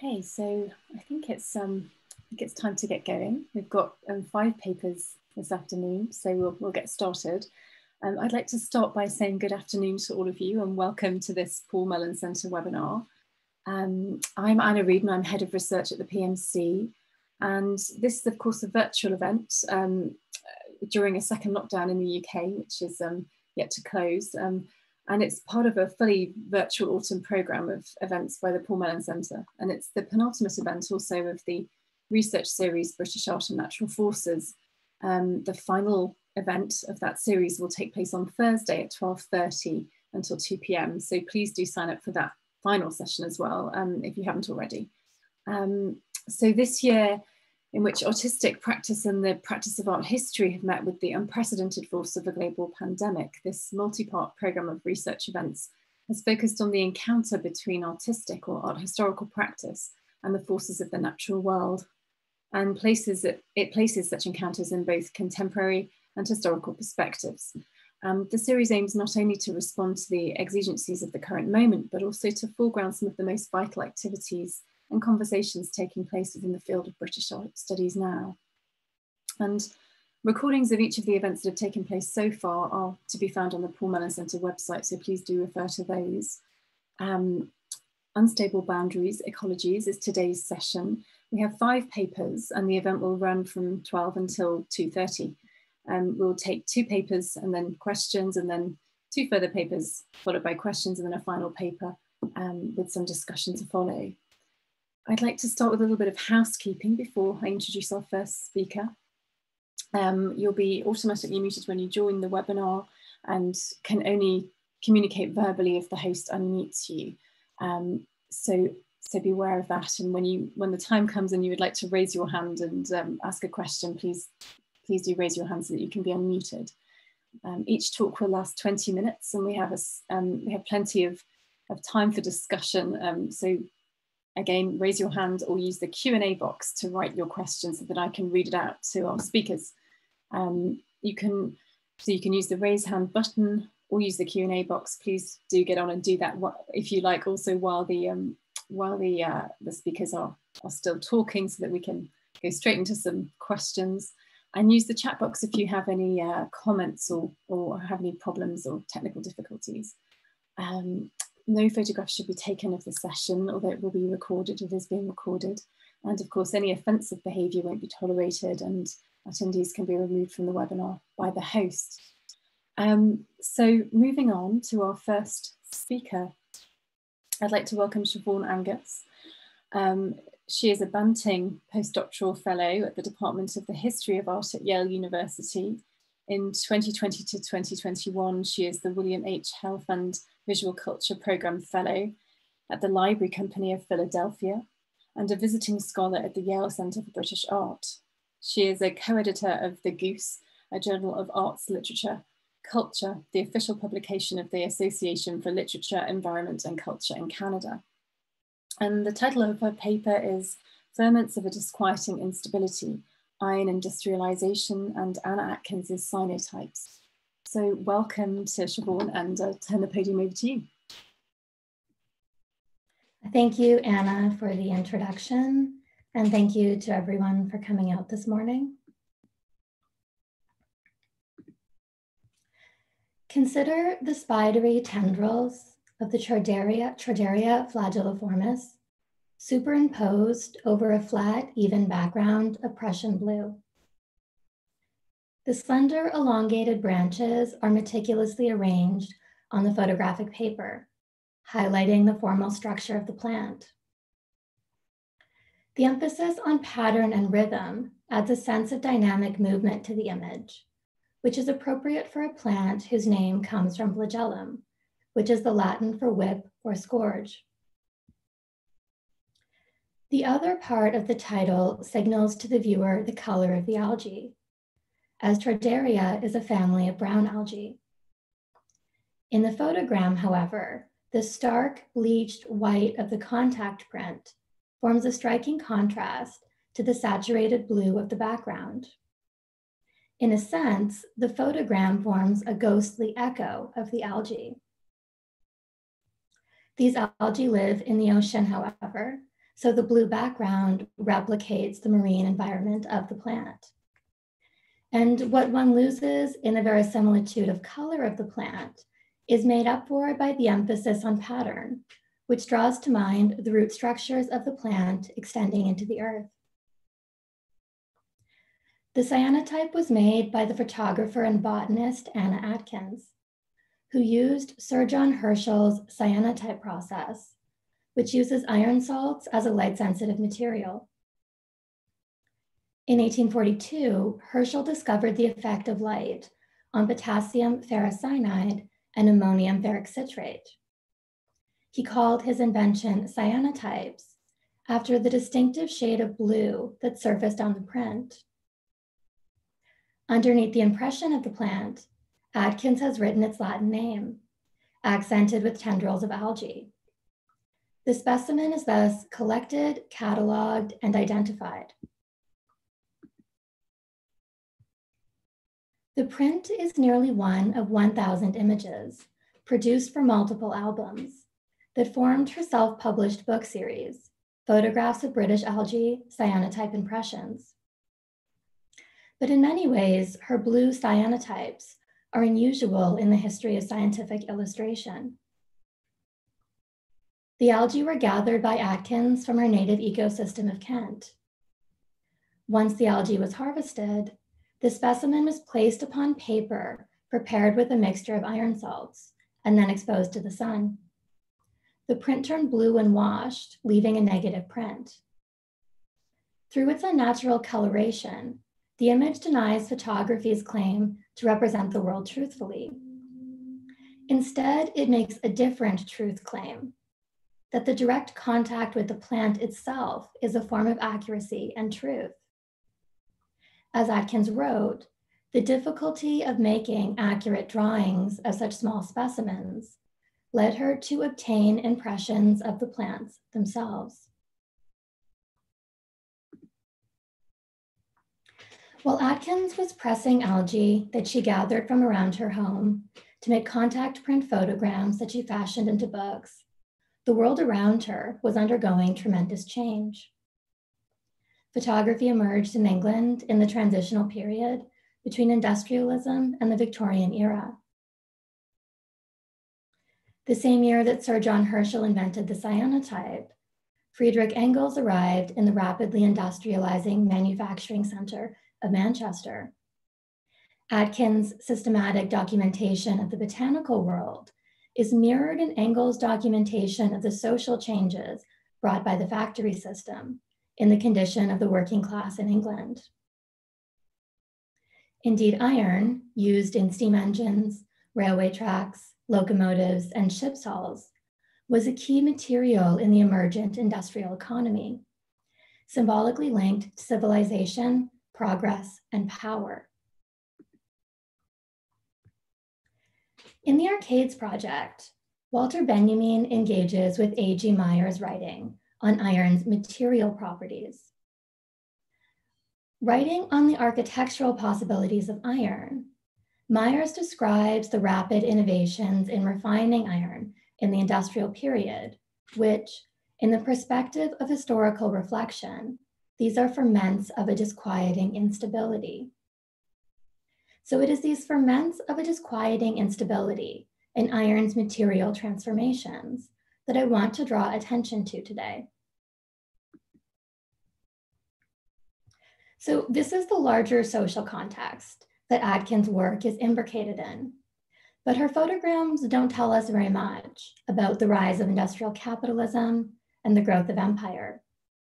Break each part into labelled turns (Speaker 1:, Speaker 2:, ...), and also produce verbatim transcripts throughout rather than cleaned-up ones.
Speaker 1: Okay, so I think it's um, I think it's time to get going. We've got um, five papers this afternoon, so we'll we'll get started. Um, I'd like to start by saying good afternoon to all of you and welcome to this Paul Mellon Centre webinar. Um, I'm Anna Reid and I'm Head of Research at the P M C, and this is of course a virtual event um, during a second lockdown in the U K, which is um, yet to close. Um, And it's part of a fully virtual autumn programme of events by the Paul Mellon Centre. And it's the penultimate event also of the research series, British Art and Natural Forces. Um, the final event of that series will take place on Thursday at twelve thirty until two p m. So please do sign up for that final session as well, um, if you haven't already. Um, so this year, in which artistic practice and the practice of art history have met with the unprecedented force of a global pandemic, this multi-part programme of research events has focused on the encounter between artistic or art historical practice and the forces of the natural world, and places it, it places such encounters in both contemporary and historical perspectives. Um, the series aims not only to respond to the exigencies of the current moment, but also to foreground some of the most vital activities and conversations taking place within the field of British art studies now. And recordings of each of the events that have taken place so far are to be found on the Paul Mellon Centre website, so please do refer to those. Um, Unstable Boundaries, Ecologies is today's session. We have five papers and the event will run from twelve until two thirty. Um, we'll take two papers and then questions, and then two further papers followed by questions, and then a final paper um, with some discussion to follow. I'd like to start with a little bit of housekeeping before I introduce our first speaker. Um, you'll be automatically muted when you join the webinar and can only communicate verbally if the host unmutes you. Um, so, so be aware of that. And when you, when the time comes and you would like to raise your hand and um, ask a question, please, please do raise your hand so that you can be unmuted. Um, each talk will last twenty minutes, and we have a, um, we have plenty of, of time for discussion. Um, so. Again, raise your hand or use the Q and A box to write your questions so that I can read it out to our speakers. Um, you can, so you can use the raise hand button or use the Q and A box. Please do get on and do that if you like, also while the um, while the uh, the speakers are, are still talking, so that we can go straight into some questions. And use the chat box if you have any uh, comments or, or have any problems or technical difficulties. Um, No photographs should be taken of the session, although it will be recorded. It is being recorded. And of course, any offensive behaviour won't be tolerated, and attendees can be removed from the webinar by the host. Um, so moving on to our first speaker, I'd like to welcome Siobhan Angus. Um, she is a Banting postdoctoral fellow at the Department of the History of Art at Yale University. In twenty twenty to twenty twenty-one, she is the William H. Helfand Visual Culture Programme Fellow at the Library Company of Philadelphia and a visiting scholar at the Yale Centre for British Art. She is a co-editor of The Goose, a journal of arts, literature, culture, the official publication of the Association for Literature, Environment and Culture in Canada. And the title of her paper is Ferments of a Disquieting Instability, Iron Industrialization and Anna Atkins' Cyanotypes. So welcome to Siobhan, and I'll turn the podium over to you.
Speaker 2: Thank you, Anna, for the introduction, and thank you to everyone for coming out this morning. Consider the spidery tendrils of the Troddaria, Troddaria flagelliformis superimposed over a flat, even background of Prussian blue. The slender, elongated branches are meticulously arranged on the photographic paper, highlighting the formal structure of the plant. The emphasis on pattern and rhythm adds a sense of dynamic movement to the image, which is appropriate for a plant whose name comes from flagellum, which is the Latin for whip or scourge. The other part of the title signals to the viewer the color of the algae, as Troddaria is a family of brown algae. In the photogram, however, the stark bleached white of the contact print forms a striking contrast to the saturated blue of the background. In a sense, the photogram forms a ghostly echo of the algae. These algae live in the ocean, however, so the blue background replicates the marine environment of the plant. And what one loses in the verisimilitude of color of the plant is made up for by the emphasis on pattern, which draws to mind the root structures of the plant extending into the earth. The cyanotype was made by the photographer and botanist Anna Atkins, who used Sir John Herschel's cyanotype process, which uses iron salts as a light-sensitive material. In eighteen forty-two, Herschel discovered the effect of light on potassium ferrocyanide and ammonium ferric citrate. He called his invention cyanotypes after the distinctive shade of blue that surfaced on the print. Underneath the impression of the plant, Atkins has written its Latin name, accented with tendrils of algae. The specimen is thus collected, cataloged, and identified. The print is nearly one of one thousand images, produced for multiple albums, that formed her self-published book series, Photographs of British Algae, Cyanotype Impressions. But in many ways, her blue cyanotypes are unusual in the history of scientific illustration. The algae were gathered by Atkins from her native ecosystem of Kent. Once the algae was harvested, the specimen was placed upon paper prepared with a mixture of iron salts and then exposed to the sun. The print turned blue when washed, leaving a negative print. Through its unnatural coloration, the image denies photography's claim to represent the world truthfully. Instead, it makes a different truth claim, that the direct contact with the plant itself is a form of accuracy and truth. As Atkins wrote, the difficulty of making accurate drawings of such small specimens led her to obtain impressions of the plants themselves. While Atkins was pressing algae that she gathered from around her home to make contact print photograms that she fashioned into books, the world around her was undergoing tremendous change. Photography emerged in England in the transitional period between industrialism and the Victorian era. The same year that Sir John Herschel invented the cyanotype, Frederic Engels arrived in the rapidly industrializing manufacturing center of Manchester. Atkins' systematic documentation of the botanical world is mirrored in Engels' documentation of the social changes brought by the factory system in the condition of the working class in England. Indeed, iron, used in steam engines, railway tracks, locomotives, and ship's hulls, was a key material in the emergent industrial economy, symbolically linked to civilization, progress, and power. In the Arcades project, Walter Benjamin engages with A G Meyer's writing on iron's material properties. Writing on the architectural possibilities of iron, Myers describes the rapid innovations in refining iron in the industrial period, which, in the perspective of historical reflection, these are ferments of a disquieting instability. So it is these ferments of a disquieting instability in iron's material transformations that I want to draw attention to today. So this is the larger social context that Atkins' work is imbricated in, but her photograms don't tell us very much about the rise of industrial capitalism and the growth of empire.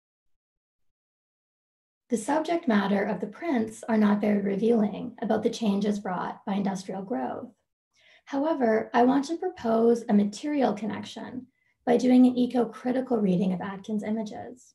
Speaker 2: The subject matter of the prints are not very revealing about the changes brought by industrial growth. However, I want to propose a material connection by doing an eco-critical reading of Atkins' images.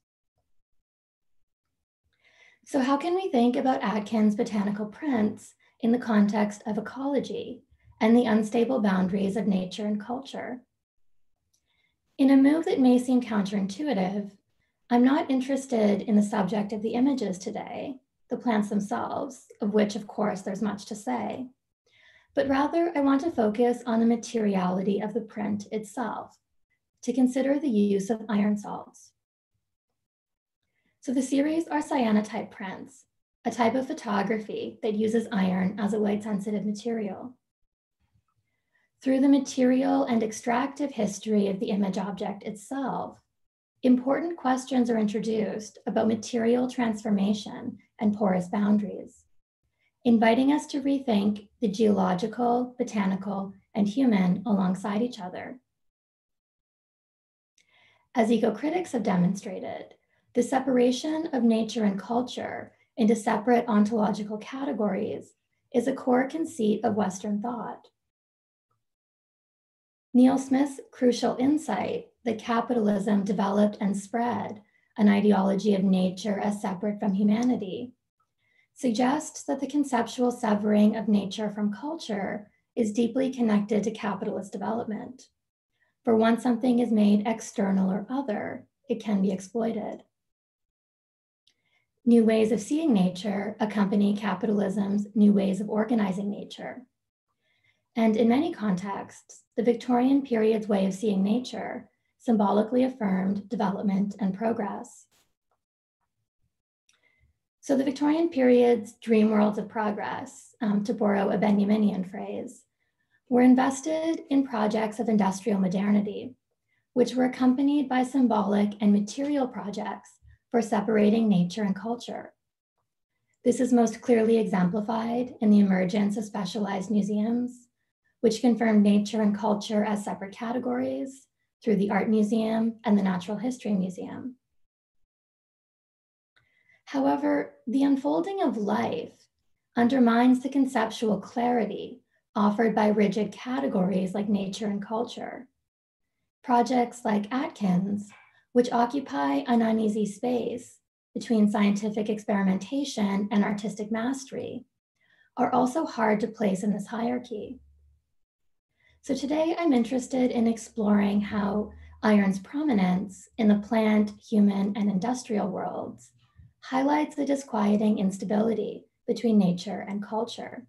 Speaker 2: So how can we think about Atkins' botanical prints in the context of ecology and the unstable boundaries of nature and culture? In a move that may seem counterintuitive, I'm not interested in the subject of the images today, the plants themselves, of which of course there's much to say, but rather I want to focus on the materiality of the print itself, to consider the use of iron salts. So the series are cyanotype prints, a type of photography that uses iron as a light-sensitive material. Through the material and extractive history of the image object itself, important questions are introduced about material transformation and porous boundaries, inviting us to rethink the geological, botanical, and human alongside each other. As eco-critics have demonstrated, the separation of nature and culture into separate ontological categories is a core conceit of Western thought. Neil Smith's crucial insight that capitalism developed and spread an ideology of nature as separate from humanity suggests that the conceptual severing of nature from culture is deeply connected to capitalist development. For once something is made external or other, it can be exploited. New ways of seeing nature accompany capitalism's new ways of organizing nature. And in many contexts, the Victorian period's way of seeing nature symbolically affirmed development and progress. So the Victorian period's dream worlds of progress, um, to borrow a Benjaminian phrase, were invested in projects of industrial modernity, which were accompanied by symbolic and material projects for separating nature and culture. This is most clearly exemplified in the emergence of specialized museums, which confirmed nature and culture as separate categories through the Art Museum and the Natural History Museum. However, the unfolding of life undermines the conceptual clarity offered by rigid categories like nature and culture. Projects like Atkins, which occupy an uneasy space between scientific experimentation and artistic mastery, are also hard to place in this hierarchy. So today I'm interested in exploring how iron's prominence in the plant, human, and industrial worlds highlights the disquieting instability between nature and culture.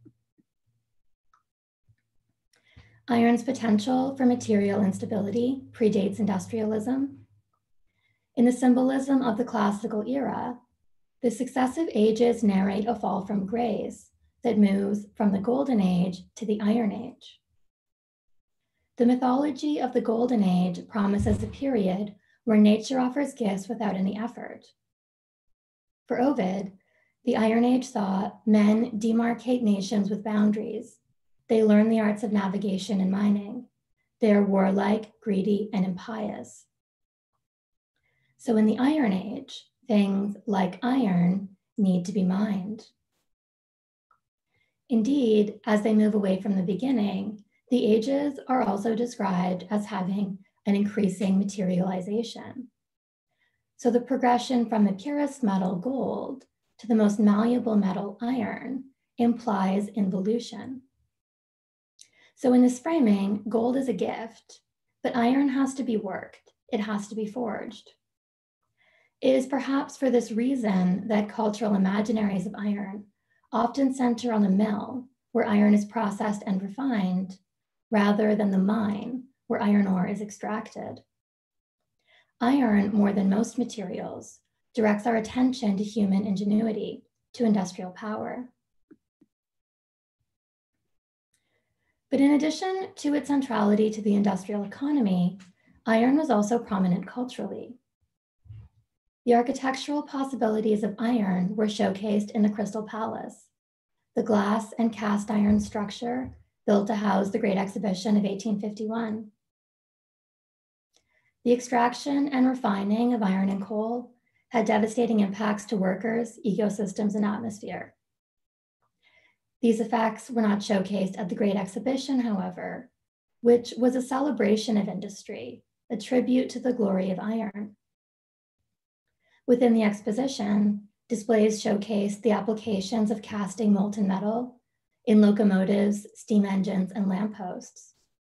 Speaker 2: Iron's potential for material instability predates industrialism. In the symbolism of the classical era, the successive ages narrate a fall from grace that moves from the Golden Age to the Iron Age. The mythology of the Golden Age promises a period where nature offers gifts without any effort. For Ovid, the Iron Age saw men demarcate nations with boundaries. They learn the arts of navigation and mining. They are warlike, greedy, and impious. So in the Iron Age, things like iron need to be mined. Indeed, as they move away from the beginning, the ages are also described as having an increasing materialization. So the progression from the purest metal, gold, to the most malleable metal, iron, implies involution. So in this framing, gold is a gift, but iron has to be worked. It has to be forged. It is perhaps for this reason that cultural imaginaries of iron often center on the mill, where iron is processed and refined, rather than the mine, where iron ore is extracted. Iron, more than most materials, directs our attention to human ingenuity, to industrial power. But in addition to its centrality to the industrial economy, iron was also prominent culturally. The architectural possibilities of iron were showcased in the Crystal Palace, the glass and cast iron structure built to house the Great Exhibition of eighteen fifty-one. The extraction and refining of iron and coal had devastating impacts to workers, ecosystems, and atmosphere. These effects were not showcased at the Great Exhibition, however, which was a celebration of industry, a tribute to the glory of iron. Within the exposition, displays showcased the applications of casting molten metal in locomotives, steam engines, and lampposts.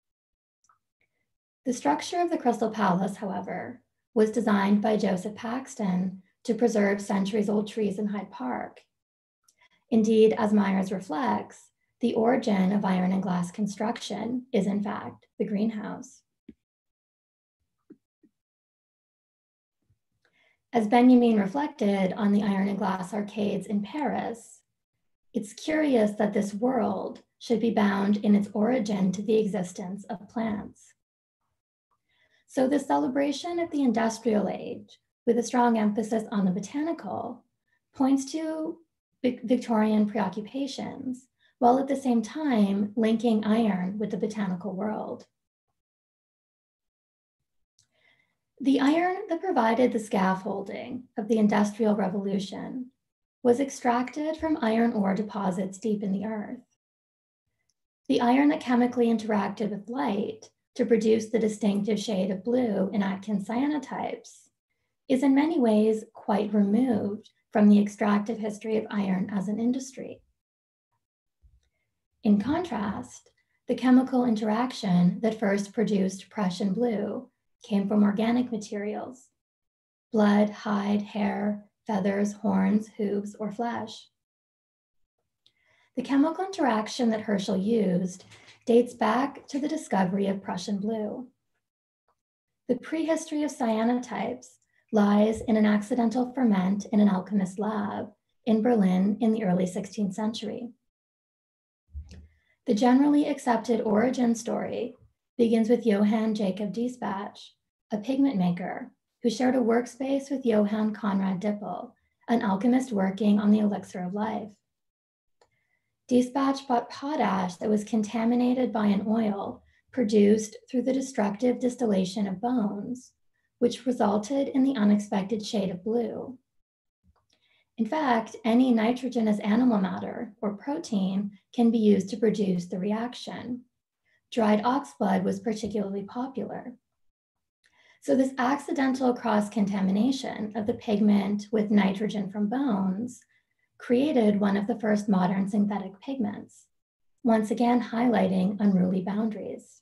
Speaker 2: The structure of the Crystal Palace, however, was designed by Joseph Paxton to preserve centuries-old trees in Hyde Park. Indeed, as Myers reflects, the origin of iron and glass construction is, in fact, the greenhouse. As Benjamin reflected on the iron and glass arcades in Paris, it's curious that this world should be bound in its origin to the existence of plants. So the celebration of the industrial age, with a strong emphasis on the botanical, points to Victorian preoccupations, while at the same time linking iron with the botanical world. The iron that provided the scaffolding of the Industrial Revolution was extracted from iron ore deposits deep in the earth. The iron that chemically interacted with light to produce the distinctive shade of blue in Atkins cyanotypes is in many ways quite removed from the extractive history of iron as an industry. In contrast, the chemical interaction that first produced Prussian blue came from organic materials: blood, hide, hair, feathers, horns, hooves, or flesh. The chemical interaction that Herschel used dates back to the discovery of Prussian blue. The prehistory of cyanotypes lies in an accidental ferment in an alchemist's lab in Berlin in the early sixteenth century. The generally accepted origin story begins with Johann Jacob Diesbach, a pigment maker who shared a workspace with Johann Conrad Dippel, an alchemist working on the elixir of life. Diesbach bought potash that was contaminated by an oil produced through the destructive distillation of bones, which resulted in the unexpected shade of blue. In fact, any nitrogenous animal matter or protein can be used to produce the reaction. Dried ox blood was particularly popular. So this accidental cross-contamination of the pigment with nitrogen from bones created one of the first modern synthetic pigments, once again highlighting unruly boundaries.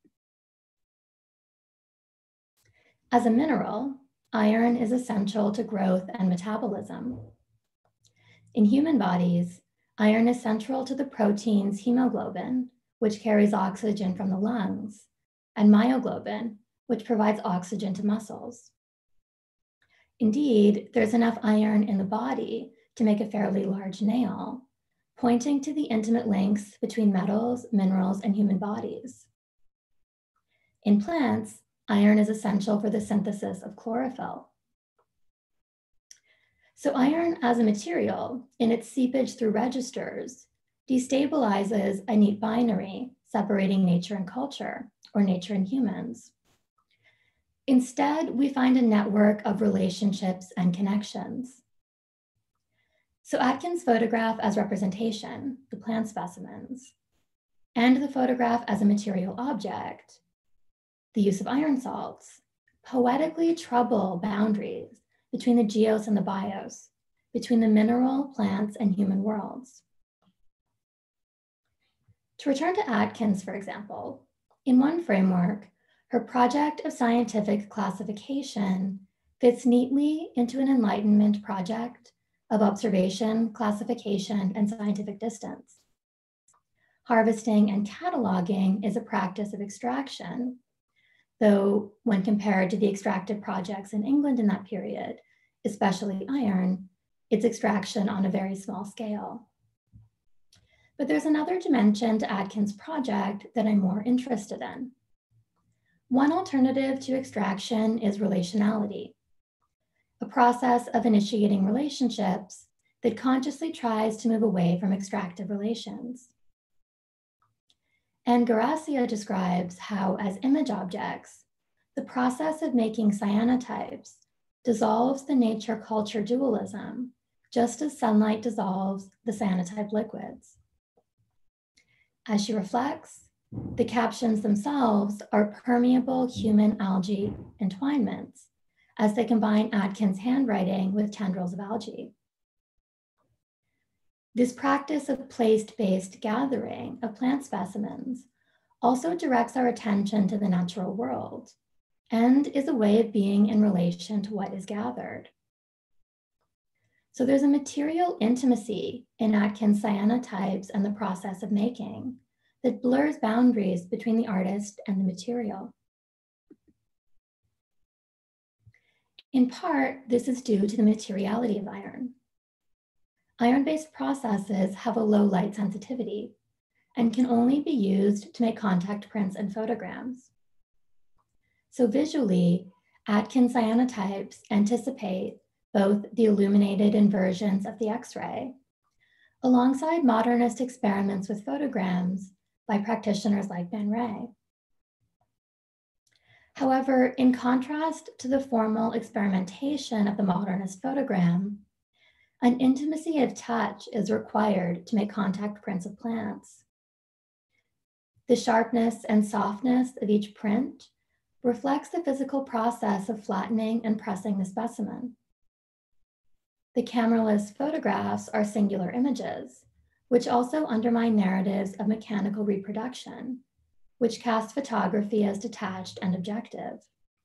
Speaker 2: As a mineral, iron is essential to growth and metabolism. In human bodies, iron is central to the proteins hemoglobin, which carries oxygen from the lungs, and myoglobin, which provides oxygen to muscles. Indeed, there's enough iron in the body to make a fairly large nail, pointing to the intimate links between metals, minerals, and human bodies. In plants, iron is essential for the synthesis of chlorophyll. So iron as a material, in its seepage through registers, destabilizes a neat binary separating nature and culture, or nature and humans. Instead, we find a network of relationships and connections. So Atkins' photograph as representation, the plant specimens, and the photograph as a material object, the use of iron salts, poetically trouble boundaries between the geos and the bios, between the mineral, plants, and human worlds. To return to Atkins, for example, in one framework, her project of scientific classification fits neatly into an Enlightenment project of observation, classification, and scientific distance. Harvesting and cataloging is a practice of extraction, though when compared to the extractive projects in England in that period, especially iron, it's extraction on a very small scale. But there's another dimension to Atkins' project that I'm more interested in. One alternative to extraction is relationality, a process of initiating relationships that consciously tries to move away from extractive relations. And Garcia describes how, as image objects, the process of making cyanotypes dissolves the nature-culture dualism, just as sunlight dissolves the cyanotype liquids. As she reflects, the captions themselves are permeable human algae entwinements as they combine Atkins' handwriting with tendrils of algae. This practice of place-based gathering of plant specimens also directs our attention to the natural world and is a way of being in relation to what is gathered. So there's a material intimacy in Atkins' cyanotypes and the process of making that blurs boundaries between the artist and the material. In part, this is due to the materiality of iron. Iron-based processes have a low light sensitivity and can only be used to make contact prints and photograms. So visually, Atkins cyanotypes anticipate both the illuminated inversions of the X-ray, alongside modernist experiments with photograms by practitioners like Van Rey. However, in contrast to the formal experimentation of the modernist photogram, an intimacy of touch is required to make contact prints of plants. The sharpness and softness of each print reflects the physical process of flattening and pressing the specimen. The cameraless photographs are singular images, which also undermine narratives of mechanical reproduction, which cast photography as detached and objective.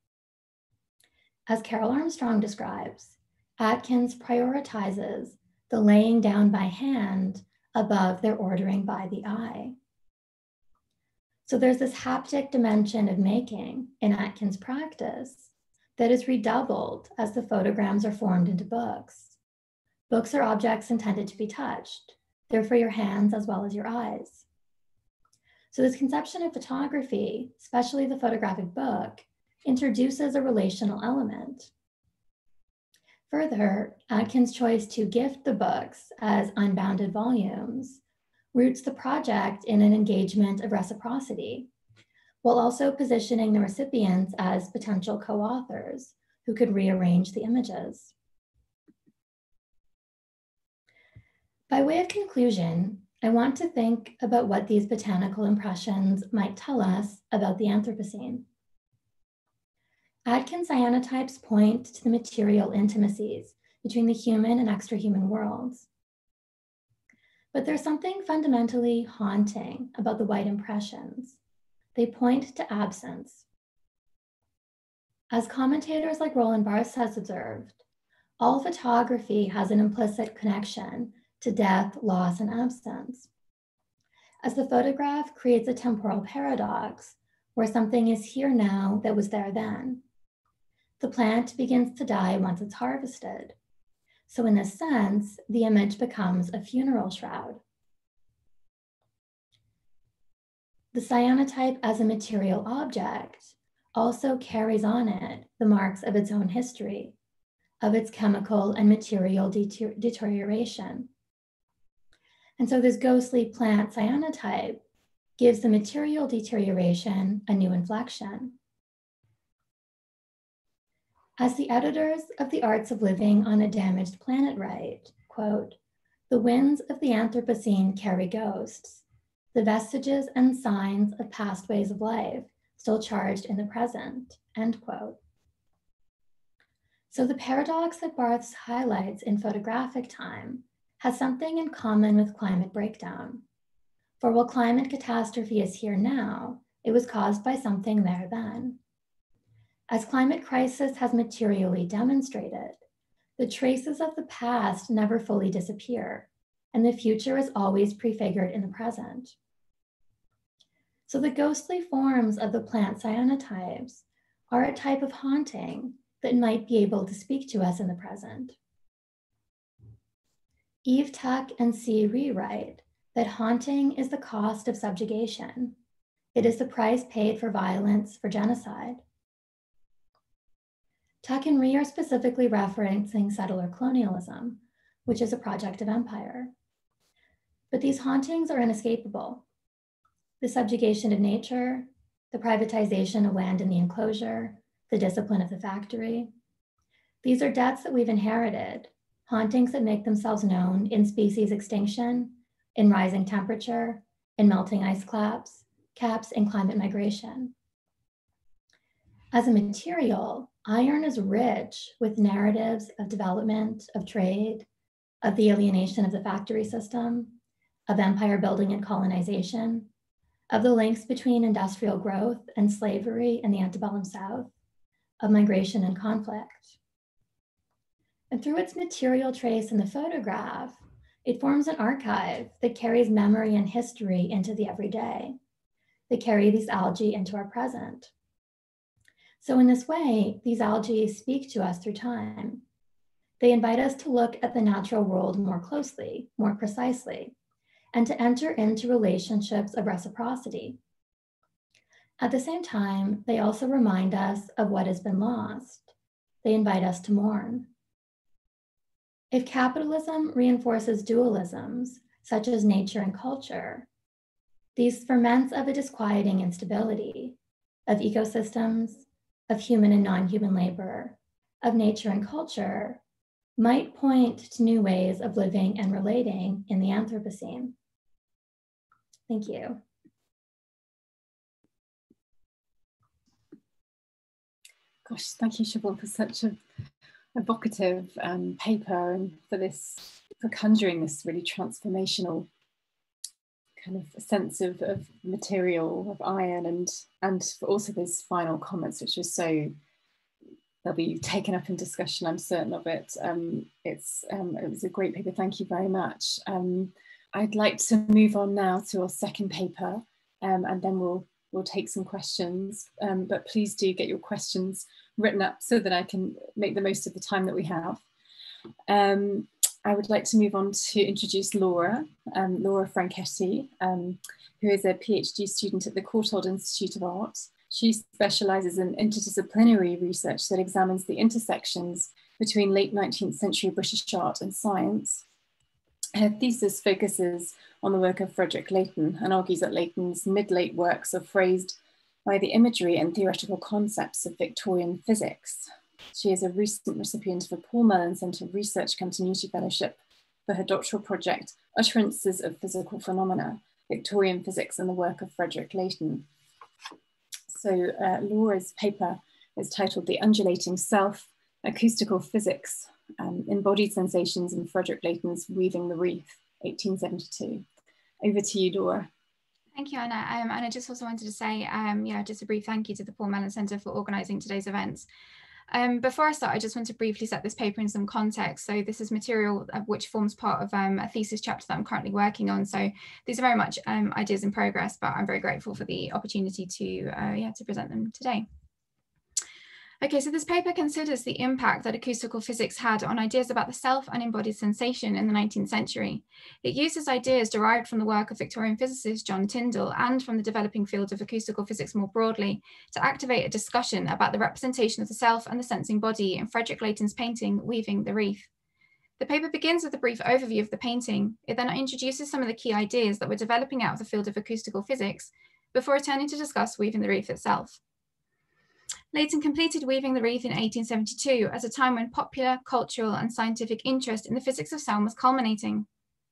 Speaker 2: As Carol Armstrong describes, Atkins prioritizes the laying down by hand above their ordering by the eye. So there's this haptic dimension of making in Atkins' practice that is redoubled as the photograms are formed into books. Books are objects intended to be touched. They're for your hands as well as your eyes. So this conception of photography, especially the photographic book, introduces a relational element. Further, Atkins' choice to gift the books as unbounded volumes roots the project in an engagement of reciprocity, while also positioning the recipients as potential co-authors who could rearrange the images. By way of conclusion, I want to think about what these botanical impressions might tell us about the Anthropocene. Atkins cyanotypes point to the material intimacies between the human and extrahuman worlds. But there's something fundamentally haunting about the white impressions. They point to absence. As commentators like Roland Barthes has observed, all photography has an implicit connection to death, loss, and absence. As the photograph creates a temporal paradox where something is here now that was there then. The plant begins to die once it's harvested. So in this sense, the image becomes a funeral shroud. The cyanotype as a material object also carries on it the marks of its own history, of its chemical and material deter- deterioration. And so this ghostly plant cyanotype gives the material deterioration a new inflection. As the editors of the Arts of Living on a Damaged Planet write, quote, "The winds of the Anthropocene carry ghosts, the vestiges and signs of past ways of life still charged in the present," end quote. So the paradox that Barthes highlights in photographic time has something in common with climate breakdown. For while climate catastrophe is here now, it was caused by something there then. As climate crisis has materially demonstrated, the traces of the past never fully disappear, and the future is always prefigured in the present. So the ghostly forms of the plant cyanotypes are a type of haunting that might be able to speak to us in the present. Eve Tuck and C. Reid write that haunting is the cost of subjugation. It is the price paid for violence, for genocide. Tuck and Reid are specifically referencing settler colonialism, which is a project of empire. But these hauntings are inescapable. The subjugation of nature, the privatization of land in the enclosure, the discipline of the factory. These are debts that we've inherited, hauntings that make themselves known in species extinction, in rising temperature, in melting ice caps, caps, and climate migration. As a material, iron is rich with narratives of development, of trade, of the alienation of the factory system, of empire building and colonization, of the links between industrial growth and slavery in the antebellum South, of migration and conflict. And through its material trace in the photograph, it forms an archive that carries memory and history into the everyday. They carry these algae into our present. So in this way, these algae speak to us through time. They invite us to look at the natural world more closely, more precisely, and to enter into relationships of reciprocity. At the same time, they also remind us of what has been lost. They invite us to mourn. If capitalism reinforces dualisms, such as nature and culture, these ferments of a disquieting instability, of ecosystems, of human and non-human labor, of nature and culture, might point to new ways of living and relating in the Anthropocene. Thank you.
Speaker 1: Gosh, thank you, Siobhan, for such a evocative um, paper, and for this, for conjuring this really transformational kind of sense of, of material, of iron, and and for also those final comments, which are so, they'll be taken up in discussion, I'm certain of it. Um, it's um, it was a great paper, thank you very much. Um, I'd like to move on now to our second paper, um, and then we'll we'll take some questions. Um, but please do get your questions written up so that I can make the most of the time that we have. Um, I would like to move on to introduce Laura, um, Laura Franchetti, um, who is a PhD student at the Courtauld Institute of Art. She specialises in interdisciplinary research that examines the intersections between late nineteenth century British art and science. Her thesis focuses on the work of Frederic Leighton and argues that Leighton's mid-late works are phrased by the imagery and theoretical concepts of Victorian physics. She is a recent recipient of a Paul Mellon Centre Research Continuity Fellowship for her doctoral project, Utterances of Physical Phenomena, Victorian Physics and the Work of Frederic Leighton. So uh, Laura's paper is titled The Undulating Self, Acoustical Physics, um, Embodied Sensations in Frederic Leighton's Weaving the Wreath, eighteen seventy-two. Over to you, Laura.
Speaker 3: Thank you, Anna. Um, and I just also wanted to say, um, yeah, just a brief thank you to the Paul Mellon Centre for organising today's events. Um, before I start, I just want to briefly set this paper in some context. So this is material of which forms part of um, a thesis chapter that I'm currently working on. So these are very much um, ideas in progress, but I'm very grateful for the opportunity to, uh, yeah, to present them today. Okay, so this paper considers the impact that acoustical physics had on ideas about the self and embodied sensation in the nineteenth century. It uses ideas derived from the work of Victorian physicist John Tyndall and from the developing field of acoustical physics more broadly to activate a discussion about the representation of the self and the sensing body in Frederic Leighton's painting, Weaving the Wreath. The paper begins with a brief overview of the painting. It then introduces some of the key ideas that were developing out of the field of acoustical physics before returning to discuss Weaving the Wreath itself. Leighton completed Weaving the Wreath in eighteen seventy-two at a time when popular, cultural, and scientific interest in the physics of sound was culminating.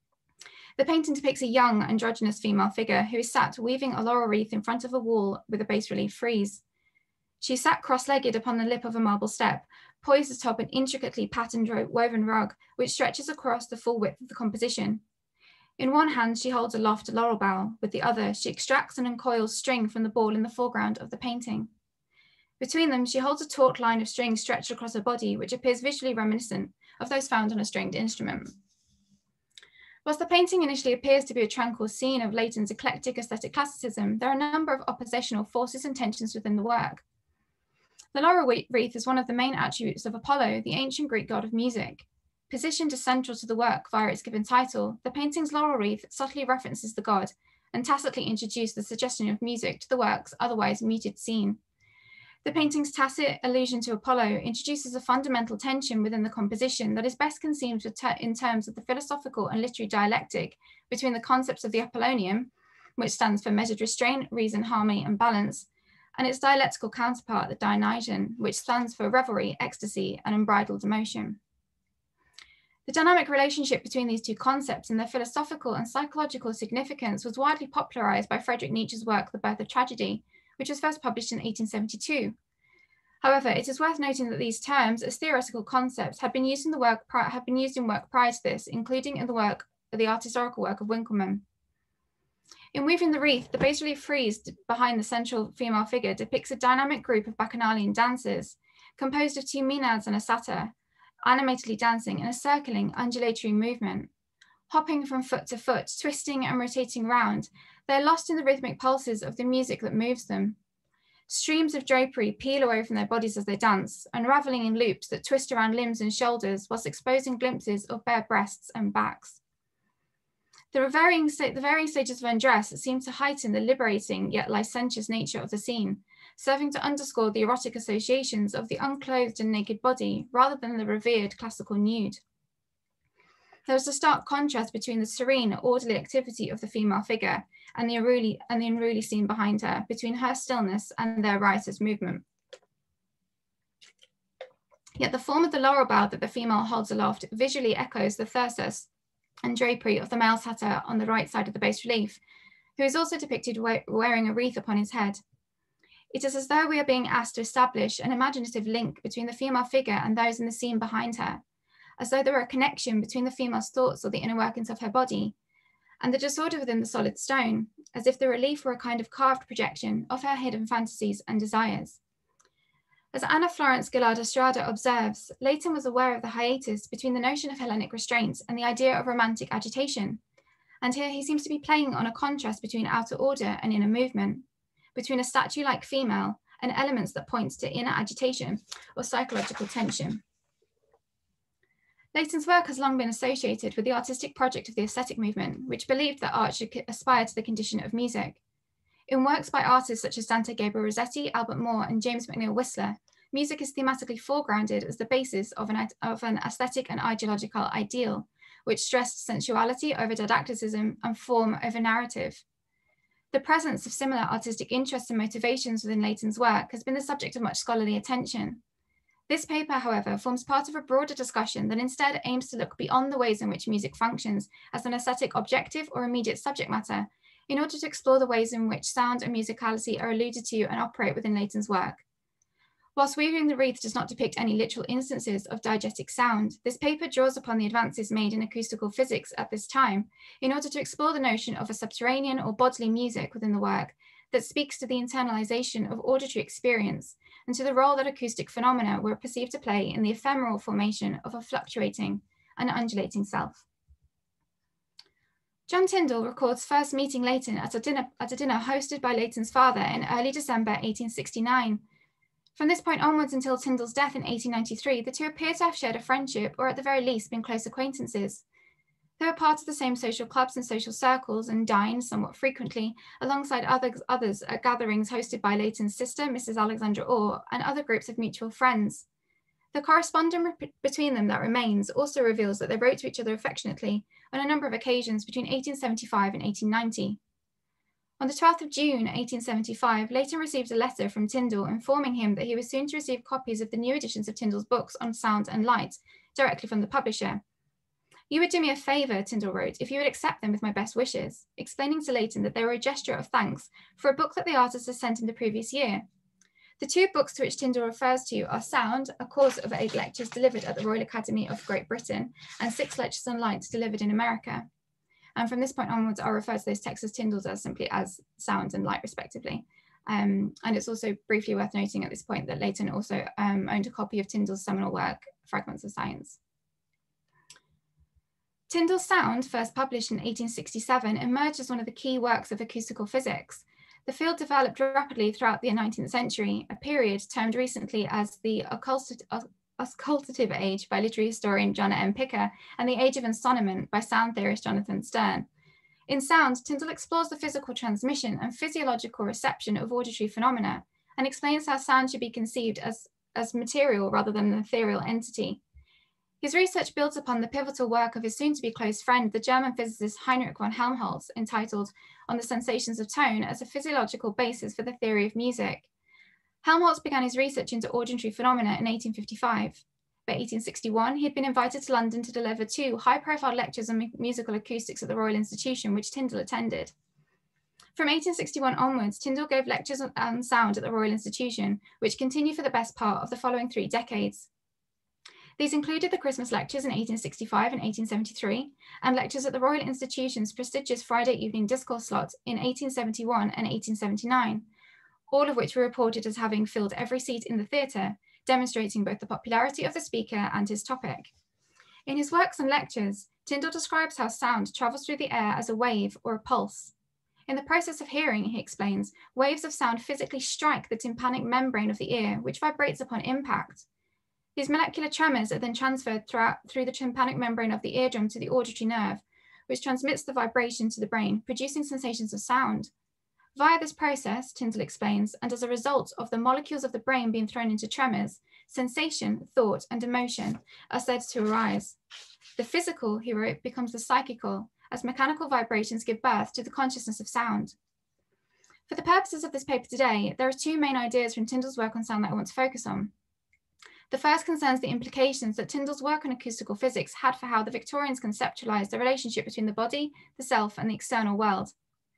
Speaker 3: The painting depicts a young, androgynous female figure who is sat weaving a laurel wreath in front of a wall with a bas-relief frieze. She sat cross-legged upon the lip of a marble step, poised atop an intricately patterned woven rug, which stretches across the full width of the composition. In one hand, she holds aloft a laurel bough. With the other, she extracts and uncoils string from the ball in the foreground of the painting. Between them, she holds a taut line of string stretched across her body, which appears visually reminiscent of those found on a stringed instrument. Whilst the painting initially appears to be a tranquil scene of Leighton's eclectic aesthetic classicism, there are a number of oppositional forces and tensions within the work. The laurel wreath is one of the main attributes of Apollo, the ancient Greek god of music. Positioned as central to the work via its given title, the painting's laurel wreath subtly references the god and tacitly introduces the suggestion of music to the work's otherwise muted scene. The painting's tacit allusion to Apollo introduces a fundamental tension within the composition that is best conceived in terms of the philosophical and literary dialectic between the concepts of the Apollonian, which stands for measured restraint, reason, harmony, and balance, and its dialectical counterpart, the Dionysian, which stands for revelry, ecstasy, and unbridled emotion. The dynamic relationship between these two concepts and their philosophical and psychological significance was widely popularized by Friedrich Nietzsche's work, The Birth of Tragedy, which was first published in eighteen seventy-two. However, it is worth noting that these terms, as theoretical concepts, had been used in the work had been used in work prior to this, including in the work, the art historical work of Winckelmann. In Weaving the Wreath, the bas-relief frieze behind the central female figure depicts a dynamic group of bacchanalian dancers, composed of two maenads and a satyr, animatedly dancing in a circling, undulatory movement. Hopping from foot to foot, twisting and rotating round, they are lost in the rhythmic pulses of the music that moves them. Streams of drapery peel away from their bodies as they dance, unraveling in loops that twist around limbs and shoulders whilst exposing glimpses of bare breasts and backs. The varying, the varying stages of undress seem to heighten the liberating yet licentious nature of the scene, serving to underscore the erotic associations of the unclothed and naked body rather than the revered classical nude. There is a stark contrast between the serene, orderly activity of the female figure and the unruly, and the unruly scene behind her, between her stillness and their riotous movement. Yet the form of the laurel bough that the female holds aloft visually echoes the thyrsus and drapery of the male satyr on the right side of the bas relief, who is also depicted we wearing a wreath upon his head. It is as though we are being asked to establish an imaginative link between the female figure and those in the scene behind her, as though there were a connection between the female's thoughts or the inner workings of her body and the disorder within the solid stone, as if the relief were a kind of carved projection of her hidden fantasies and desires. As Anna Florence Gillard Estrada observes, Leighton was aware of the hiatus between the notion of Hellenic restraint and the idea of romantic agitation, and here he seems to be playing on a contrast between outer order and inner movement, between a statue-like female and elements that point to inner agitation or psychological tension. Leighton's work has long been associated with the artistic project of the aesthetic movement, which believed that art should aspire to the condition of music. In works by artists such as Dante Gabriel Rossetti, Albert Moore, and James McNeill Whistler, music is thematically foregrounded as the basis of an, of an aesthetic and ideological ideal, which stressed sensuality over didacticism and form over narrative. The presence of similar artistic interests and motivations within Leighton's work has been the subject of much scholarly attention. This paper, however, forms part of a broader discussion that instead aims to look beyond the ways in which music functions as an aesthetic objective or immediate subject matter, in order to explore the ways in which sound and musicality are alluded to and operate within Leighton's work. Whilst Weaving the Wreath does not depict any literal instances of diegetic sound, this paper draws upon the advances made in acoustical physics at this time in order to explore the notion of a subterranean or bodily music within the work that speaks to the internalization of auditory experience and to the role that acoustic phenomena were perceived to play in the ephemeral formation of a fluctuating and undulating self. John Tyndall records first meeting Leighton at a dinner, at a dinner hosted by Leighton's father in early December eighteen sixty-nine. From this point onwards until Tyndall's death in eighteen ninety-three, the two appear to have shared a friendship, or at the very least been close acquaintances. They were part of the same social clubs and social circles and dined somewhat frequently alongside others, others at gatherings hosted by Leighton's sister, Missus Alexandra Orr, and other groups of mutual friends. The correspondence between them that remains also reveals that they wrote to each other affectionately on a number of occasions between eighteen seventy-five and eighteen ninety. On the twelfth of June, eighteen seventy-five, Leighton received a letter from Tyndall informing him that he was soon to receive copies of the new editions of Tyndall's books on sound and light directly from the publisher. "You would do me a favour," Tyndall wrote, "if you would accept them with my best wishes," explaining to Leighton that they were a gesture of thanks for a book that the artist had sent him the previous year. The two books to which Tyndall refers to are Sound, a course of eight lectures delivered at the Royal Academy of Great Britain, and six lectures on light delivered in America. And from this point onwards, I'll refer to those texts as Tyndall's as simply as Sound and Light, respectively. Um, and it's also briefly worth noting at this point that Leighton also um, owned a copy of Tyndall's seminal work, Fragments of Science. Tyndall's Sound, first published in eighteen sixty-seven, emerged as one of the key works of acoustical physics. The field developed rapidly throughout the nineteenth century, a period termed recently as the occultative age by literary historian John M. Picker and the age of ensoniment by sound theorist Jonathan Stern. In Sound, Tyndall explores the physical transmission and physiological reception of auditory phenomena and explains how sound should be conceived as, as material rather than an ethereal entity. His research builds upon the pivotal work of his soon-to-be close friend, the German physicist Heinrich von Helmholtz, entitled On the Sensations of Tone as a Physiological Basis for the Theory of Music. Helmholtz began his research into auditory phenomena in eighteen fifty-five. By eighteen sixty-one, he had been invited to London to deliver two high-profile lectures on musical acoustics at the Royal Institution, which Tyndall attended. From eighteen sixty-one onwards, Tyndall gave lectures on sound at the Royal Institution, which continued for the best part of the following three decades. These included the Christmas lectures in eighteen sixty-five and eighteen seventy-three, and lectures at the Royal Institution's prestigious Friday evening discourse slot in eighteen seventy-one and eighteen seventy-nine, all of which were reported as having filled every seat in the theatre, demonstrating both the popularity of the speaker and his topic. In his works and lectures, Tyndall describes how sound travels through the air as a wave or a pulse. In the process of hearing, he explains, waves of sound physically strike the tympanic membrane of the ear, which vibrates upon impact. These molecular tremors are then transferred throughout, through the tympanic membrane of the eardrum to the auditory nerve, which transmits the vibration to the brain, producing sensations of sound. Via this process, Tyndall explains, and as a result of the molecules of the brain being thrown into tremors, sensation, thought, and emotion are said to arise. The physical, he wrote, becomes the psychical, as mechanical vibrations give birth to the consciousness of sound. For the purposes of this paper today, there are two main ideas from Tyndall's work on sound that I want to focus on. The first concerns the implications that Tyndall's work on acoustical physics had for how the Victorians conceptualized the relationship between the body, the self, and the external world.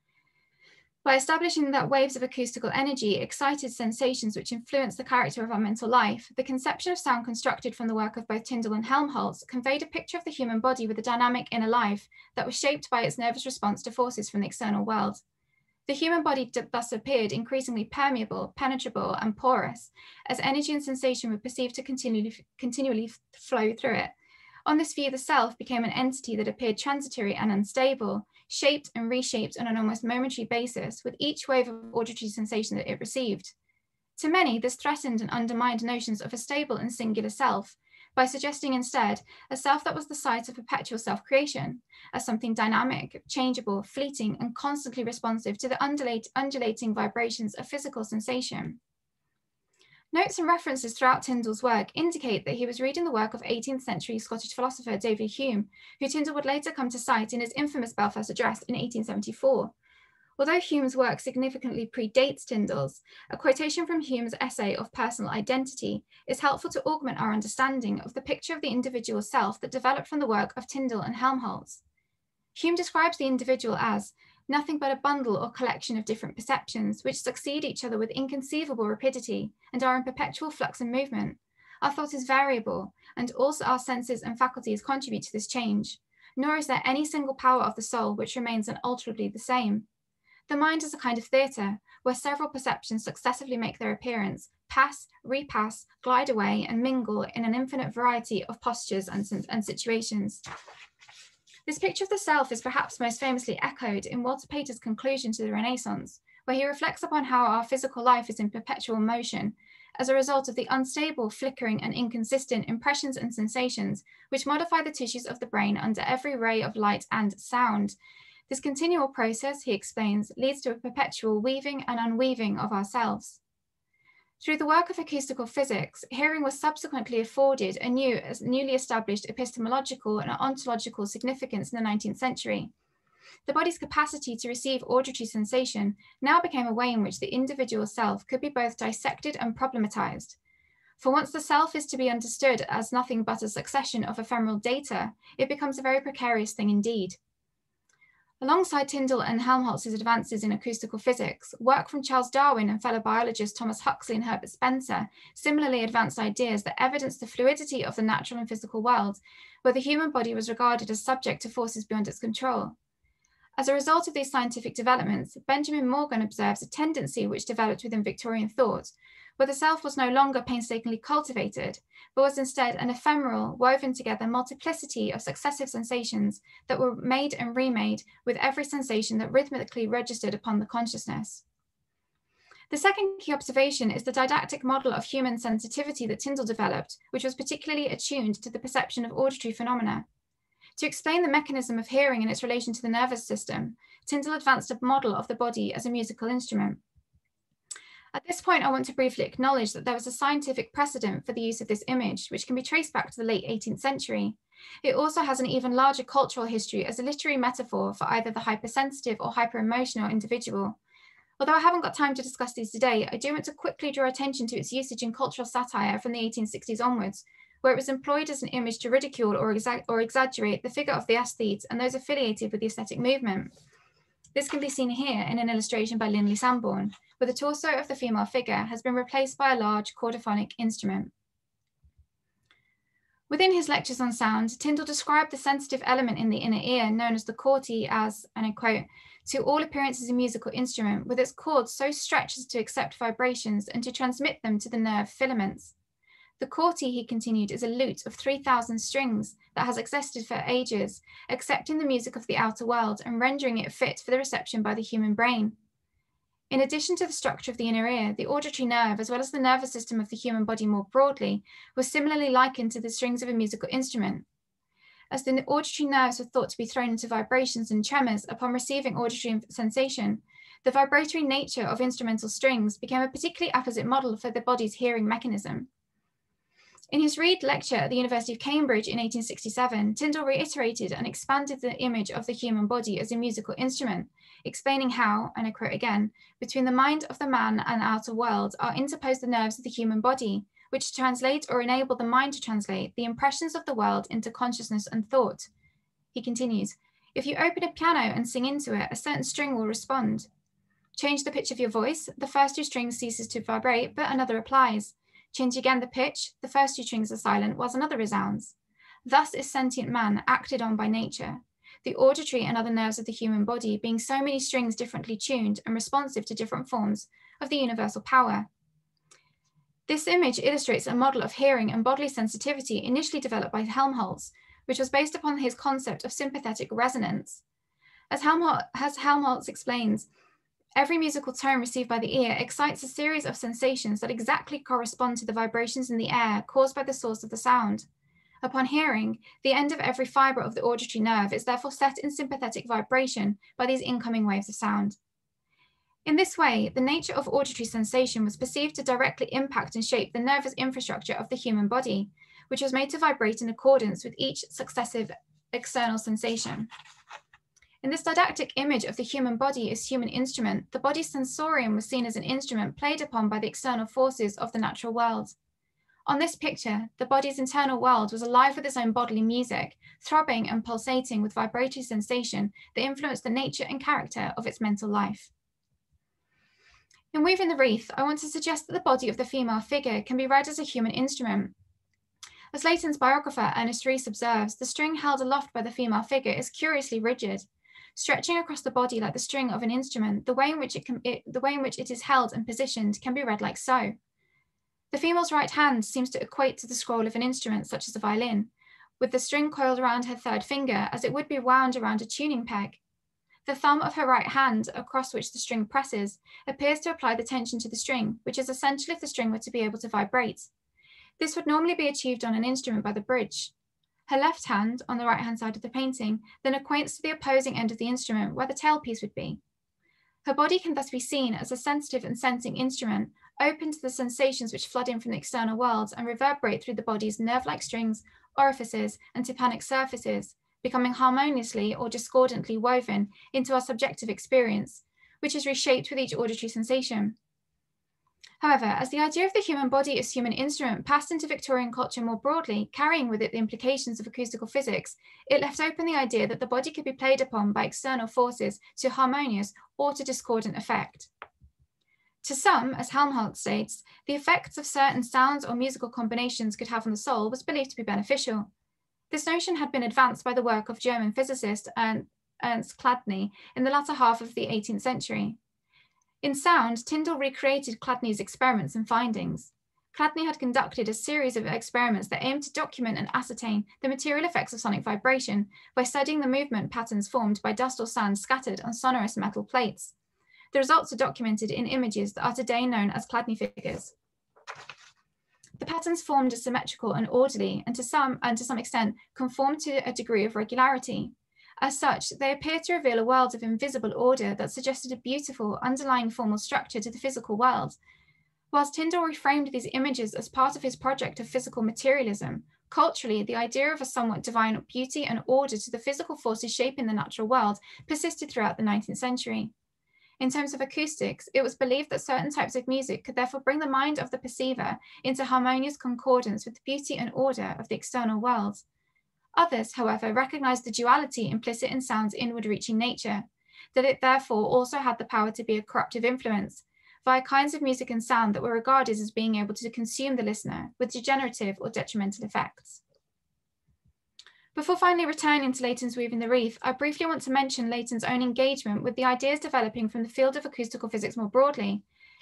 Speaker 3: By establishing that waves of acoustical energy excited sensations which influence the character of our mental life, the conception of sound constructed from the work of both Tyndall and Helmholtz conveyed a picture of the human body with a dynamic inner life that was shaped by its nervous response to forces from the external world. The human body thus appeared increasingly permeable, penetrable, and porous, as energy and sensation were perceived to continually, continually flow through it. On this view, the self became an entity that appeared transitory and unstable, shaped and reshaped on an almost momentary basis with each wave of auditory sensation that it received. To many, this threatened and undermined notions of a stable and singular self, by suggesting instead a self that was the site of perpetual self-creation, as something dynamic, changeable, fleeting, and constantly responsive to the undulate, undulating vibrations of physical sensation. Notes and references throughout Tyndall's work indicate that he was reading the work of eighteenth century Scottish philosopher David Hume, who Tyndall would later come to cite in his infamous Belfast Address in eighteen seventy-four. Although Hume's work significantly predates Tyndall's, a quotation from Hume's essay of personal identity is helpful to augment our understanding of the picture of the individual self that developed from the work of Tyndall and Helmholtz. Hume describes the individual as nothing but a bundle or collection of different perceptions which succeed each other with inconceivable rapidity and are in perpetual flux and movement. Our thought is variable, and also our senses and faculties contribute to this change, nor is there any single power of the soul which remains unalterably the same. The mind is a kind of theatre, where several perceptions successively make their appearance, pass, repass, glide away, and mingle in an infinite variety of postures and, and situations. This picture of the self is perhaps most famously echoed in Walter Pater's conclusion to the Renaissance, where he reflects upon how our physical life is in perpetual motion as a result of the unstable, flickering, and inconsistent impressions and sensations which modify the tissues of the brain under every ray of light and sound. This continual process, he explains, leads to a perpetual weaving and unweaving of ourselves. Through the work of acoustical physics, hearing was subsequently afforded a new, newly established epistemological and ontological significance in the nineteenth century. The body's capacity to receive auditory sensation now became a way in which the individual self could be both dissected and problematized. For once the self is to be understood as nothing but a succession of ephemeral data, it becomes a very precarious thing indeed. Alongside Tyndall and Helmholtz's advances in acoustical physics, work from Charles Darwin and fellow biologists Thomas Huxley and Herbert Spencer similarly advanced ideas that evidenced the fluidity of the natural and physical world, where the human body was regarded as subject to forces beyond its control. As a result of these scientific developments, Benjamin Morgan observes a tendency which developed within Victorian thought, where the self was no longer painstakingly cultivated, but was instead an ephemeral, woven together multiplicity of successive sensations that were made and remade with every sensation that rhythmically registered upon the consciousness. The second key observation is the didactic model of human sensitivity that Tyndall developed, which was particularly attuned to the perception of auditory phenomena. To explain the mechanism of hearing and its relation to the nervous system, Tyndall advanced a model of the body as a musical instrument. At this point, I want to briefly acknowledge that there was a scientific precedent for the use of this image, which can be traced back to the late eighteenth century. It also has an even larger cultural history as a literary metaphor for either the hypersensitive or hyper-emotional individual. Although I haven't got time to discuss these today, I do want to quickly draw attention to its usage in cultural satire from the eighteen sixties onwards, where it was employed as an image to ridicule or, exa or exaggerate the figure of the aesthete and those affiliated with the aesthetic movement. This can be seen here in an illustration by Linley Sanborn, where the torso of the female figure has been replaced by a large chordophonic instrument. Within his lectures on sound, Tyndall described the sensitive element in the inner ear, known as the corti, as, and I quote, "to all appearances a musical instrument, with its cords so stretched as to accept vibrations and to transmit them to the nerve filaments. The Courtauld, he continued, is a lute of three thousand strings that has existed for ages, accepting the music of the outer world and rendering it fit for the reception by the human brain. In addition to the structure of the inner ear, the auditory nerve, as well as the nervous system of the human body more broadly, was similarly likened to the strings of a musical instrument. As the auditory nerves were thought to be thrown into vibrations and tremors upon receiving auditory sensation, the vibratory nature of instrumental strings became a particularly apposite model for the body's hearing mechanism. In his Reid lecture at the University of Cambridge in eighteen sixty-seven, Tyndall reiterated and expanded the image of the human body as a musical instrument, explaining how, and I quote again, between the mind of the man and outer world are interposed the nerves of the human body, which translate or enable the mind to translate the impressions of the world into consciousness and thought. He continues, if you open a piano and sing into it, a certain string will respond. Change the pitch of your voice, the first two strings ceases to vibrate, but another applies. Change again the pitch, the first two strings are silent, whilst another resounds. Thus is sentient man acted on by nature, the auditory and other nerves of the human body being so many strings differently tuned and responsive to different forms of the universal power. This image illustrates a model of hearing and bodily sensitivity initially developed by Helmholtz, which was based upon his concept of sympathetic resonance. As Helmholtz, as Helmholtz explains, every musical tone received by the ear excites a series of sensations that exactly correspond to the vibrations in the air caused by the source of the sound. Upon hearing, the end of every fibre of the auditory nerve is therefore set in sympathetic vibration by these incoming waves of sound. In this way, the nature of auditory sensation was perceived to directly impact and shape the nervous infrastructure of the human body, which was made to vibrate in accordance with each successive external sensation. In this didactic image of the human body as human instrument, the body's sensorium was seen as an instrument played upon by the external forces of the natural world. On this picture, the body's internal world was alive with its own bodily music, throbbing and pulsating with vibratory sensation that influenced the nature and character of its mental life. In Weaving the Wreath, I want to suggest that the body of the female figure can be read as a human instrument. As Leighton's biographer, Ernest Rhys, observes, the string held aloft by the female figure is curiously rigid. Stretching across the body like the string of an instrument, the way in which it, can, it, the way in which it is held and positioned can be read like so. The female's right hand seems to equate to the scroll of an instrument such as a violin, with the string coiled around her third finger as it would be wound around a tuning peg. The thumb of her right hand, across which the string presses, appears to apply the tension to the string, which is essential if the string were to be able to vibrate. This would normally be achieved on an instrument by the bridge. Her left hand, on the right-hand side of the painting, then acquaints to the opposing end of the instrument where the tailpiece would be. Her body can thus be seen as a sensitive and sensing instrument, open to the sensations which flood in from the external world and reverberate through the body's nerve-like strings, orifices, and tympanic surfaces, becoming harmoniously or discordantly woven into our subjective experience, which is reshaped with each auditory sensation. However, as the idea of the human body as human instrument passed into Victorian culture more broadly, carrying with it the implications of acoustical physics, it left open the idea that the body could be played upon by external forces to harmonious or to discordant effect. To some, as Helmholtz states, the effects of certain sounds or musical combinations could have on the soul was believed to be beneficial. This notion had been advanced by the work of German physicist Ernst Chladni in the latter half of the eighteenth century. In sound, Tyndall recreated Chladni's experiments and findings. Chladni had conducted a series of experiments that aimed to document and ascertain the material effects of sonic vibration by studying the movement patterns formed by dust or sand scattered on sonorous metal plates. The results are documented in images that are today known as Chladni figures. The patterns formed are symmetrical and orderly, and to some, and to some extent conform to a degree of regularity. As such, they appear to reveal a world of invisible order that suggested a beautiful underlying formal structure to the physical world. Whilst Tyndall reframed these images as part of his project of physical materialism, culturally, the idea of a somewhat divine beauty and order to the physical forces shaping the natural world persisted throughout the nineteenth century. In terms of acoustics, it was believed that certain types of music could therefore bring the mind of the perceiver into harmonious concordance with the beauty and order of the external world. Others, however, recognized the duality implicit in sound's inward-reaching nature, that it therefore also had the power to be a corruptive influence, via kinds of music and sound that were regarded as being able to consume the listener with degenerative or detrimental effects. Before finally returning to Leighton's Weaving the Wreath, I briefly want to mention Leighton's own engagement with the ideas developing from the field of acoustical physics more broadly.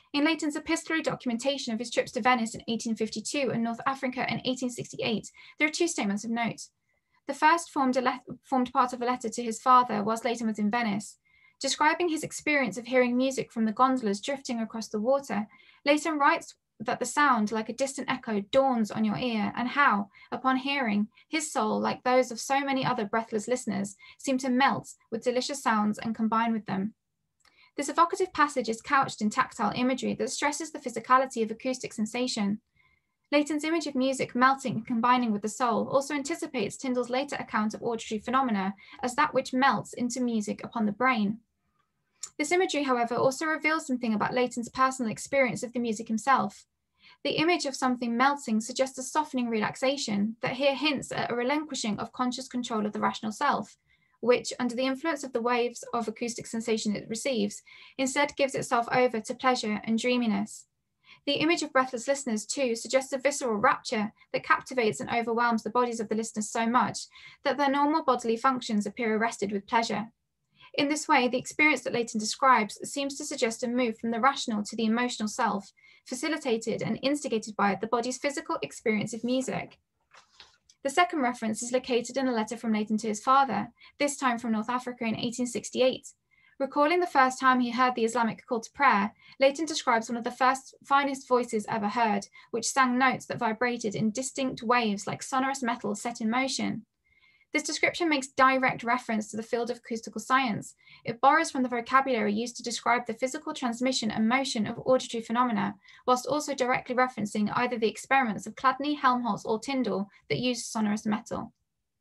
Speaker 3: In Leighton's epistolary documentation of his trips to Venice in eighteen fifty-two and North Africa in eighteen sixty-eight, there are two statements of note. The first formed, a formed part of a letter to his father whilst Leighton was in Venice. Describing his experience of hearing music from the gondolas drifting across the water, Leighton writes that the sound, like a distant echo, dawns on your ear, and how, upon hearing, his soul, like those of so many other breathless listeners, seemed to melt with delicious sounds and combine with them. This evocative passage is couched in tactile imagery that stresses the physicality of acoustic sensation. Leighton's image of music melting and combining with the soul also anticipates Tyndall's later account of auditory phenomena as that which melts into music upon the brain. This imagery, however, also reveals something about Leighton's personal experience of the music himself. The image of something melting suggests a softening relaxation that here hints at a relinquishing of conscious control of the rational self, which, under the influence of the waves of acoustic sensation it receives, instead gives itself over to pleasure and dreaminess. The image of breathless listeners, too, suggests a visceral rapture that captivates and overwhelms the bodies of the listeners so much that their normal bodily functions appear arrested with pleasure. In this way, the experience that Leighton describes seems to suggest a move from the rational to the emotional self, facilitated and instigated by the body's physical experience of music. The second reference is located in a letter from Leighton to his father, this time from North Africa in eighteen sixty-eight. Recalling the first time he heard the Islamic call to prayer, Leighton describes one of the first finest voices ever heard, which sang notes that vibrated in distinct waves like sonorous metal set in motion. This description makes direct reference to the field of acoustical science. It borrows from the vocabulary used to describe the physical transmission and motion of auditory phenomena, whilst also directly referencing either the experiments of Chladni, Helmholtz, or Tyndall that used sonorous metal.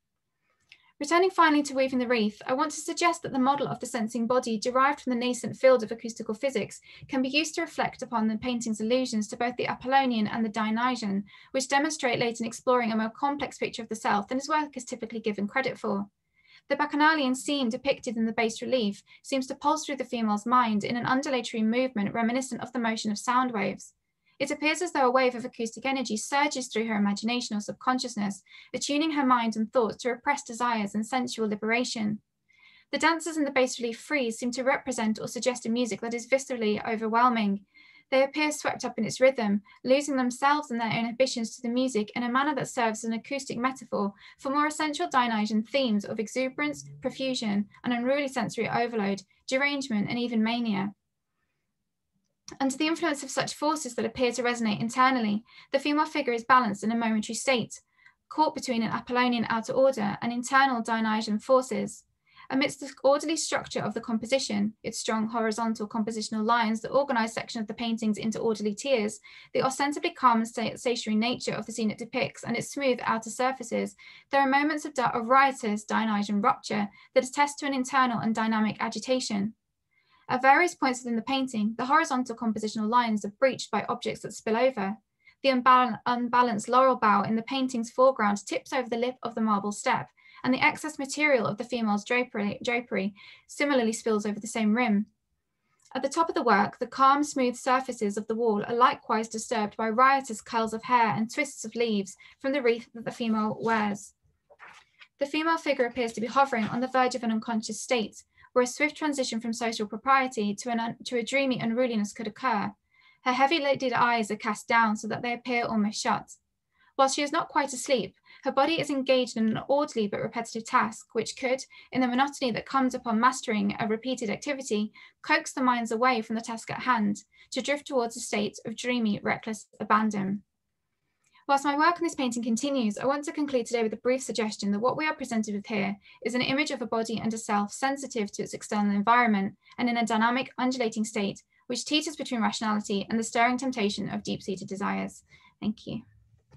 Speaker 3: Returning finally to weaving the wreath, I want to suggest that the model of the sensing body derived from the nascent field of acoustical physics can be used to reflect upon the painting's allusions to both the Apollonian and the Dionysian, which demonstrate Leighton exploring a more complex picture of the self than his work is typically given credit for. The Bacchanalian scene depicted in the bas relief seems to pulse through the female's mind in an undulatory movement reminiscent of the motion of sound waves. It appears as though a wave of acoustic energy surges through her imagination or subconsciousness, attuning her mind and thoughts to repressed desires and sensual liberation. The dancers in the bas relief frieze seem to represent or suggest a music that is viscerally overwhelming. They appear swept up in its rhythm, losing themselves and their inhibitions to the music in a manner that serves as an acoustic metaphor for more essential Dionysian themes of exuberance, profusion, and unruly sensory overload, derangement, and even mania. Under the influence of such forces that appear to resonate internally, the female figure is balanced in a momentary state, caught between an Apollonian outer order and internal Dionysian forces. Amidst the orderly structure of the composition, its strong horizontal compositional lines that organize section of the paintings into orderly tiers, the ostensibly calm and stationary nature of the scene it depicts, and its smooth outer surfaces, there are moments of, of riotous Dionysian rupture that attest to an internal and dynamic agitation. At various points within the painting, the horizontal compositional lines are breached by objects that spill over. The unbal unbalanced laurel bough in the painting's foreground tips over the lip of the marble step, and the excess material of the female's drapery, drapery similarly spills over the same rim. At the top of the work, the calm, smooth surfaces of the wall are likewise disturbed by riotous curls of hair and twists of leaves from the wreath that the female wears. The female figure appears to be hovering on the verge of an unconscious state, where a swift transition from social propriety to, an to a dreamy unruliness could occur. Her heavy-lidded eyes are cast down so that they appear almost shut. While she is not quite asleep, her body is engaged in an orderly but repetitive task, which could, in the monotony that comes upon mastering a repeated activity, coax the minds away from the task at hand, to drift towards a state of dreamy, reckless abandon. Whilst my work on this painting continues, I want to conclude today with a brief suggestion that what we are presented with here is an image of a body and a self sensitive to its external environment and in a dynamic, undulating state, which teeters between rationality and the stirring temptation of deep-seated desires. Thank you.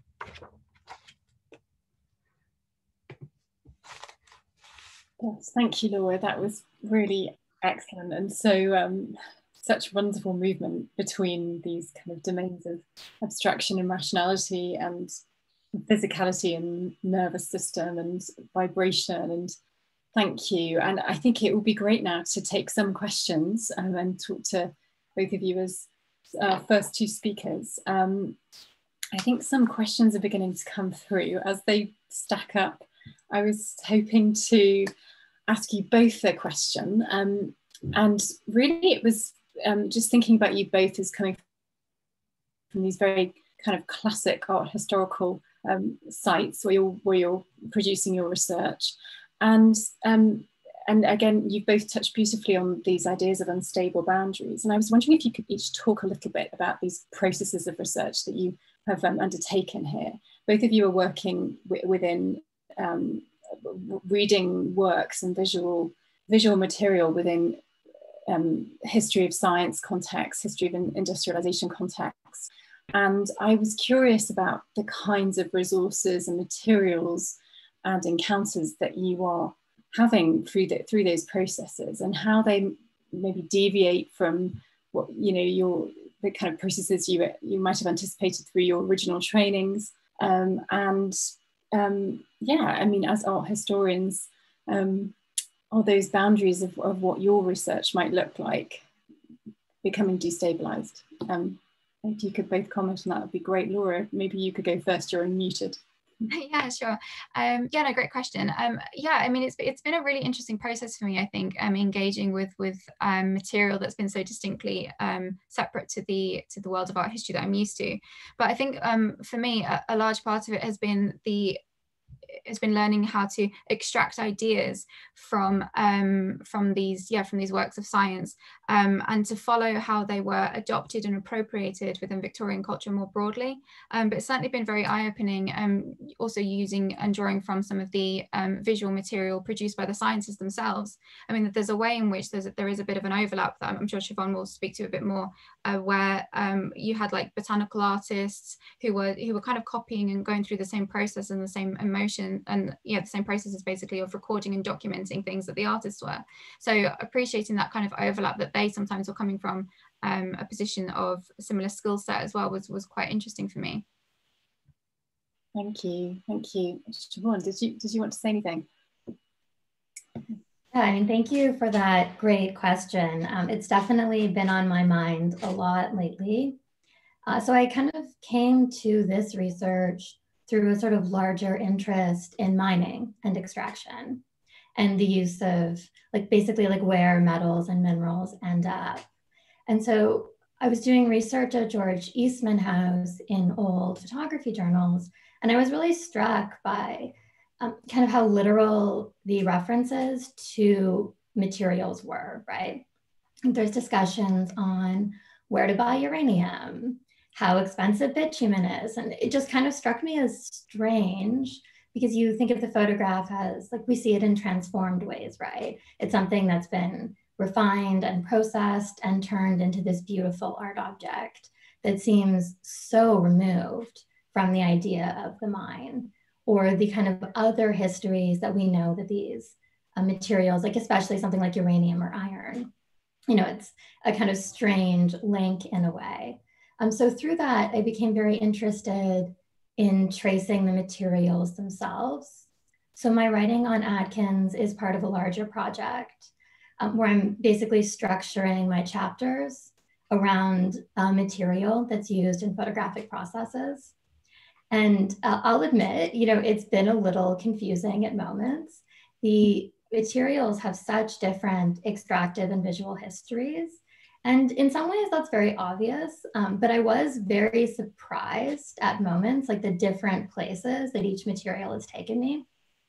Speaker 1: Yes, thank you, Laura. That was really excellent, and so um, such wonderful movement between these kind of domains of abstraction and rationality and physicality and nervous system and vibration. And thank you. And I think it will be great now to take some questions um, and talk to both of you as uh, first two speakers. Um, I think some questions are beginning to come through as they stack up. I was hoping to ask you both a question, um, and really it was um, just thinking about you both as coming from these very kind of classic art historical um, sites where you're, where you're producing your research. And, um, and again, you've both touched beautifully on these ideas of unstable boundaries. And I was wondering if you could each talk a little bit about these processes of research that you have um, undertaken here. Both of you are working within um, reading works and visual, visual material within um, history of science context, history of industrialization context. And I was curious about the kinds of resources and materials and encounters that you are having through, the, through those processes, and how they maybe deviate from what, you know, your, the kind of processes you, you might have anticipated through your original trainings. Um, and um, yeah, I mean, as art historians, um, are those boundaries of, of what your research might look like becoming destabilized? Um, if you could both comment on that, would be great. Laura, maybe you could go first, you're unmuted.
Speaker 3: Yeah, sure. Um, yeah, no, great question. Um, yeah, I mean, it's it's been a really interesting process for me, I think, um, engaging with with um, material that's been so distinctly um, separate to the to the world of art history that I'm used to. But I think um, for me, a, a large part of it has been the has been learning how to extract ideas from um, from these yeah from these works of science, um, and to follow how they were adopted and appropriated within Victorian culture more broadly. Um, but it's certainly been very eye-opening, um, also using and drawing from some of the um, visual material produced by the scientists themselves. I mean, there's a way in which there's, there is a bit of an overlap that I'm sure Siobhan will speak to a bit more, uh, where um, you had like botanical artists who were who were kind of copying and going through the same process and the same emotion, and yeah, the same processes basically of recording and documenting things that the artists were. So appreciating that kind of overlap, that they sometimes were coming from um, a position of similar skill set as well, was, was quite interesting for me.
Speaker 1: Thank you, thank you. Siobhan, did you, did you want to say anything?
Speaker 2: Yeah, I mean, thank you for that great question. Um, it's definitely been on my mind a lot lately. Uh, so I kind of came to this research through a sort of larger interest in mining and extraction, and the use of like basically like where metals and minerals end up. And so I was doing research at George Eastman House in old photography journals, and I was really struck by um, kind of how literal the references to materials were, right? There's discussions on where to buy uranium, how expensive bitumen is. And it just kind of struck me as strange, because you think of the photograph as like, we see it in transformed ways, right? It's something that's been refined and processed and turned into this beautiful art object that seems so removed from the idea of the mine, or the kind of other histories that we know that these uh, materials, like especially something like uranium or iron, you know, it's a kind of strange link in a way. Um, so through that, I became very interested in tracing the materials themselves. So my writing on Atkins is part of a larger project um, where I'm basically structuring my chapters around uh, material that's used in photographic processes. And uh, I'll admit, you know, it's been a little confusing at moments. The materials have such different extractive and visual histories. And in some ways that's very obvious, um, but I was very surprised at moments, like the different places that each material has taken me,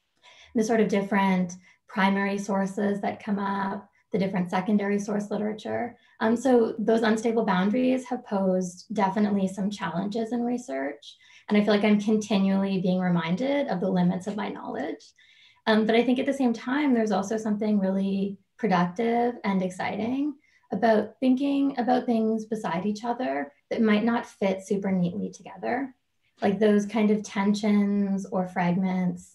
Speaker 2: the sort of different primary sources that come up, the different secondary source literature. Um, so those unstable boundaries have posed definitely some challenges in research. And I feel like I'm continually being reminded of the limits of my knowledge. Um, but I think at the same time, there's also something really productive and exciting about thinking about things beside each other that might not fit super neatly together, like those kind of tensions or fragments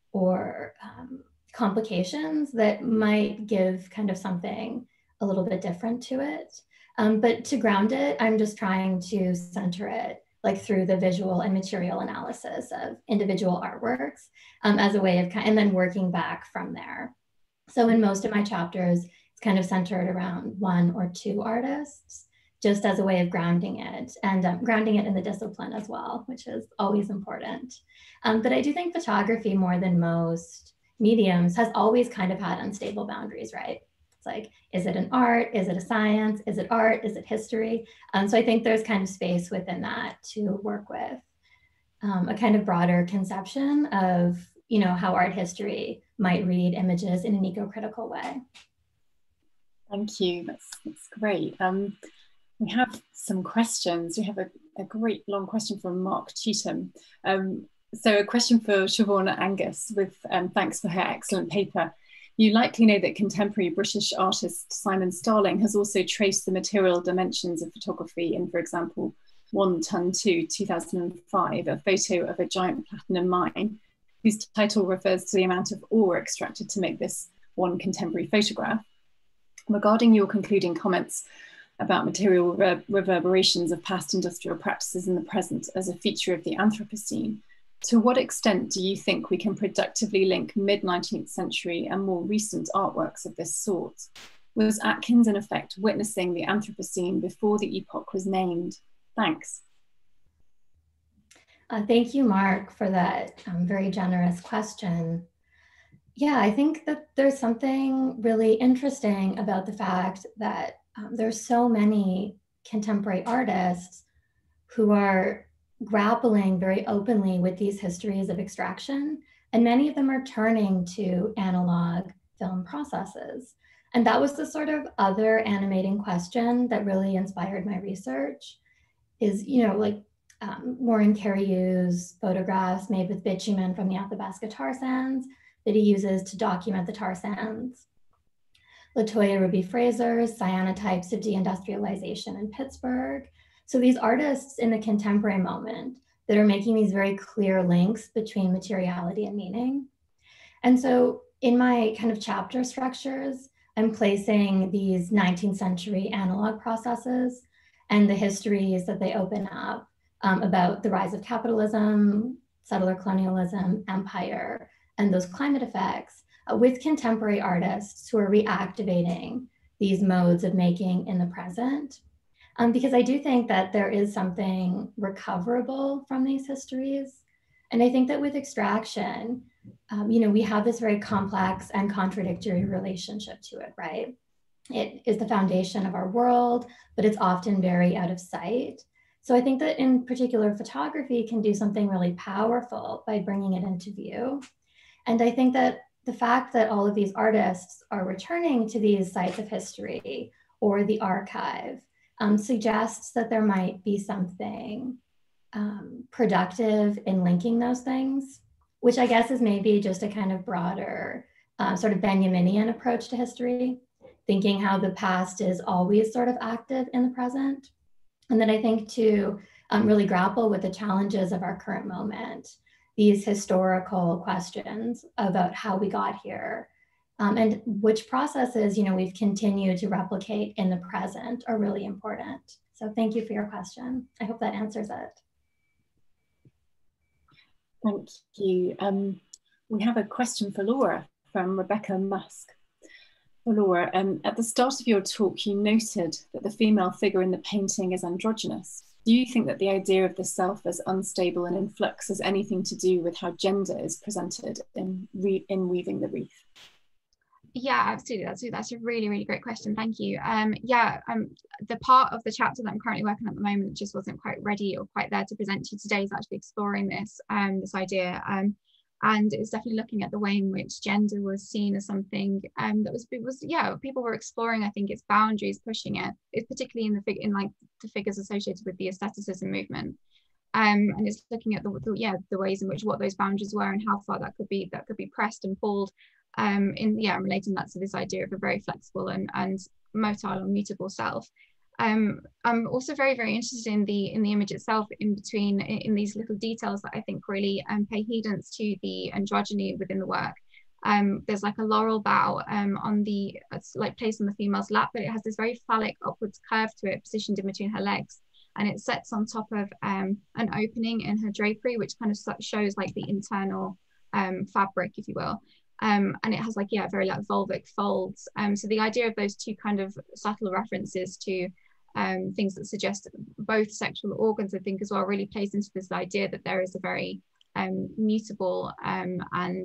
Speaker 2: or um, complications that might give kind of something a little bit different to it. Um, but to ground it, I'm just trying to center it like through the visual and material analysis of individual artworks um, as a way of kind, and then working back from there. So in most of my chapters, it's kind of centered around one or two artists, just as a way of grounding it and um, grounding it in the discipline as well, which is always important. Um, but I do think photography, more than most mediums, has always kind of had unstable boundaries, right? It's like, is it an art? Is it a science? Is it art? Is it history? Um, so I think there's kind of space within that to work with um, a kind of broader conception of, you know, how art history might read images in an eco-critical way.
Speaker 1: Thank you, that's, that's great. Um, we have some questions. We have a, a great long question from Mark Cheetham. Um, so a question for Siobhan and Angus, with um, thanks for her excellent paper. You likely know that contemporary British artist Simon Starling has also traced the material dimensions of photography in, for example, one ton two, two thousand five, a photo of a giant platinum mine, whose title refers to the amount of ore extracted to make this one contemporary photograph. Regarding your concluding comments about material re reverberations of past industrial practices in the present as a feature of the Anthropocene, to what extent do you think we can productively link mid-nineteenth century and more recent artworks of this sort? Was Atkins in effect witnessing the Anthropocene before the epoch was named? Thanks.
Speaker 2: Uh, thank you, Mark, for that um, very generous question. Yeah, I think that there's something really interesting about the fact that um, there's so many contemporary artists who are grappling very openly with these histories of extraction, and many of them are turning to analog film processes. And that was the sort of other animating question that really inspired my research is, you know, like um, Warren Carreyrou's photographs made with bitumen from the Athabasca tar sands that he uses to document the tar sands. LaToya Ruby Fraser's cyanotypes of deindustrialization in Pittsburgh. So these artists in the contemporary moment that are making these very clear links between materiality and meaning. And so in my kind of chapter structures, I'm placing these nineteenth century analog processes and the histories that they open up um, about the rise of capitalism, settler colonialism, empire, and those climate effects uh, with contemporary artists who are reactivating these modes of making in the present. Um, because I do think that there is something recoverable from these histories. And I think that with extraction, um, you know, we have this very complex and contradictory relationship to it, right? It is the foundation of our world, but it's often very out of sight. So I think that in particular, photography can do something really powerful by bringing it into view. And I think that the fact that all of these artists are returning to these sites of history or the archive um, suggests that there might be something um, productive in linking those things, which I guess is maybe just a kind of broader uh, sort of Benjaminian approach to history, thinking how the past is always sort of active in the present. And then I think to um, really grapple with the challenges of our current moment, these historical questions about how we got here um, and which processes, you know, we've continued to replicate in the present are really important. So thank you for your question. I hope that answers it.
Speaker 1: Thank you. Um, we have a question for Laura from Rebecca Musk. For Laura, um, at the start of your talk, you noted that the female figure in the painting is androgynous. Do you think that the idea of the self as unstable and in flux has anything to do with how gender is presented in, re in Weaving the Wreath?
Speaker 3: Yeah, absolutely. That's, that's a really, really great question. Thank you. Um, yeah, um, the part of the chapter that I'm currently working on at the moment just wasn't quite ready or quite there to present to you today is actually exploring this, um, this idea. Um, and it's definitely looking at the way in which gender was seen as something um, that was, it was, yeah, people were exploring, I think, its boundaries, pushing it. It's particularly in the fig in like the figures associated with the aestheticism movement. Um, and it's looking at the, the yeah the ways in which what those boundaries were and how far that could be that could be pressed and pulled. Um, in yeah, relating that to this idea of a very flexible and and motile and mutable self. Um, I'm also very very interested in the in the image itself, in between in, in these little details that I think really um, pay heedance to the androgyny within the work. Um, there's like a laurel bough um, on the it's like placed on the female's lap, but it has this very phallic upwards curve to it, positioned in between her legs, and it sets on top of um, an opening in her drapery, which kind of shows like the internal um, fabric, if you will. Um, and it has like, yeah, very like vulvic folds. Um, so the idea of those two kind of subtle references to um, things that suggest both sexual organs, I think as well, really plays into this idea that there is a very um, mutable um, and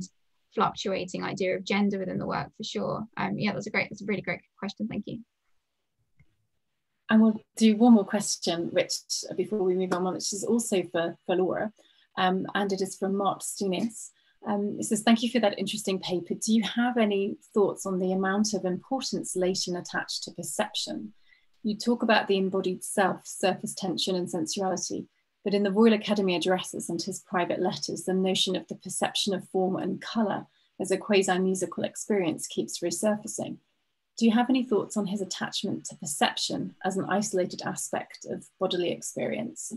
Speaker 3: fluctuating idea of gender within the work for sure. Um, yeah, that's a great, that's a really great question. Thank you.
Speaker 1: And we'll do one more question, which before we move on, which is also for, for Laura, um, and it is from Mark Stunis. Um, it says, thank you for that interesting paper. Do you have any thoughts on the amount of importance Leighton attached to perception? You talk about the embodied self, surface tension and sensuality, but in the Royal Academy addresses and his private letters, the notion of the perception of form and colour as a quasi-musical experience keeps resurfacing. Do you have any thoughts on his attachment to perception as an isolated aspect of bodily experience?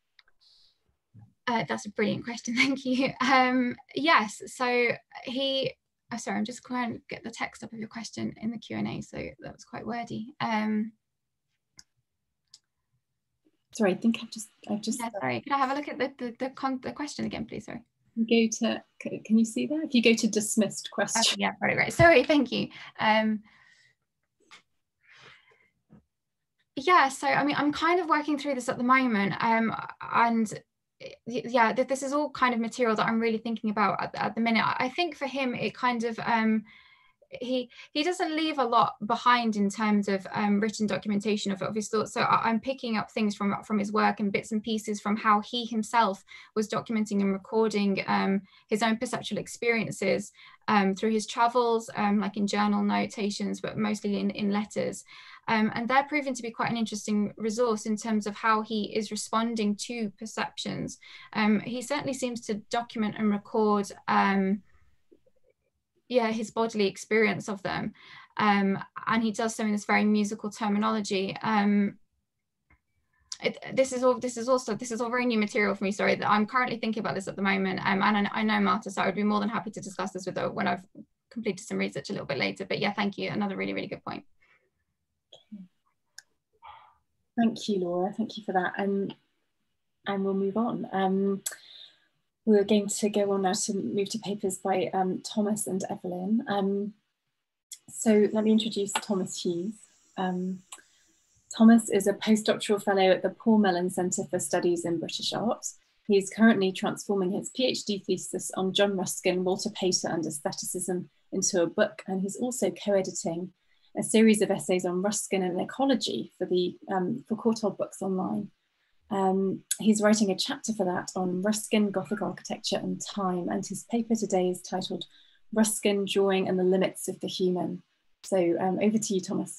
Speaker 3: Uh, that's a brilliant question, thank you. Um, yes, so he, oh, sorry, I'm just going to get the text up of your question in the Q and A, so that was quite wordy. Um,
Speaker 1: sorry, I think I've just, I've just.
Speaker 3: Yeah, sorry, can I have a look at the, the, the, con the question again, please, sorry.
Speaker 1: Go to, can you see that? If you go to dismissed question.
Speaker 3: Okay, yeah, very great, sorry, thank you. Um, yeah, so I mean, I'm kind of working through this at the moment, um, and yeah, this is all kind of material that I'm really thinking about at, at the minute. I think for him, it kind of, um, he he doesn't leave a lot behind in terms of um, written documentation of, of his thoughts. So I'm picking up things from, from his work and bits and pieces from how he himself was documenting and recording um, his own perceptual experiences um, through his travels, um, like in journal notations, but mostly in, in letters. Um, and they're proven to be quite an interesting resource in terms of how he is responding to perceptions. Um, he certainly seems to document and record um, yeah, his bodily experience of them. Um, and he does so in this very musical terminology. Um, it, this is all, this is also, this is all very new material for me, sorry, that I'm currently thinking about this at the moment. Um, and I, I know Marta, so I would be more than happy to discuss this with her when I've completed some research a little bit later. But yeah, thank you. Another really, really good point.
Speaker 1: Thank you, Laura. Thank you for that. And, and we'll move on. Um, we're going to go on now to move to papers by um, Thomas and Evelyn. Um, so let me introduce Thomas Hughes. Um, Thomas is a postdoctoral fellow at the Paul Mellon Centre for Studies in British Art. He's currently transforming his PhD thesis on John Ruskin, Walter Pater and aestheticism into a book, and he's also co-editing a series of essays on Ruskin and ecology for the um, for Courtauld Books Online. Um, he's writing a chapter for that on Ruskin, Gothic architecture and time, and his paper today is titled Ruskin, Drawing and the Limits of the Human. So um, over to you, Thomas.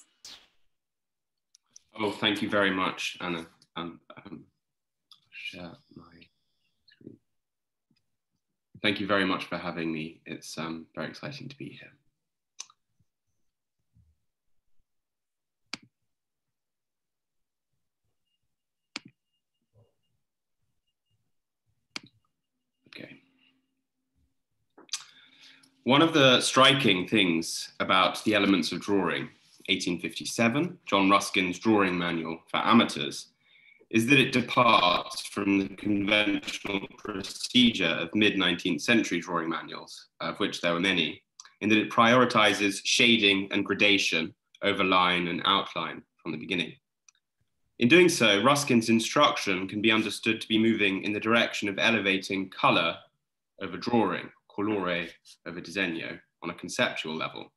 Speaker 4: Oh, thank you very much, Anna. Um, um, share my screen. Thank you very much for having me. It's um, very exciting to be here. Okay. One of the striking things about The Elements of Drawing, eighteen fifty-seven, John Ruskin's drawing manual for amateurs, is that it departs from the conventional procedure of mid-nineteenth century drawing manuals, of which there were many, in that it prioritizes shading and gradation over line and outline from the beginning. In doing so, Ruskin's instruction can be understood to be moving in the direction of elevating color over drawing, colore over disegno, on a conceptual level.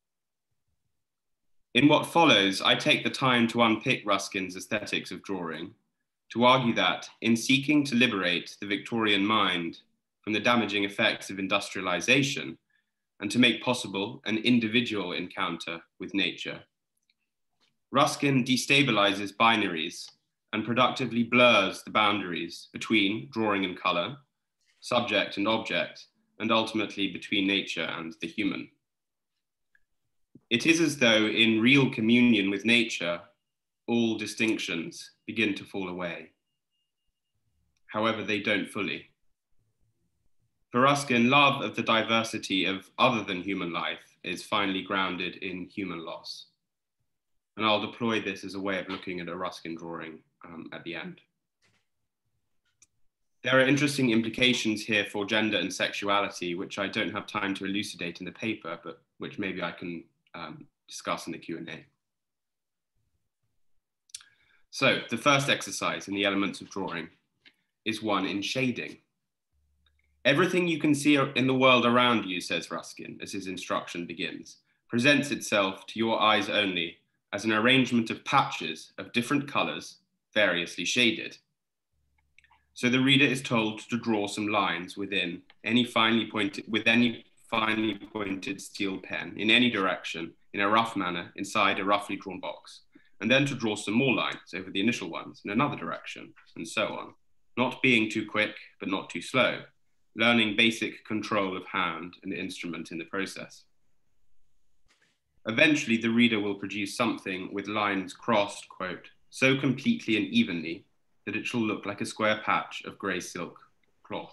Speaker 4: In what follows, I take the time to unpick Ruskin's aesthetics of drawing, to argue that in seeking to liberate the Victorian mind from the damaging effects of industrialization and to make possible an individual encounter with nature, Ruskin destabilizes binaries and productively blurs the boundaries between drawing and color, subject and object, and ultimately between nature and the human. It is as though in real communion with nature, all distinctions begin to fall away. However, they don't fully. For Ruskin, love of the diversity of other than human life is finally grounded in human loss. And I'll deploy this as a way of looking at a Ruskin drawing um, at the end. There are interesting implications here for gender and sexuality, which I don't have time to elucidate in the paper, but which maybe I can um, discuss in the Q and A. So the first exercise in the Elements of Drawing is one in shading. Everything you can see in the world around you, says Ruskin, as his instruction begins, presents itself to your eyes only as an arrangement of patches of different colors, variously shaded. So the reader is told to draw some lines within any finely pointed, with any finely pointed steel pen in any direction, in a rough manner, inside a roughly drawn box, and then to draw some more lines over the initial ones in another direction, and so on, not being too quick, but not too slow, learning basic control of hand and instrument in the process. Eventually, the reader will produce something with lines crossed, quote, so completely and evenly that it shall look like a square patch of grey silk cloth.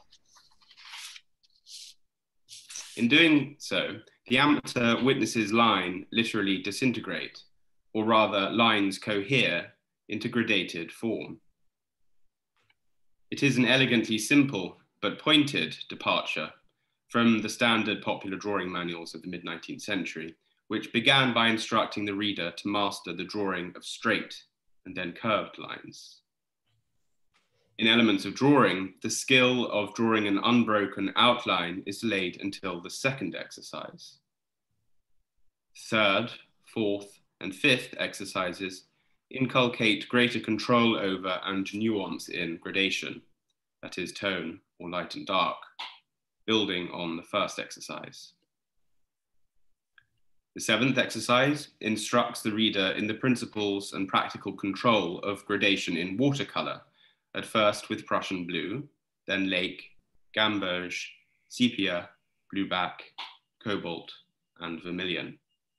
Speaker 4: In doing so, the amateur witnesses line literally disintegrate, or rather lines cohere into gradated form. It is an elegantly simple but pointed departure from the standard popular drawing manuals of the mid nineteenth century, which began by instructing the reader to master the drawing of straight and then curved lines. In Elements of Drawing, the skill of drawing an unbroken outline is delayed until the second exercise. Third, fourth, and fifth exercises inculcate greater control over and nuance in gradation, that is tone or light and dark, building on the first exercise. The seventh exercise instructs the reader in the principles and practical control of gradation in watercolor, at first with Prussian blue, then lake, gamboge, sepia, blueback, cobalt, and vermilion.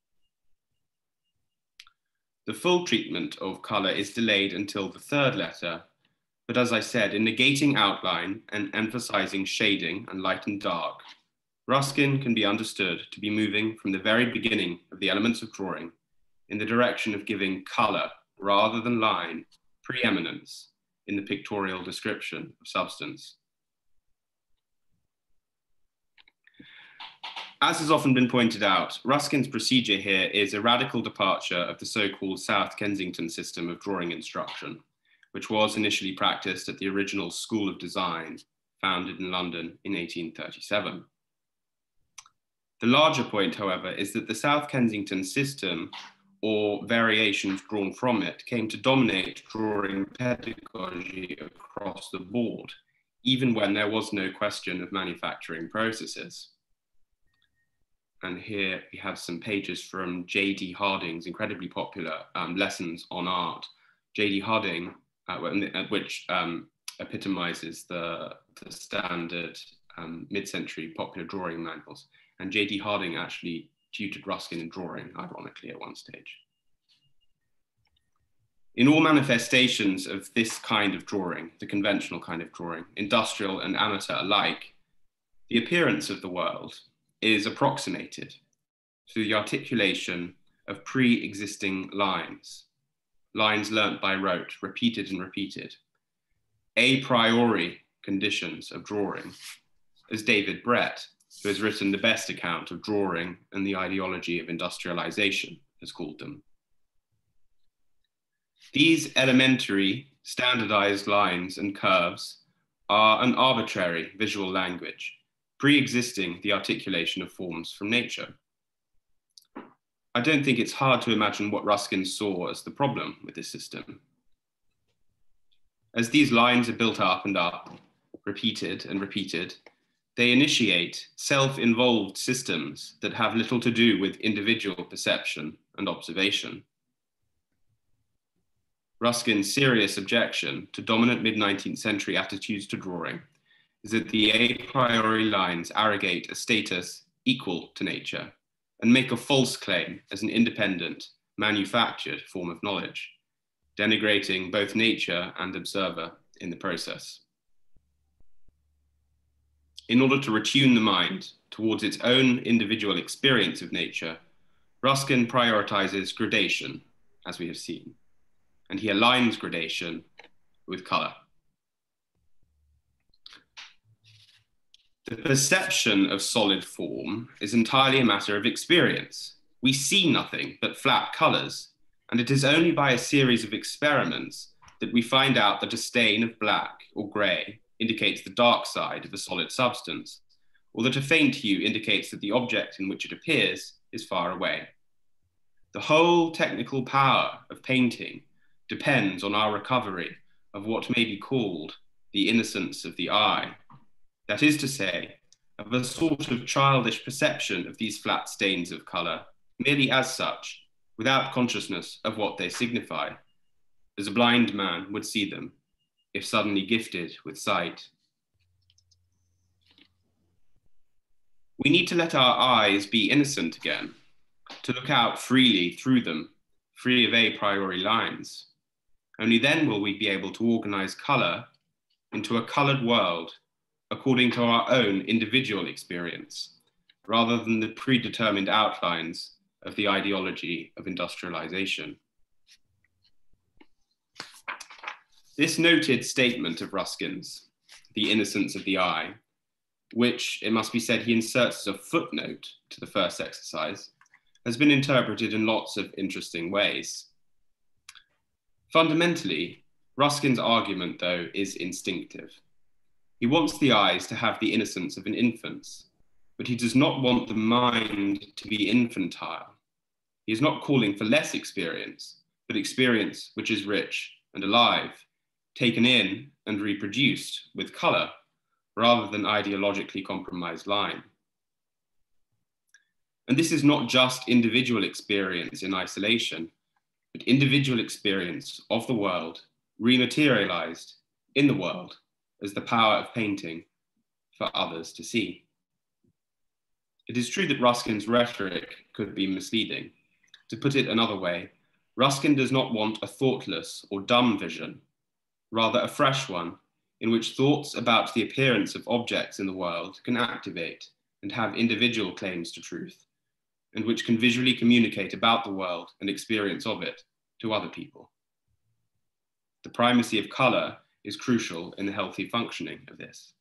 Speaker 4: The full treatment of color is delayed until the third letter, but as I said, in negating outline and emphasizing shading and light and dark, Ruskin can be understood to be moving from the very beginning of the Elements of Drawing in the direction of giving color rather than line preeminence in the pictorial description of substance. As has often been pointed out, Ruskin's procedure here is a radical departure of the so-called South Kensington system of drawing instruction, which was initially practiced at the original School of Design, founded in London in eighteen thirty-seven. The larger point, however, is that the South Kensington system, or variations drawn from it, came to dominate drawing pedagogy across the board, even when there was no question of manufacturing processes. And here we have some pages from J D Harding's incredibly popular um, Lessons on Art. J D Harding, uh, which um, epitomizes the, the standard um, mid-century popular drawing manuals. And J D Harding actually tutored Ruskin in drawing, ironically, at one stage. In all manifestations of this kind of drawing, the conventional kind of drawing, industrial and amateur alike, the appearance of the world is approximated through the articulation of pre-existing lines, lines learnt by rote, repeated and repeated, a priori conditions of drawing, as David Brett, who has written the best account of drawing and the ideology of industrialization, has called them. These elementary standardized lines and curves are an arbitrary visual language, pre-existing the articulation of forms from nature. I don't think it's hard to imagine what Ruskin saw as the problem with this system. As these lines are built up and up, repeated and repeated, they initiate self-involved systems that have little to do with individual perception and observation. Ruskin's serious objection to dominant mid-nineteenth century attitudes to drawing is that the a priori lines arrogate a status equal to nature and make a false claim as an independent, manufactured form of knowledge, denigrating both nature and observer in the process. In order to retune the mind towards its own individual experience of nature, Ruskin prioritizes gradation, as we have seen, and he aligns gradation with color. The perception of solid form is entirely a matter of experience. We see nothing but flat colors, and it is only by a series of experiments that we find out that a stain of black or gray indicates the dark side of a solid substance, or that a faint hue indicates that the object in which it appears is far away. The whole technical power of painting depends on our recovery of what may be called the innocence of the eye. That is to say, of a sort of childish perception of these flat stains of colour, merely as such, without consciousness of what they signify, as a blind man would see them, if suddenly gifted with sight. We need to let our eyes be innocent again, to look out freely through them, free of a priori lines. Only then will we be able to organize colour into a coloured world according to our own individual experience, rather than the predetermined outlines of the ideology of industrialization. This noted statement of Ruskin's, the innocence of the eye, which, it must be said, he inserts as a footnote to the first exercise, has been interpreted in lots of interesting ways. Fundamentally, Ruskin's argument, though, is instinctive. He wants the eyes to have the innocence of an infant's, but he does not want the mind to be infantile. He is not calling for less experience, but experience which is rich and alive, taken in and reproduced with colour, rather than ideologically compromised line. And this is not just individual experience in isolation, but individual experience of the world rematerialized in the world as the power of painting for others to see. It is true that Ruskin's rhetoric could be misleading. To put it another way, Ruskin does not want a thoughtless or dumb vision, rather a fresh one, in which thoughts about the appearance of objects in the world can activate and have individual claims to truth, and which can visually communicate about the world and experience of it to other people. The primacy of colour is crucial in the healthy functioning of this.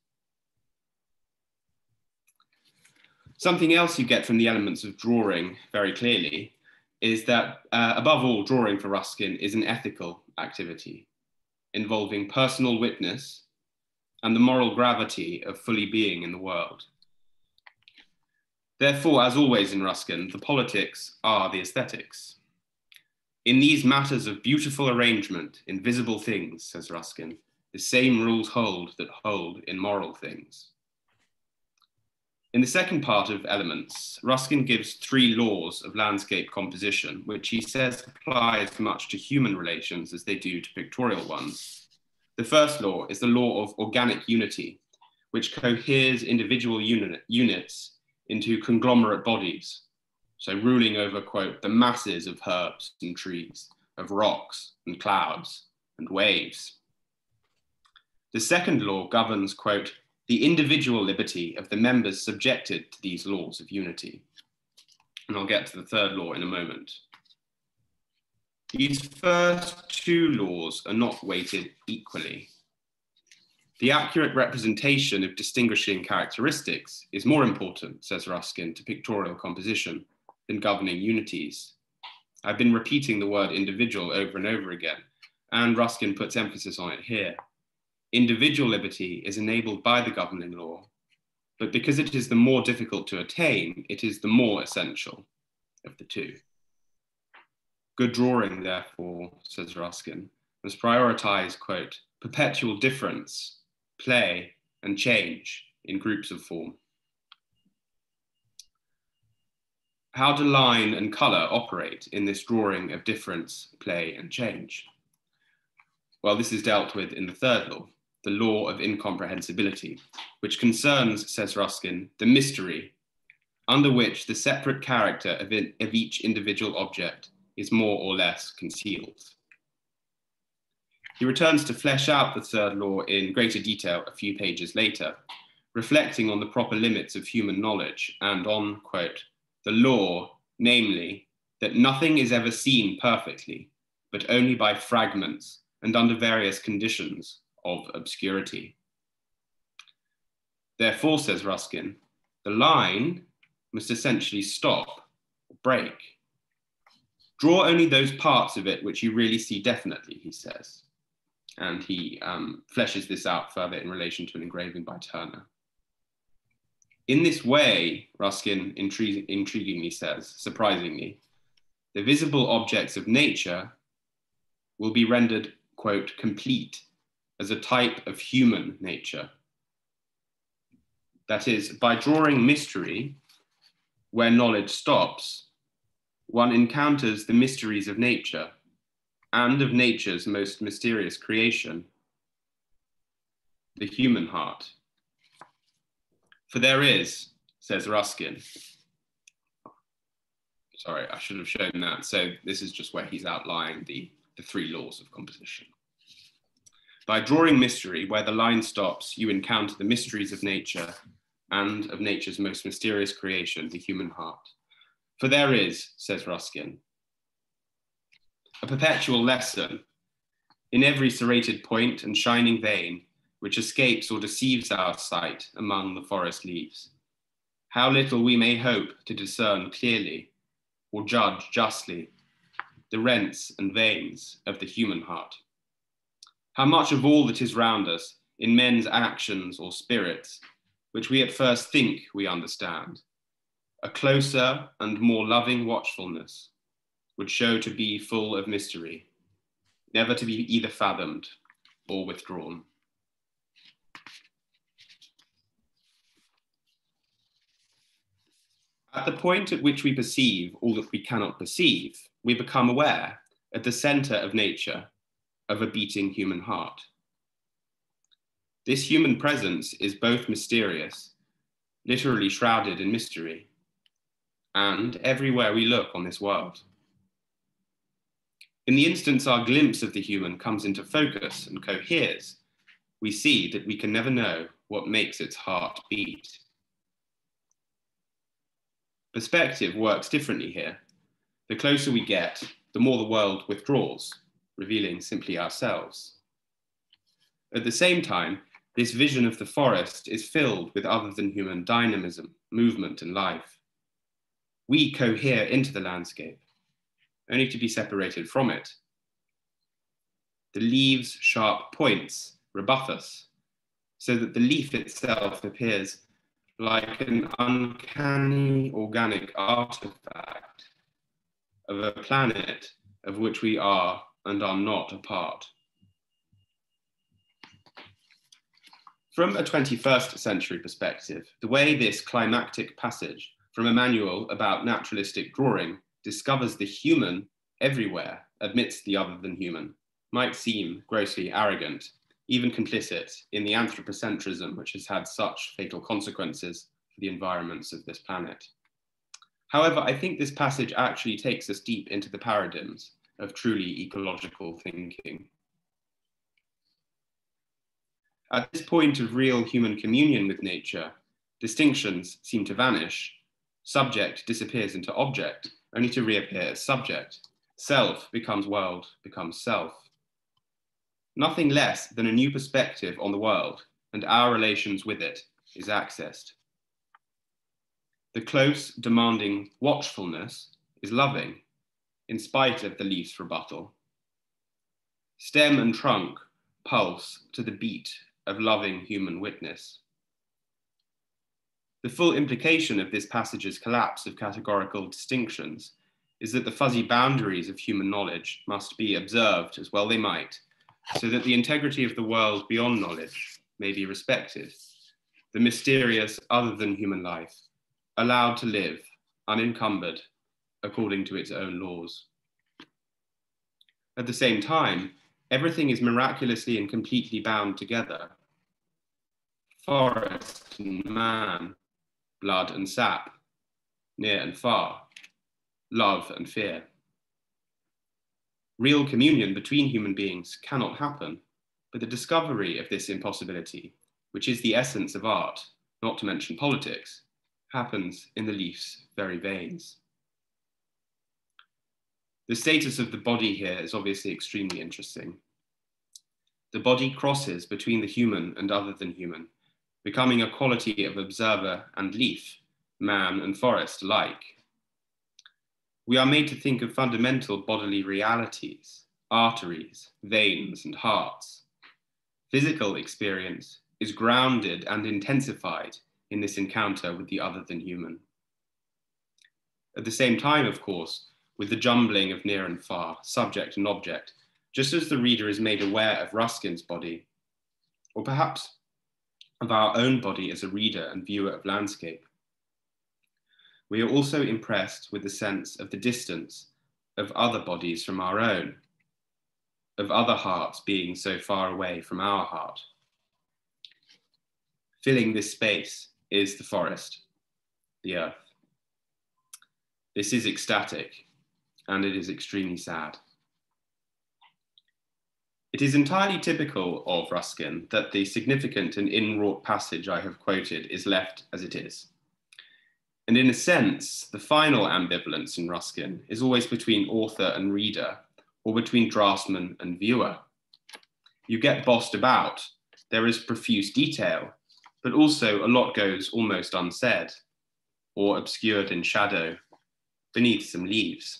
Speaker 4: Something else you get from the elements of drawing very clearly is that, uh, above all, drawing for Ruskin is an ethical activity involving personal witness and the moral gravity of fully being in the world. Therefore, as always in Ruskin, the politics are the aesthetics. In these matters of beautiful arrangement in visible things, says Ruskin, the same rules hold that hold in moral things. In the second part of Elements, Ruskin gives three laws of landscape composition, which he says apply as much to human relations as they do to pictorial ones. The first law is the law of organic unity, which coheres individual unit, units into conglomerate bodies, so ruling over, quote, the masses of herbs and trees, of rocks and clouds and waves. The second law governs, quote, the individual liberty of the members subjected to these laws of unity. And I'll get to the third law in a moment. These first two laws are not weighted equally. The accurate representation of distinguishing characteristics is more important, says Ruskin, to pictorial composition than governing unities. I've been repeating the word individual over and over again, and Ruskin puts emphasis on it here. Individual liberty is enabled by the governing law, but because it is the more difficult to attain, it is the more essential of the two. Good drawing, therefore, says Ruskin, must prioritize, quote, perpetual difference, play, and change in groups of form. How do line and colour operate in this drawing of difference, play, and change? Well, this is dealt with in the third law, the law of incomprehensibility, which concerns, says Ruskin, the mystery under which the separate character of, it, of each individual object is more or less concealed. He returns to flesh out the third law in greater detail a few pages later, reflecting on the proper limits of human knowledge and on, quote, the law, namely, that nothing is ever seen perfectly, but only by fragments and under various conditions of obscurity. Therefore, says Ruskin, the line must essentially stop, or break. Draw only those parts of it which you really see definitely, he says. And he um, fleshes this out further in relation to an engraving by Turner. In this way, Ruskin intri intriguingly says, surprisingly, the visible objects of nature will be rendered, quote, complete as a type of human nature. That is, by drawing mystery where knowledge stops, one encounters the mysteries of nature and of nature's most mysterious creation, the human heart. For there is, says Ruskin, sorry, I should have shown that. So this is just where he's outlining the, the three laws of composition. By drawing mystery where the line stops, you encounter the mysteries of nature and of nature's most mysterious creation, the human heart. For there is, says Ruskin, a perpetual lesson in every serrated point and shining vein which escapes or deceives our sight among the forest leaves. How little we may hope to discern clearly or judge justly the rents and veins of the human heart. How much of all that is round us in men's actions or spirits, which we at first think we understand, a closer and more loving watchfulness would show to be full of mystery, never to be either fathomed or withdrawn. At the point at which we perceive all that we cannot perceive, we become aware, at the center of nature, of a beating human heart. This human presence is both mysterious, literally shrouded in mystery, and everywhere we look on this world. In the instance our glimpse of the human comes into focus and coheres, we see that we can never know what makes its heart beat. Perspective works differently here. The closer we get, the more the world withdraws, revealing simply ourselves. At the same time, this vision of the forest is filled with other than human dynamism, movement, and life. We cohere into the landscape, only to be separated from it. The leaves' sharp points rebuff us, so that the leaf itself appears like an uncanny organic artifact of a planet of which we are and are not a part. From a twenty-first century perspective, the way this climactic passage from a manual about naturalistic drawing discovers the human everywhere amidst the other than human might seem grossly arrogant, even complicit in the anthropocentrism which has had such fatal consequences for the environments of this planet. However, I think this passage actually takes us deep into the paradigms of truly ecological thinking. At this point of real human communion with nature, distinctions seem to vanish. Subject disappears into object, only to reappear as subject. Self becomes world, becomes self. Nothing less than a new perspective on the world and our relations with it is accessed. The close, demanding watchfulness is loving, in spite of the leaf's rebuttal. Stem and trunk pulse to the beat of loving human witness. The full implication of this passage's collapse of categorical distinctions is that the fuzzy boundaries of human knowledge must be observed as well they might, so that the integrity of the world beyond knowledge may be respected, the mysterious other than human life allowed to live unencumbered according to its own laws. At the same time, everything is miraculously and completely bound together. Forest and man, blood and sap, near and far, love and fear. Real communion between human beings cannot happen, but the discovery of this impossibility, which is the essence of art, not to mention politics, happens in the leaf's very veins. The status of the body here is obviously extremely interesting. The body crosses between the human and other than human, becoming a quality of observer and leaf, man and forest alike. We are made to think of fundamental bodily realities, arteries, veins, and hearts, Physical experience is grounded and intensified in this encounter with the other than human. At the same time, of course, with the jumbling of near and far, subject and object, just as the reader is made aware of Ruskin's body, or perhaps of our own body as a reader and viewer of landscape, we are also impressed with the sense of the distance of other bodies from our own, of other hearts being so far away from our heart. Filling this space is the forest, the earth. This is ecstatic, and it is extremely sad. It is entirely typical of Ruskin that the significant and inwrought passage I have quoted is left as it is. And in a sense, the final ambivalence in Ruskin is always between author and reader, or between draftsman and viewer. You get bossed about, there is profuse detail, but also a lot goes almost unsaid, or obscured in shadow, beneath some leaves.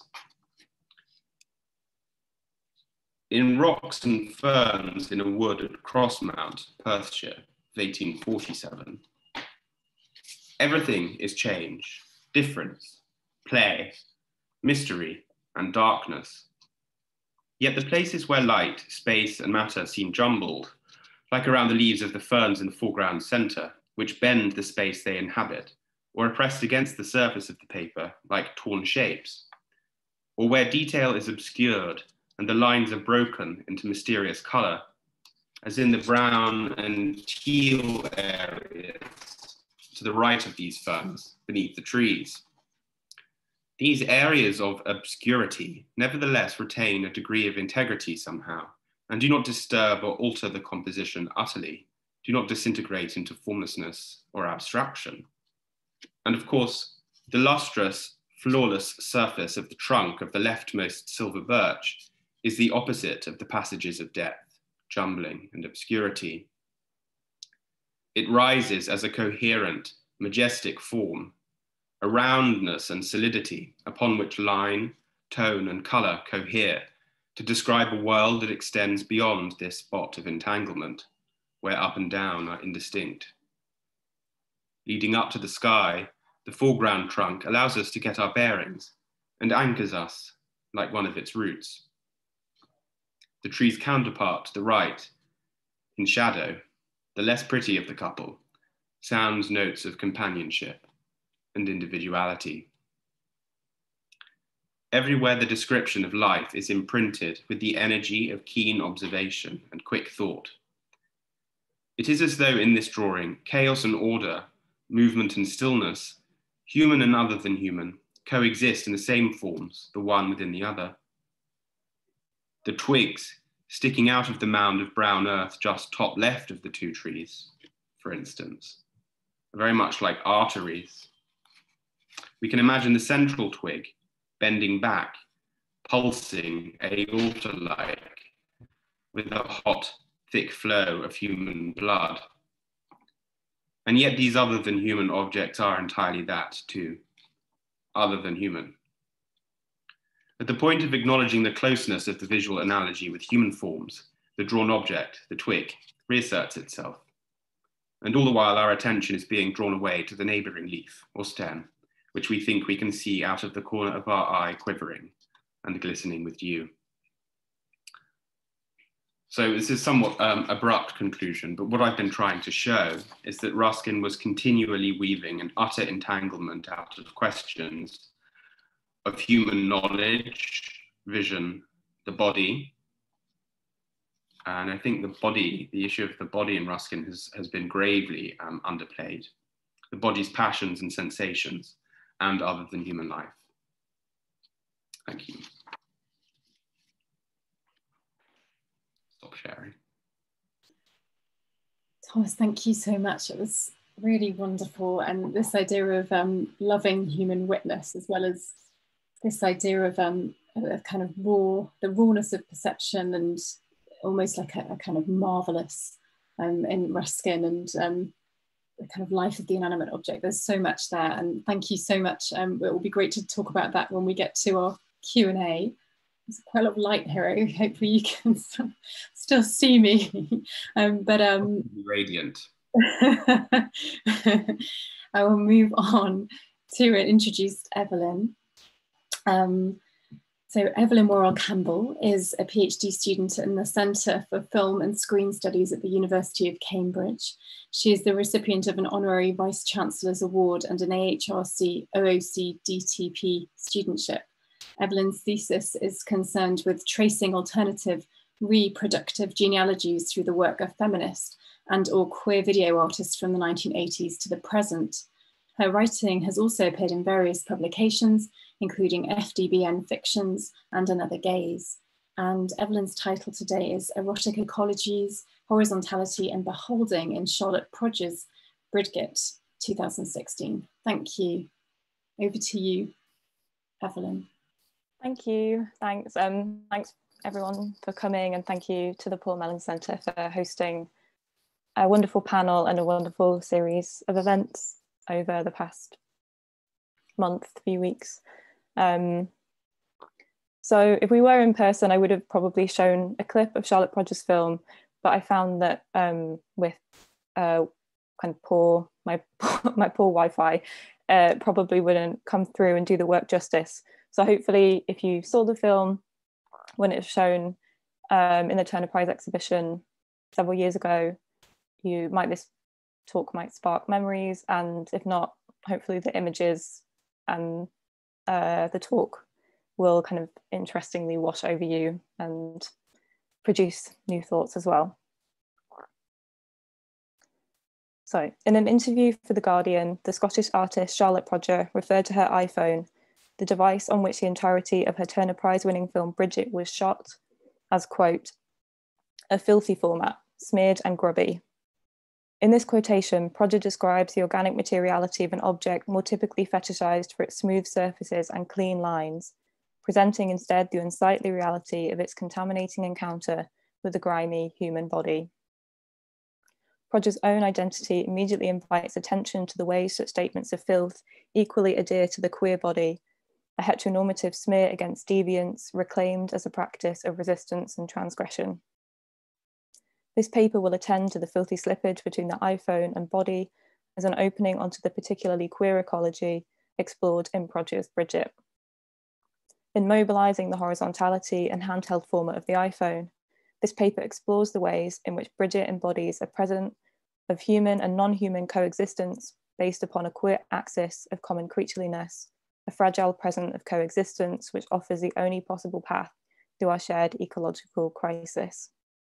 Speaker 4: In Rocks and Ferns in a Wood at Crossmount, Perthshire, of eighteen forty-seven, everything is change, difference, play, mystery, and darkness. Yet the places where light, space, and matter seem jumbled, like around the leaves of the ferns in the foreground centre, which bend the space they inhabit, or are pressed against the surface of the paper like torn shapes, or where detail is obscured and the lines are broken into mysterious colour, as in the brown and teal areas to the right of these ferns, beneath the trees. These areas of obscurity nevertheless retain a degree of integrity somehow, and do not disturb or alter the composition utterly, do not disintegrate into formlessness or abstraction. And of course, the lustrous, flawless surface of the trunk of the leftmost silver birch is the opposite of the passages of depth, jumbling, and obscurity. It rises as a coherent, majestic form, a roundness and solidity upon which line, tone, and colour cohere to describe a world that extends beyond this spot of entanglement, where up and down are indistinct. Leading up to the sky, the foreground trunk allows us to get our bearings and anchors us like one of its roots. The tree's counterpart to the right, in shadow, the less pretty of the couple, sounds notes of companionship and individuality. Everywhere the description of life is imprinted with the energy of keen observation and quick thought. It is as though in this drawing, chaos and order, movement and stillness, human and other than human, coexist in the same forms, the one within the other. The twigs sticking out of the mound of brown earth just top left of the two trees, for instance, are very much like arteries. We can imagine the central twig bending back, pulsing aorta-like with a hot, thick flow of human blood. And yet these other than human objects are entirely that too, other than human. At the point of acknowledging the closeness of the visual analogy with human forms, the drawn object, the twig, reasserts itself. And all the while our attention is being drawn away to the neighbouring leaf or stem, which we think we can see out of the corner of our eye quivering and glistening with dew. So this is somewhat um, abrupt conclusion, but what I've been trying to show is that Ruskin was continually weaving an utter entanglement out of questions of human knowledge, vision, the body. And I think the body, the issue of the body in Ruskin has, has been gravely um, underplayed. The body's passions and sensations and other than human life. Thank you. Stop sharing.
Speaker 1: Thomas, thank you so much. It was really wonderful. And this idea of um, loving human witness, as well as this idea of um, a kind of raw, the rawness of perception and almost like a, a kind of marvelous um, in Ruskin and um, the kind of life of the inanimate object. There's so much there, and thank you so much. Um, it will be great to talk about that when we get to our Q and A. there's quite a lot of light here. Hopefully you can still see me. um, but um,
Speaker 4: radiant.
Speaker 1: I will move on to introduce Evelyn. Um, so Evelyn Whorrall-Campbell is a PhD student in the Centre for Film and Screen Studies at the University of Cambridge. She is the recipient of an Honorary Vice-Chancellor's Award and an A H R C O O C D T P studentship. Evelyn's thesis is concerned with tracing alternative reproductive genealogies through the work of feminist and or queer video artists from the nineteen eighties to the present. Her writing has also appeared in various publications, including F D B N Fictions and Another Gaze. And Evelyn's title today is Erotic Ecologies, Horizontality and Beholding in Charlotte Prodger's BRIDGIT two thousand sixteen. Thank you. Over to you, Evelyn.
Speaker 5: Thank you. Thanks. Um, thanks everyone for coming, and thank you to the Paul Mellon Centre for hosting a wonderful panel and a wonderful series of events over the past month, few weeks. Um, so if we were in person, I would have probably shown a clip of Charlotte Prodger's film, but I found that um, with uh, kind of poor, my, my poor Wi-Fi, uh, probably wouldn't come through and do the work justice. So hopefully if you saw the film when it was shown um, in the Turner Prize exhibition several years ago, you might, this talk might spark memories, and if not, hopefully the images and uh, the talk will kind of interestingly wash over you and produce new thoughts as well. So in an interview for The Guardian, the Scottish artist Charlotte Prodger referred to her iPhone, the device on which the entirety of her Turner Prize winning film BRIDGIT was shot, as, quote, a filthy format, smeared and grubby. In this quotation, Prodger describes the organic materiality of an object more typically fetishized for its smooth surfaces and clean lines, presenting instead the unsightly reality of its contaminating encounter with the grimy human body. Prodger's own identity immediately invites attention to the ways that statements of filth equally adhere to the queer body, a heteronormative smear against deviance reclaimed as a practice of resistance and transgression. This paper will attend to the filthy slippage between the iPhone and body as an opening onto the particularly queer ecology explored in Prodger's BRIDGIT. In mobilizing the horizontality and handheld format of the iPhone, this paper explores the ways in which BRIDGIT embodies a present of human and non-human coexistence based upon a queer axis of common creatureliness, a fragile present of coexistence which offers the only possible path to our shared ecological crisis.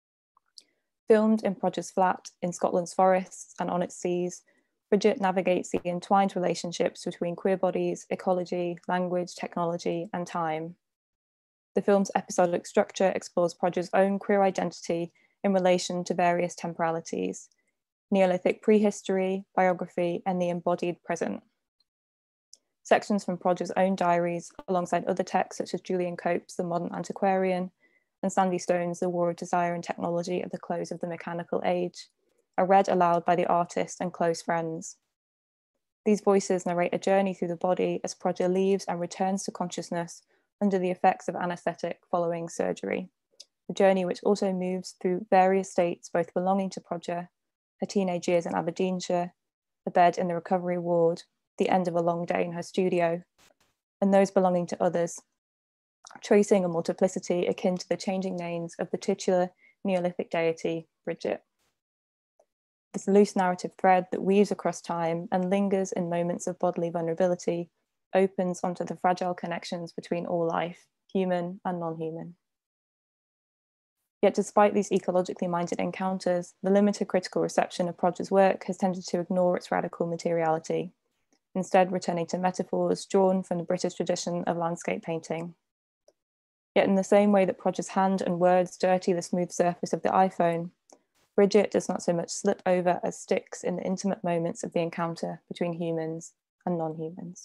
Speaker 5: Filmed in Prodger's flat, in Scotland's forests and on its seas, BRIDGIT navigates the entwined relationships between queer bodies, ecology, language, technology, and time. The film's episodic structure explores Prodger's own queer identity in relation to various temporalities, Neolithic prehistory, biography, and the embodied present. Sections from Prodger's own diaries, alongside other texts such as Julian Cope's The Modern Antiquarian, and Sandy Stone's The War of Desire and Technology at the Close of the Mechanical Age, are read aloud by the artist and close friends. These voices narrate a journey through the body as Prodger leaves and returns to consciousness under the effects of anaesthetic following surgery, a journey which also moves through various states both belonging to Prodger, her teenage years in Aberdeenshire, a bed in the recovery ward, the end of a long day in her studio, and those belonging to others, tracing a multiplicity akin to the changing names of the titular Neolithic deity, BRIDGIT. This loose narrative thread that weaves across time and lingers in moments of bodily vulnerability opens onto the fragile connections between all life, human and non-human. Yet despite these ecologically minded encounters, the limited critical reception of Prodger's work has tended to ignore its radical materiality, instead returning to metaphors drawn from the British tradition of landscape painting. Yet in the same way that Prodger's hand and words dirty the smooth surface of the iPhone, BRIDGIT does not so much slip over as sticks in the intimate moments of the encounter between humans and non-humans.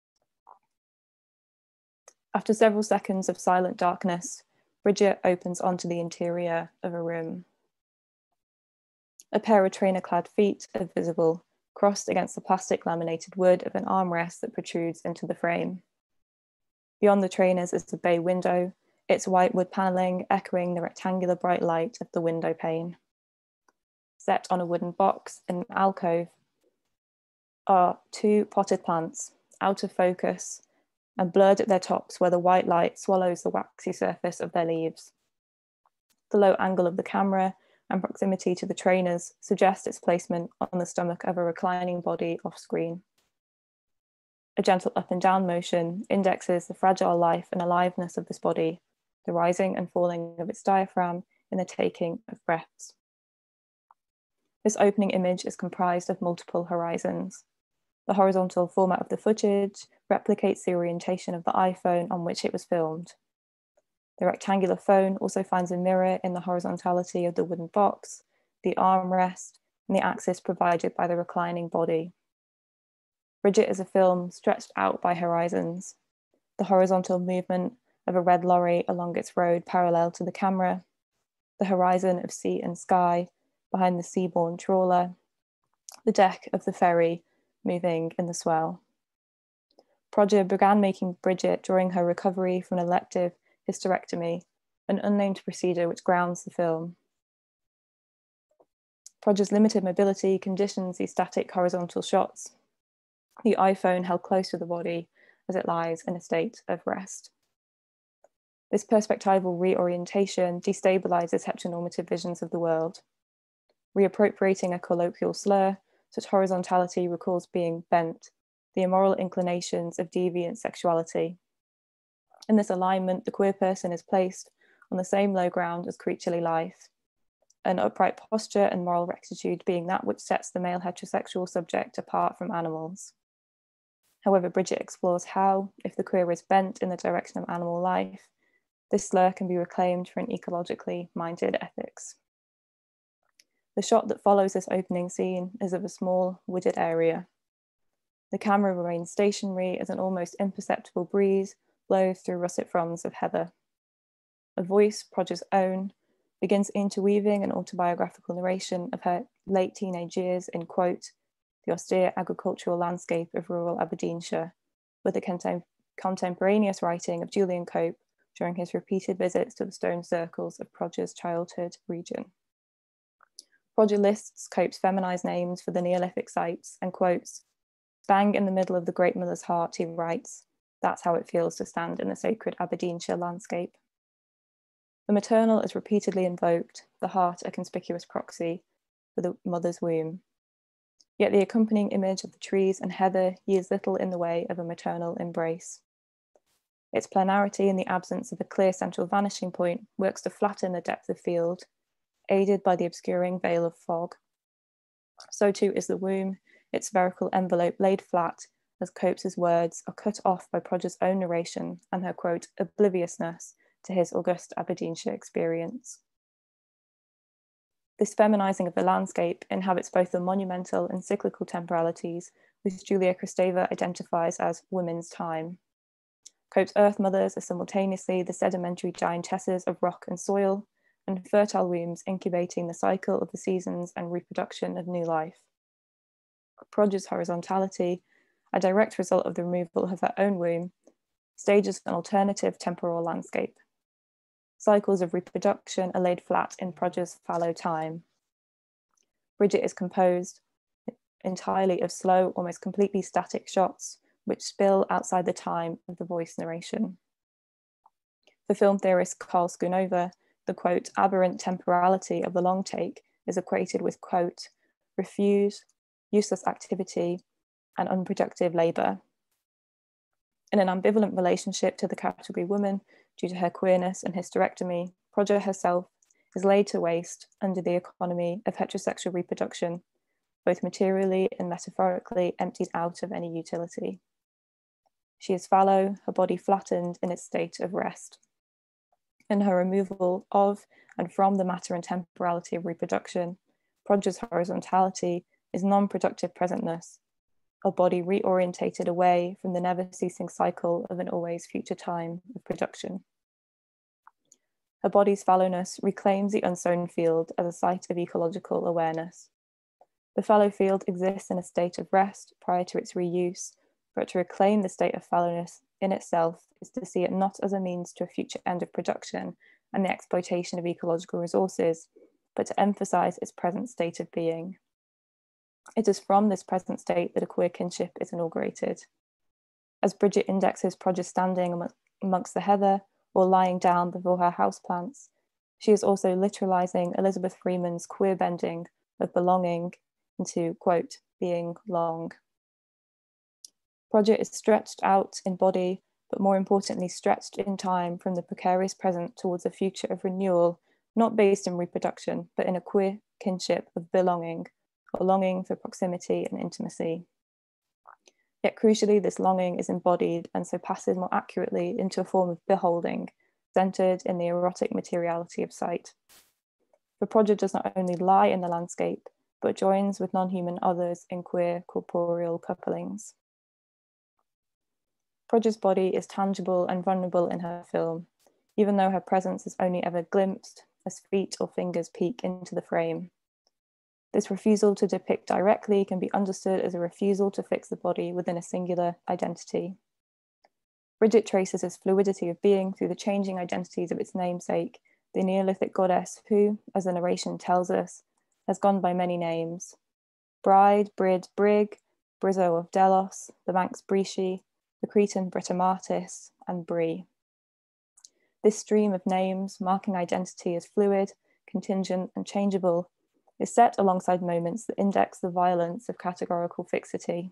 Speaker 5: After several seconds of silent darkness, BRIDGIT opens onto the interior of a room. A pair of trainer-clad feet are visible, crossed against the plastic laminated wood of an armrest that protrudes into the frame. Beyond the trainers is the bay window, its white wood panelling echoing the rectangular bright light of the window pane. Set on a wooden box in an alcove are two potted plants, out of focus and blurred at their tops where the white light swallows the waxy surface of their leaves. The low angle of the camera and proximity to the trainers suggest its placement on the stomach of a reclining body off screen. A gentle up and down motion indexes the fragile life and aliveness of this body, the rising and falling of its diaphragm in the taking of breaths. This opening image is comprised of multiple horizons. The horizontal format of the footage replicates the orientation of the iPhone on which it was filmed. The rectangular phone also finds a mirror in the horizontality of the wooden box, the armrest, and the axis provided by the reclining body. BRIDGIT is a film stretched out by horizons. The horizontal movement of a red lorry along its road parallel to the camera, the horizon of sea and sky behind the seaborne trawler, the deck of the ferry moving in the swell. Prodger began making BRIDGIT during her recovery from an elective hysterectomy, an unnamed procedure which grounds the film. Prodger's limited mobility conditions these static horizontal shots, the iPhone held close to the body as it lies in a state of rest. This perspectival reorientation destabilizes heteronormative visions of the world. Reappropriating a colloquial slur, such horizontality recalls being bent, the immoral inclinations of deviant sexuality. In this alignment, the queer person is placed on the same low ground as creaturely life, an upright posture and moral rectitude being that which sets the male heterosexual subject apart from animals. However, BRIDGIT explores how, if the queer is bent in the direction of animal life, this slur can be reclaimed for an ecologically minded ethics. The shot that follows this opening scene is of a small, wooded area. The camera remains stationary as an almost imperceptible breeze blows through russet fronds of heather. A voice, Prodger's own, begins interweaving an autobiographical narration of her late teenage years in, quote, the austere agricultural landscape of rural Aberdeenshire, with the contem contemporaneous writing of Julian Cope during his repeated visits to the stone circles of Prodger's childhood region. Prodger lists Cope's feminized names for the Neolithic sites and quotes, bang in the middle of the great miller's heart, he writes, that's how it feels to stand in the sacred Aberdeenshire landscape. The maternal is repeatedly invoked, the heart a conspicuous proxy for the mother's womb. Yet the accompanying image of the trees and heather yields little in the way of a maternal embrace. Its planarity in the absence of a clear central vanishing point works to flatten the depth of field, aided by the obscuring veil of fog. So too is the womb, its spherical envelope laid flat as Cope's words are cut off by Prodger's own narration and her, quote, obliviousness to his august Aberdeenshire experience. This feminizing of the landscape inhabits both the monumental and cyclical temporalities which Julia Kristeva identifies as women's time. Cope's earth mothers are simultaneously the sedimentary giantesses of rock and soil, and fertile wombs incubating the cycle of the seasons and reproduction of new life. Prodger's horizontality, a direct result of the removal of her own womb, stages an alternative temporal landscape. Cycles of reproduction are laid flat in Prodger's fallow time. BRIDGIT is composed entirely of slow, almost completely static shots, which spill outside the time of the voice narration. For film theorist Carl Schoonover, the, quote, aberrant temporality of the long take is equated with, quote, refuse, useless activity, and unproductive labor. In an ambivalent relationship to the category woman, due to her queerness and hysterectomy, Prodger herself is laid to waste under the economy of heterosexual reproduction, both materially and metaphorically emptied out of any utility. She is fallow, her body flattened in its state of rest. In her removal of and from the matter and temporality of reproduction, Prodger's horizontality is non-productive presentness, a body reorientated away from the never-ceasing cycle of an always future time of production. Her body's fallowness reclaims the unsown field as a site of ecological awareness. The fallow field exists in a state of rest prior to its reuse, but to reclaim the state of fallowness in itself is to see it not as a means to a future end of production and the exploitation of ecological resources, but to emphasize its present state of being. It is from this present state that a queer kinship is inaugurated. As BRIDGIT indexes Prodger standing amongst the heather or lying down before her houseplants, she is also literalizing Elizabeth Freeman's queer bending of belonging into, quote, being long. Prodger is stretched out in body, but more importantly, stretched in time from the precarious present towards a future of renewal, not based in reproduction, but in a queer kinship of belonging, or longing for proximity and intimacy. Yet crucially, this longing is embodied and so passes more accurately into a form of beholding, centered in the erotic materiality of sight. For Prodger does not only lie in the landscape, but joins with non-human others in queer corporeal couplings. Prodger's body is tangible and vulnerable in her film, even though her presence is only ever glimpsed as feet or fingers peek into the frame. This refusal to depict directly can be understood as a refusal to fix the body within a singular identity. BRIDGIT traces its fluidity of being through the changing identities of its namesake, the Neolithic goddess who, as the narration tells us, has gone by many names: Bride, Brid, Brig, Brizzo of Delos, the Manx Brishi, the Cretan Britomartis, and Bri. This stream of names, marking identity as fluid, contingent, and changeable, is set alongside moments that index the violence of categorical fixity.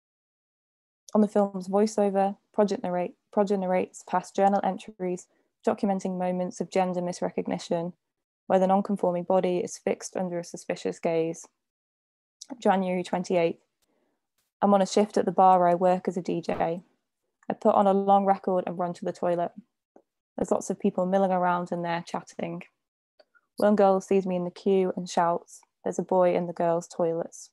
Speaker 5: On the film's voiceover, Prodger, narrate, Prodger narrates past journal entries documenting moments of gender misrecognition, where the non-conforming body is fixed under a suspicious gaze. January twenty-eighth. I'm on a shift at the bar where I work as a D J. I put on a long record and run to the toilet. There's lots of people milling around in there chatting. One girl sees me in the queue and shouts, "There's a boy in the girls' toilets."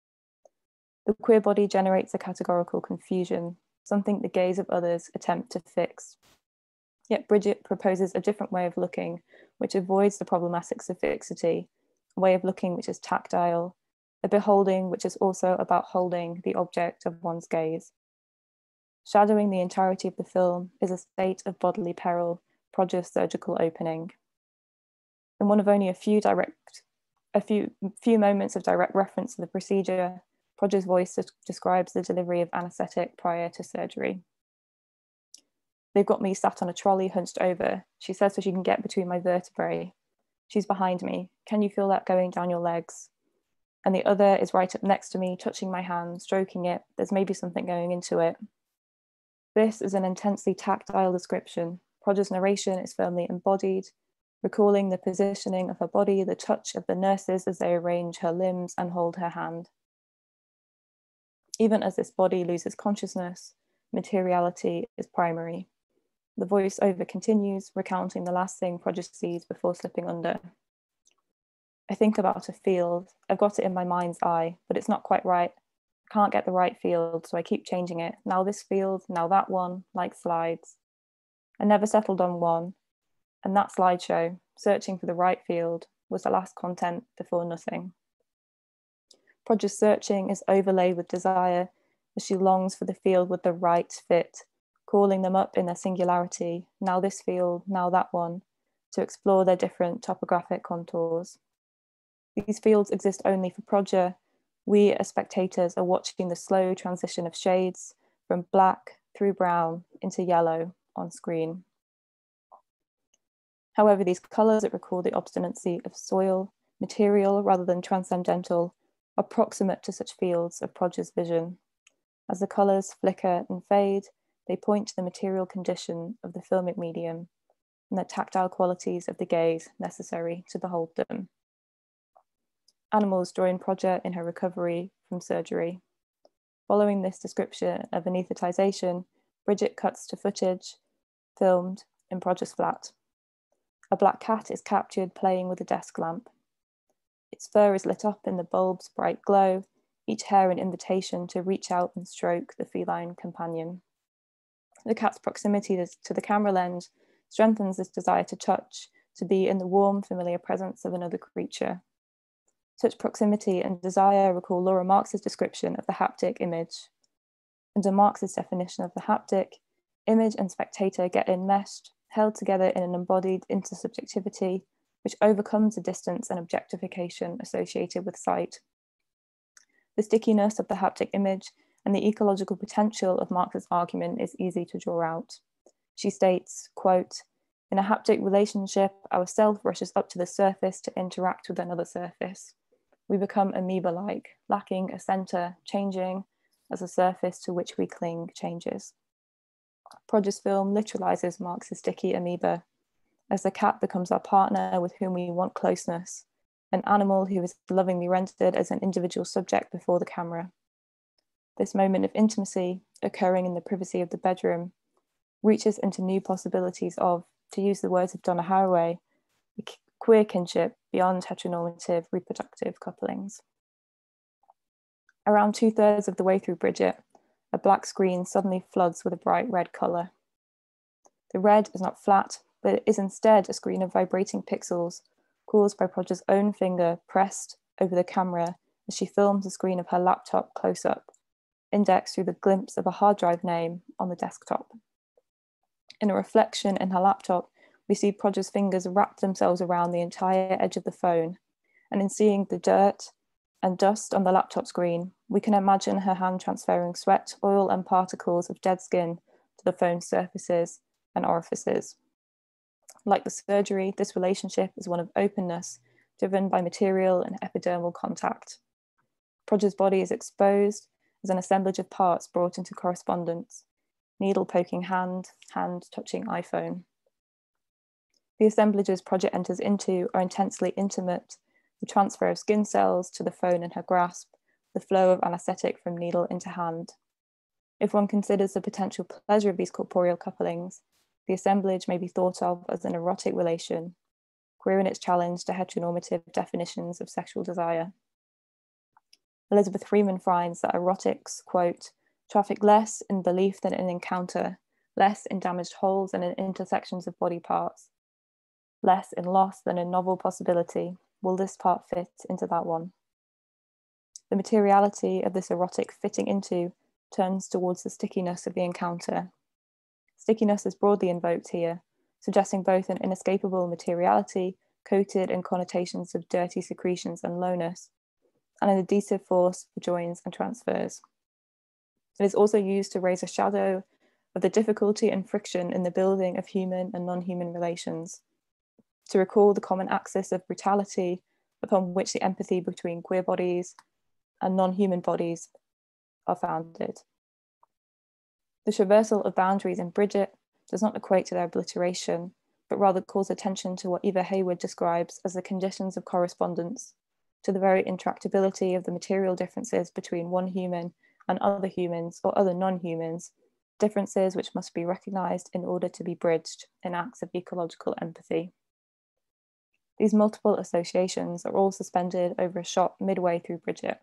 Speaker 5: The queer body generates a categorical confusion, something the gaze of others attempt to fix. Yet BRIDGIT proposes a different way of looking, which avoids the problematics of fixity, a way of looking which is tactile, a beholding which is also about holding the object of one's gaze. Shadowing the entirety of the film is a state of bodily peril, Prodger's surgical opening. In one of only a few direct, a few, few moments of direct reference to the procedure, Prodger's voice describes the delivery of anaesthetic prior to surgery. They've got me sat on a trolley hunched over, she says, so she can get between my vertebrae. She's behind me. Can you feel that going down your legs? And the other is right up next to me, touching my hand, stroking it. There's maybe something going into it. This is an intensely tactile description. Prodger's narration is firmly embodied, recalling the positioning of her body, the touch of the nurses as they arrange her limbs and hold her hand. Even as this body loses consciousness, materiality is primary. The voice-over continues, recounting the last thing Prodger sees before slipping under. I think about a field. I've got it in my mind's eye, but it's not quite right. I can't get the right field, so I keep changing it. Now this field, now that one, like slides. I never settled on one, and that slideshow, searching for the right field, was the last content before nothing. Prodger's searching is overlaid with desire as she longs for the field with the right fit, calling them up in their singularity, now this field, now that one, to explore their different topographic contours. These fields exist only for Prodger. We as spectators are watching the slow transition of shades from black through brown into yellow on screen. However, these colours that recall the obstinacy of soil, material rather than transcendental, are proximate to such fields of Prodger's vision. As the colours flicker and fade, they point to the material condition of the filmic medium and the tactile qualities of the gaze necessary to behold them. Animals join Prodger in her recovery from surgery. Following this description of anaesthetization, BRIDGIT cuts to footage filmed in Prodger's flat. A black cat is captured playing with a desk lamp. Its fur is lit up in the bulb's bright glow, each hair an invitation to reach out and stroke the feline companion. The cat's proximity to the camera lens strengthens this desire to touch, to be in the warm, familiar presence of another creature. Such proximity and desire recall Laura Marx's description of the haptic image. Under Marx's definition of the haptic, Image and spectator get enmeshed, held together in an embodied intersubjectivity, which overcomes the distance and objectification associated with sight. The stickiness of the haptic image and the ecological potential of Marx's argument is easy to draw out. She states, quote, "In a haptic relationship, our self rushes up to the surface to interact with another surface. We become amoeba-like, lacking a center, changing as the surface to which we cling changes." Prodger's film literalizes Marx's sticky amoeba, as the cat becomes our partner with whom we want closeness, an animal who is lovingly rendered as an individual subject before the camera. This moment of intimacy, occurring in the privacy of the bedroom, reaches into new possibilities of, to use the words of Donna Haraway, queer kinship beyond heteronormative reproductive couplings. Around two thirds of the way through BRIDGIT, a black screen suddenly floods with a bright red colour. The red is not flat, but it is instead a screen of vibrating pixels caused by Prodger's own finger pressed over the camera as she films the screen of her laptop close up, indexed through the glimpse of a hard drive name on the desktop. In a reflection in her laptop, we see Prodger's fingers wrap themselves around the entire edge of the phone, and in seeing the dirt and dust on the laptop screen, we can imagine her hand transferring sweat, oil, and particles of dead skin to the phone's surfaces and orifices. Like the surgery, this relationship is one of openness, driven by material and epidermal contact. Prodger's body is exposed as an assemblage of parts brought into correspondence, needle poking hand, hand touching iPhone. The assemblages Prodger enters into are intensely intimate, the transfer of skin cells to the phone in her grasp, the flow of anesthetic from needle into hand. If one considers the potential pleasure of these corporeal couplings, the assemblage may be thought of as an erotic relation, queer in its challenge to heteronormative definitions of sexual desire. Elizabeth Freeman finds that erotics, quote, traffic less in belief than in encounter, less in damaged holes and in intersections of body parts, less in loss than in novel possibility. Will this part fit into that one? The materiality of this erotic fitting into turns towards the stickiness of the encounter. Stickiness is broadly invoked here, suggesting both an inescapable materiality coated in connotations of dirty secretions and lowness, and an adhesive force for joins and transfers. It is also used to raise a shadow of the difficulty and friction in the building of human and non-human relations, to recall the common axis of brutality upon which the empathy between queer bodies and non-human bodies are founded. The traversal of boundaries in BRIDGIT does not equate to their obliteration, but rather calls attention to what Eva Hayward describes as the conditions of correspondence, to the very intractability of the material differences between one human and other humans or other non-humans, differences which must be recognized in order to be bridged in acts of ecological empathy. These multiple associations are all suspended over a shot midway through BRIDGIT.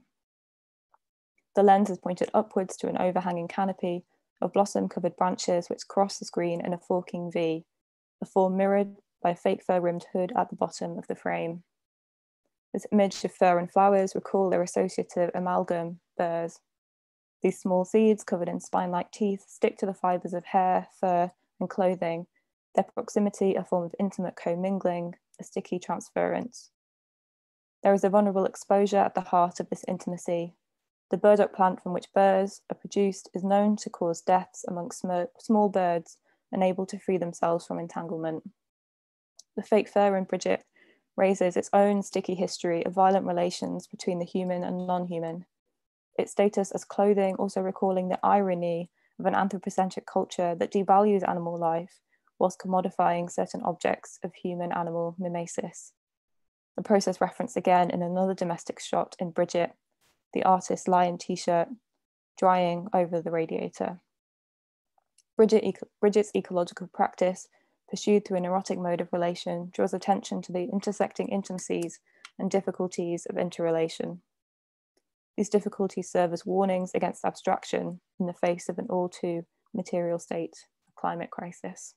Speaker 5: The lens is pointed upwards to an overhanging canopy of blossom-covered branches which cross the screen in a forking V, the form mirrored by a fake fur-rimmed hood at the bottom of the frame. This image of fur and flowers recall their associative amalgam, burrs. These small seeds covered in spine-like teeth stick to the fibers of hair, fur, and clothing, their proximity a form of intimate commingling, a sticky transference. There is a vulnerable exposure at the heart of this intimacy. The burdock plant from which burrs are produced is known to cause deaths amongst sm small birds unable to free themselves from entanglement. The fake fur in BRIDGIT raises its own sticky history of violent relations between the human and non-human, its status as clothing also recalling the irony of an anthropocentric culture that devalues animal life whilst commodifying certain objects of human-animal mimesis. The process referenced again in another domestic shot in BRIDGIT, the artist's lion t-shirt drying over the radiator. BRIDGIT, BRIDGIT's ecological practice, pursued through an erotic mode of relation, draws attention to the intersecting intimacies and difficulties of interrelation. These difficulties serve as warnings against abstraction in the face of an all too material state of climate crisis.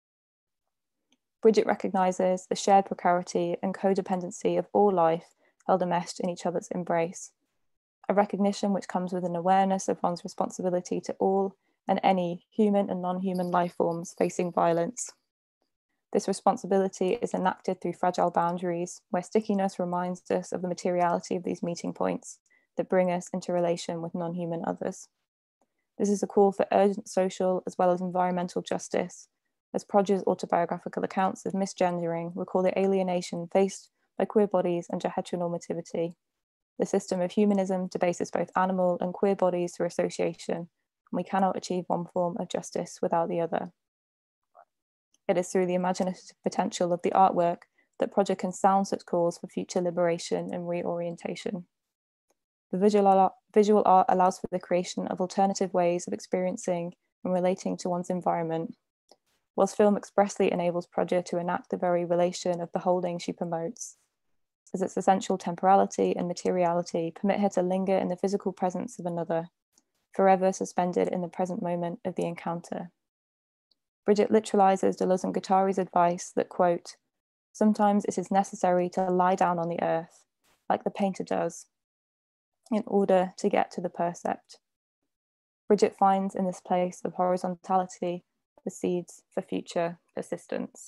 Speaker 5: BRIDGIT recognizes the shared precarity and codependency of all life held enmeshed in each other's embrace, a recognition which comes with an awareness of one's responsibility to all and any human and non-human life forms facing violence. This responsibility is enacted through fragile boundaries, where stickiness reminds us of the materiality of these meeting points that bring us into relation with non-human others. This is a call for urgent social as well as environmental justice, as Prodger's autobiographical accounts of misgendering recall the alienation faced by queer bodies under heteronormativity. The system of humanism debases both animal and queer bodies through association, and we cannot achieve one form of justice without the other. It is through the imaginative potential of the artwork that Prodger can sound such calls for future liberation and reorientation. The visual art, visual art allows for the creation of alternative ways of experiencing and relating to one's environment, whilst film expressly enables Prodger to enact the very relation of beholding she promotes, as its essential temporality and materiality permit her to linger in the physical presence of another, forever suspended in the present moment of the encounter. BRIDGIT literalizes Deleuze and Guattari's advice that, quote, sometimes it is necessary to lie down on the earth, like the painter does, in order to get to the percept. BRIDGIT finds in this place of horizontality the seeds for future persistence.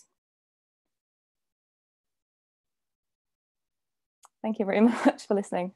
Speaker 5: Thank you very much for listening.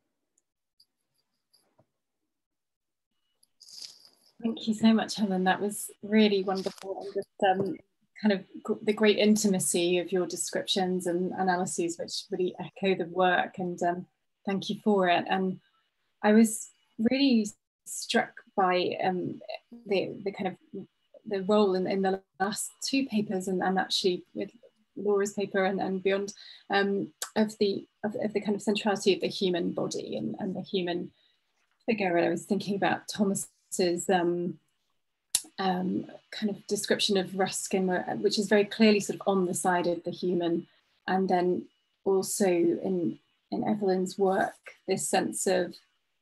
Speaker 1: Thank you so much, Helen. That was really wonderful, and just um, kind of the great intimacy of your descriptions and analyses, which really echo the work, and um, thank you for it. And I was really struck by um, the, the kind of the role in, in the last two papers, and, and actually with Laura's paper and, and beyond, um, of the of, of the kind of centrality of the human body and, and the human figure. And I was thinking about Thomas's um, um, kind of description of Ruskin, where, which is very clearly sort of on the side of the human, and then also in in Evelyn's work, this sense of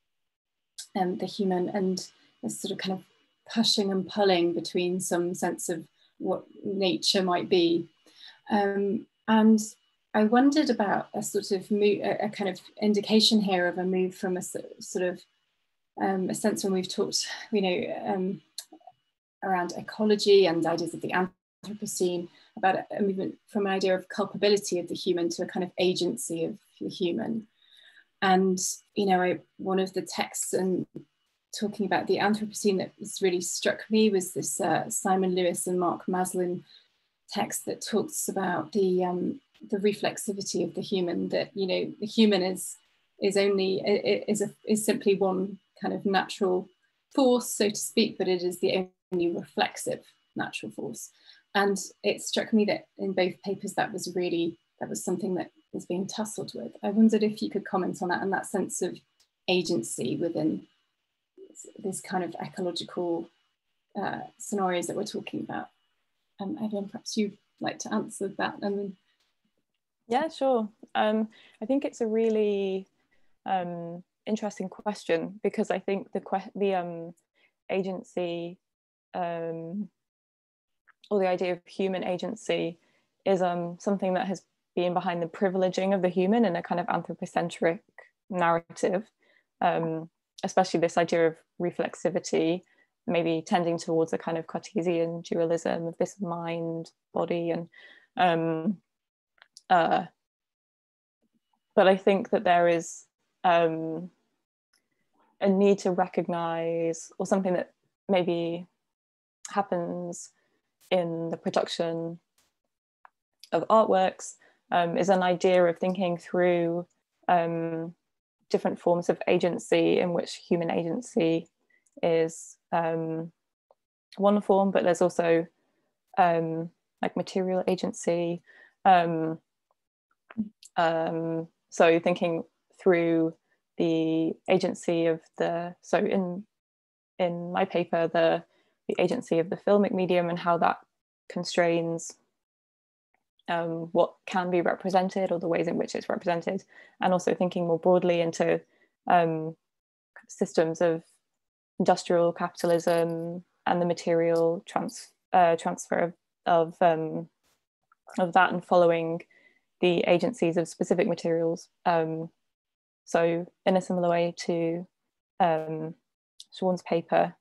Speaker 1: um, the human and this sort of kind of pushing and pulling between some sense of what nature might be. Um, and I wondered about a sort of move, a, a kind of indication here of a move from a sort of um, a sense when we've talked, you know, um, around ecology and ideas of the Anthropocene, about a movement from an idea of culpability of the human to a kind of agency of the human. And, you know, I, one of the texts and talking about the Anthropocene that was really struck me was this uh, Simon Lewis and Mark Maslin text that talks about the um, the reflexivity of the human, that, you know, the human is is only is a, is simply one kind of natural force, so to speak, but it is the only reflexive natural force. And it struck me that in both papers that was really, that was something that was being tussled with. I wondered if you could comment on that and that sense of agency within this kind of ecological uh, scenarios that we're talking about. Um, Evelyn, perhaps you'd like to answer that. And then...
Speaker 5: Yeah, sure. Um, I think it's a really um, interesting question, because I think the the um, agency um, or the idea of human agency is um, something that has been behind the privileging of the human in a kind of anthropocentric narrative, um, especially this idea of reflexivity, maybe tending towards a kind of Cartesian dualism of this mind, body, and um, uh, but I think that there is um, a need to recognize, or something that maybe happens in the production of artworks, um, is an idea of thinking through um, different forms of agency, in which human agency is um, one form, but there's also um, like material agency. Um, um, so thinking through the agency of the, so in in my paper, the the agency of the filmic medium and how that constrains um, what can be represented, or the ways in which it's represented, and also thinking more broadly into um, systems of industrial capitalism and the material trans uh, transfer of of, um, of that, and following the agencies of specific materials. Um, so in a similar way to um, Siobhan's paper,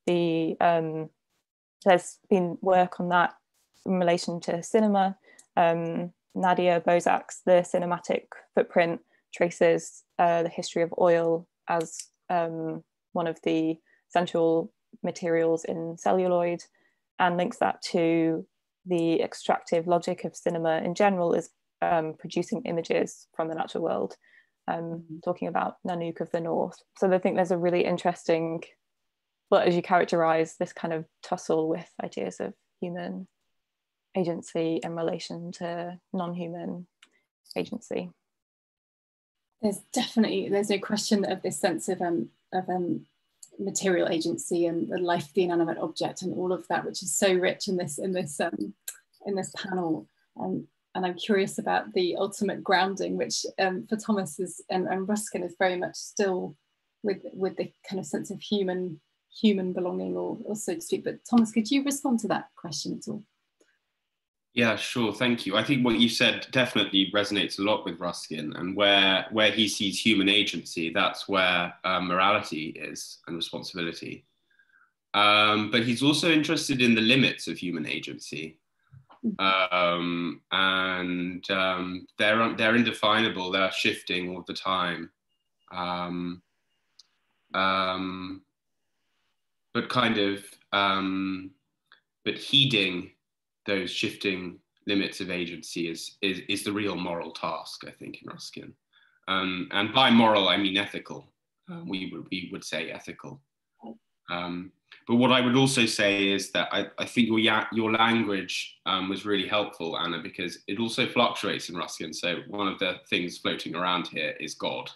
Speaker 5: the, um, there's been work on that in relation to cinema. Um, Nadia Bozak's The Cinematic Footprint traces uh, the history of oil as um, one of the central materials in celluloid, and links that to the extractive logic of cinema in general is um, producing images from the natural world, um, talking about Nanook of the North. So I think there's a really interesting, well, as you characterize, this kind of tussle with ideas of human agency in relation to non-human agency.
Speaker 1: There's definitely, there's no question of this sense of, um, of um, material agency and the life of the inanimate object and all of that, which is so rich in this in this um, in this panel. Um, and I'm curious about the ultimate grounding, which um, for Thomas is and, and Ruskin is very much still with with the kind of sense of human human belonging, or, or so to speak. But Thomas, could you respond to that question at all?
Speaker 4: Yeah, sure. Thank you. I think what you said definitely resonates a lot with Ruskin, and where where he sees human agency, that's where uh, morality is and responsibility. Um, but he's also interested in the limits of human agency, um, and um, they're they're indefinable. They're shifting all the time, um, um, but kind of um, but heeding those shifting limits of agency is, is, is the real moral task, I think, in Ruskin. Um, and by moral, I mean ethical. Uh, we, would, we would say ethical. Um, but what I would also say is that I, I think your, your language um, was really helpful, Anna, because it also fluctuates in Ruskin. So one of the things floating around here is God.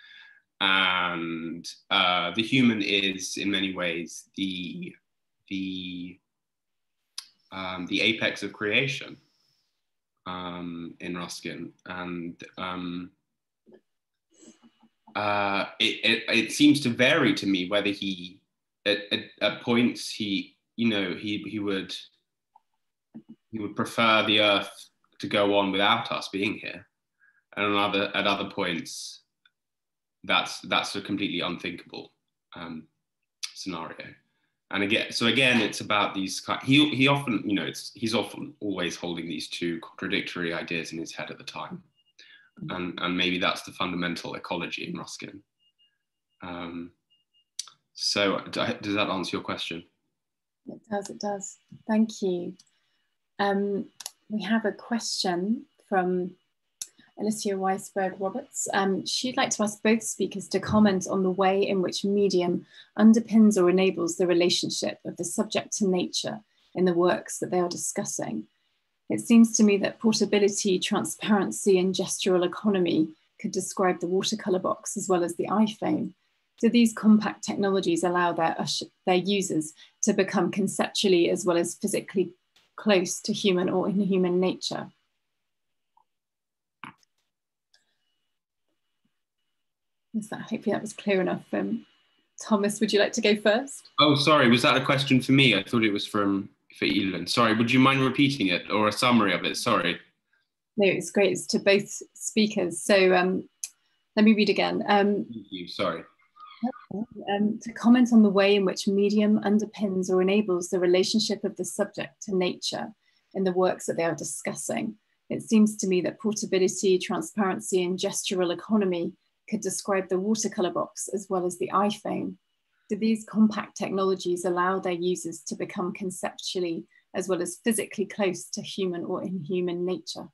Speaker 4: And uh, the human is, in many ways, the, the Um, the apex of creation um, in Ruskin, and um, uh, it, it, it seems to vary to me whether he, at, at, at points he, you know, he he would he would prefer the Earth to go on without us being here, and on other at other points, that's that's a completely unthinkable um, scenario. And again, so again, it's about these, he, he often, you know, it's, he's often always holding these two contradictory ideas in his head at the time. And, and maybe that's the fundamental ecology in Ruskin. Um, so does that answer your question?
Speaker 1: It does, it does. Thank you. Um, we have a question from Alicia Weisberg-Roberts. Um, she'd like to ask both speakers to comment on the way in which medium underpins or enables the relationship of the subject to nature in the works that they are discussing. It seems to me that portability, transparency, and gestural economy could describe the watercolor box as well as the iPhone. Do these compact technologies allow their, their users to become conceptually as well as physically close to human or inhuman nature? That, hopefully that was clear enough. Um, Thomas, would you like to go first?
Speaker 4: Oh, sorry, was that a question for me? I thought it was from for Evelyn. Sorry, would you mind repeating it, or a summary of it? Sorry.
Speaker 1: No, it's great. It's to both speakers. So um, let me read again. Um,
Speaker 4: Thank you, sorry.
Speaker 1: Um, to comment on the way in which medium underpins or enables the relationship of the subject to nature in the works that they are discussing. It seems to me that portability, transparency, and gestural economy could describe the watercolor box as well as the iPhone. Do these compact technologies allow their users to become conceptually as well as physically close to human or inhuman nature?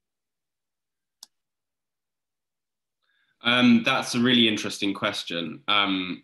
Speaker 4: Um, that's a really interesting question. Um,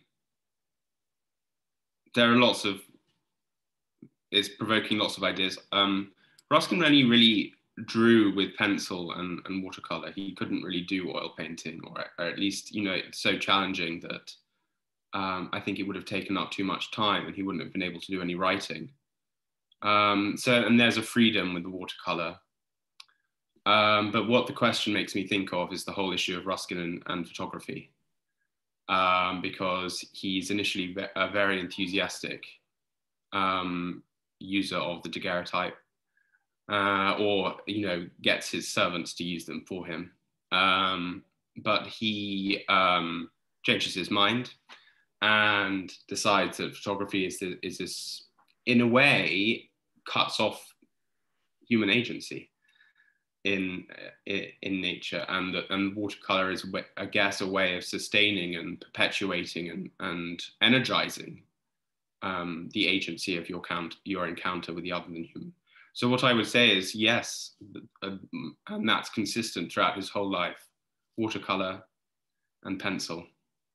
Speaker 4: there are lots of, it's provoking lots of ideas. Um, Ruskin only really drew with pencil and, and watercolor. He couldn't really do oil painting, or, or at least, you know, it's so challenging that um, I think it would have taken up too much time and he wouldn't have been able to do any writing. Um, so, and there's a freedom with the watercolor. Um, but what the question makes me think of is the whole issue of Ruskin and, and photography, um, because he's initially ve a very enthusiastic um, user of the daguerreotype, uh, or you know, gets his servants to use them for him. Um, but he um, changes his mind and decides that photography is, the, is this, in a way, cuts off human agency in in nature, and and watercolor is, I guess, a way of sustaining and perpetuating and and energizing um, the agency of your count your encounter with the other than human. So what I would say is yes, uh, and that's consistent throughout his whole life: watercolor and pencil.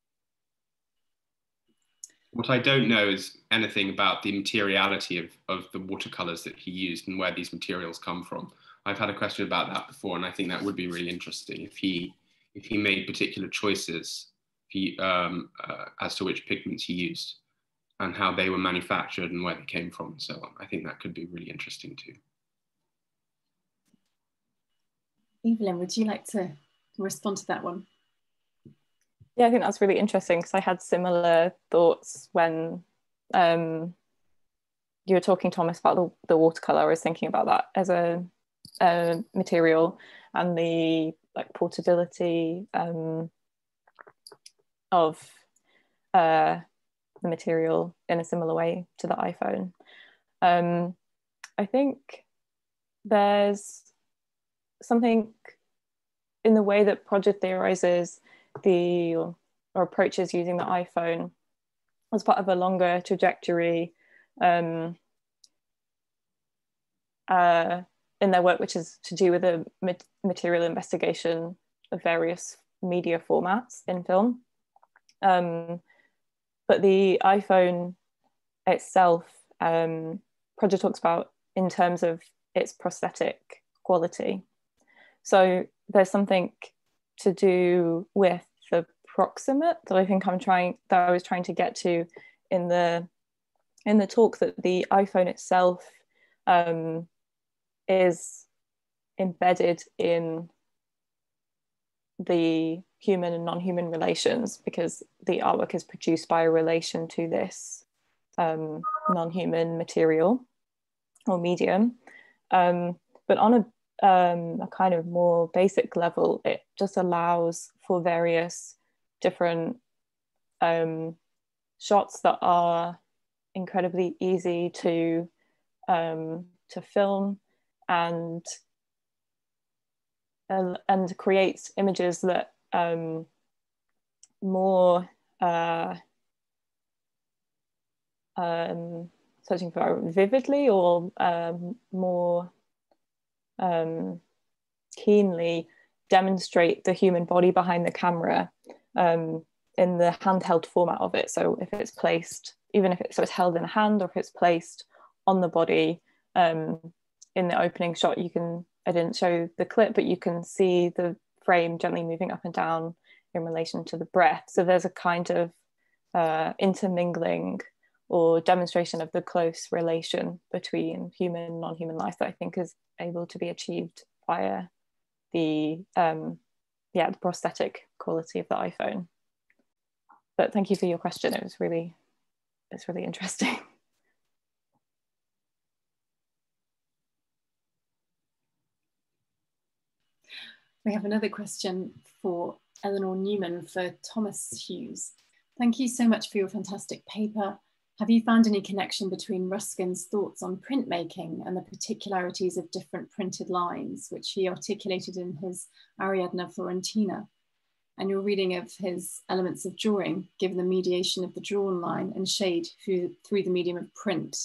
Speaker 4: What I don't know is anything about the materiality of, of the watercolors that he used and where these materials come from. I've had a question about that before, and I think that would be really interesting if he if he made particular choices he, um, uh, as to which pigments he used and how they were manufactured and where they came from and so on. I think that could be really interesting too.
Speaker 1: Evelyn, would you like to respond to that one?
Speaker 5: Yeah, I think that's really interesting because I had similar thoughts when um, you were talking, Thomas, about the, the watercolor. I was thinking about that as a, a material and the like portability um, of uh, the material in a similar way to the iPhone. Um, I think there's something in the way that Prodger theorizes the or, or approaches using the iPhone as part of a longer trajectory um, uh, in their work, which is to do with the material investigation of various media formats in film. Um, but the iPhone itself, um, Prodger talks about in terms of its prosthetic quality. So there's something to do with the proximate that I think I'm trying, that I was trying to get to in the in the talk, that the iPhone itself um, is embedded in the human and non-human relations, because the artwork is produced by a relation to this um, non-human material or medium. Um, but on a Um, a kind of more basic level, it just allows for various different um, shots that are incredibly easy to um, to film and uh, and creates images that um, more uh, um, searching for vividly or um, more Um, keenly demonstrate the human body behind the camera um, in the handheld format of it. So if it's placed, even if it's, so it's held in a hand, or if it's placed on the body um, in the opening shot, you can, I didn't show the clip, but you can see the frame gently moving up and down in relation to the breath. So there's a kind of uh, intermingling or demonstration of the close relation between human and non-human life that I think is able to be achieved via the um, yeah the prosthetic quality of the iPhone. But thank you for your question. It was really it's really interesting.
Speaker 1: We have another question for Eleanor Newman for Thomas Hughes. Thank you so much for your fantastic paper. Have you found any connection between Ruskin's thoughts on printmaking and the particularities of different printed lines, which he articulated in his Ariadna Florentina, and your reading of his Elements of Drawing, given the mediation of the drawn line and shade through, through the medium of print?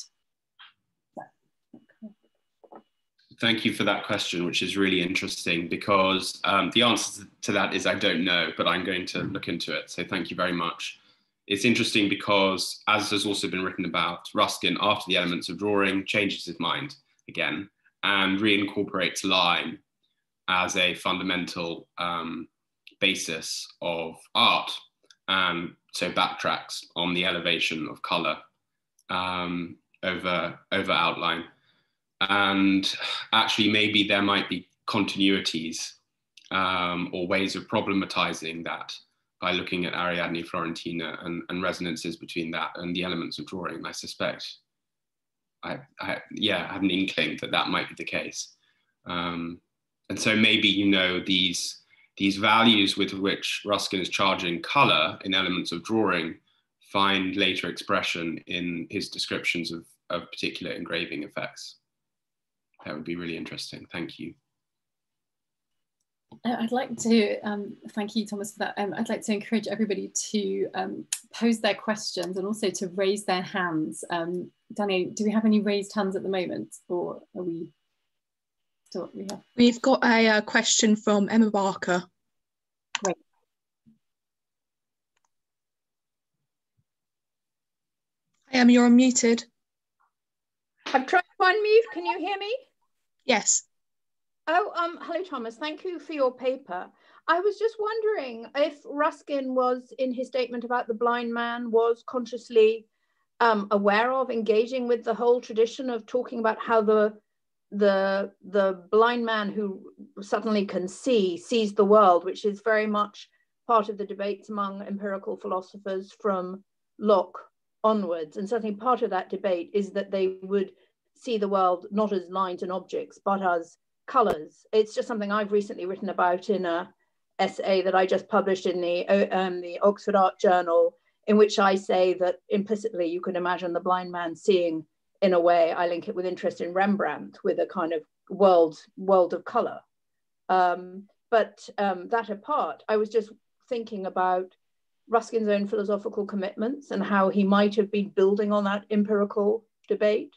Speaker 4: Thank you for that question, which is really interesting, because um, the answer to that is I don't know, but I'm going to look into it. So thank you very much. It's interesting because, as has also been written about, Ruskin, after the Elements of Drawing, changes his mind again and reincorporates line as a fundamental um, basis of art, and so backtracks on the elevation of colour um, over, over outline. And actually, maybe there might be continuities um, or ways of problematizing that by looking at Ariadne Florentina and, and resonances between that and the Elements of Drawing. I suspect, I, I yeah, I have an inkling that that might be the case. Um, and so maybe, you know, these, these values with which Ruskin is charging color in Elements of Drawing find later expression in his descriptions of, of particular engraving effects. That would be really interesting. Thank you.
Speaker 1: I'd like to um, thank you, Thomas, for that. Um, I'd like to encourage everybody to um, pose their questions and also to raise their hands. Um, Danny, do we have any raised hands at the moment, or are we still? We have.
Speaker 6: We've got a uh, question from Emma Barker.
Speaker 1: Great.
Speaker 6: Hi, Emma, you're unmuted.
Speaker 7: I've tried to unmute. Can you hear me?
Speaker 6: Yes.
Speaker 7: Oh, um, hello, Thomas. Thank you for your paper. I was just wondering if Ruskin was, in his statement about the blind man, was consciously um, aware of engaging with the whole tradition of talking about how the the the blind man who suddenly can see sees the world, which is very much part of the debates among empirical philosophers from Locke onwards. And certainly part of that debate is that they would see the world not as lines and objects, but as colors. It's just something I've recently written about in a essay that I just published in the, um, the Oxford Art Journal, in which I say that implicitly you can imagine the blind man seeing, in a way, I link it with interest in Rembrandt, with a kind of world, world of color. Um, but um, that apart, I was just thinking about Ruskin's own philosophical commitments and how he might have been building on that empirical debate.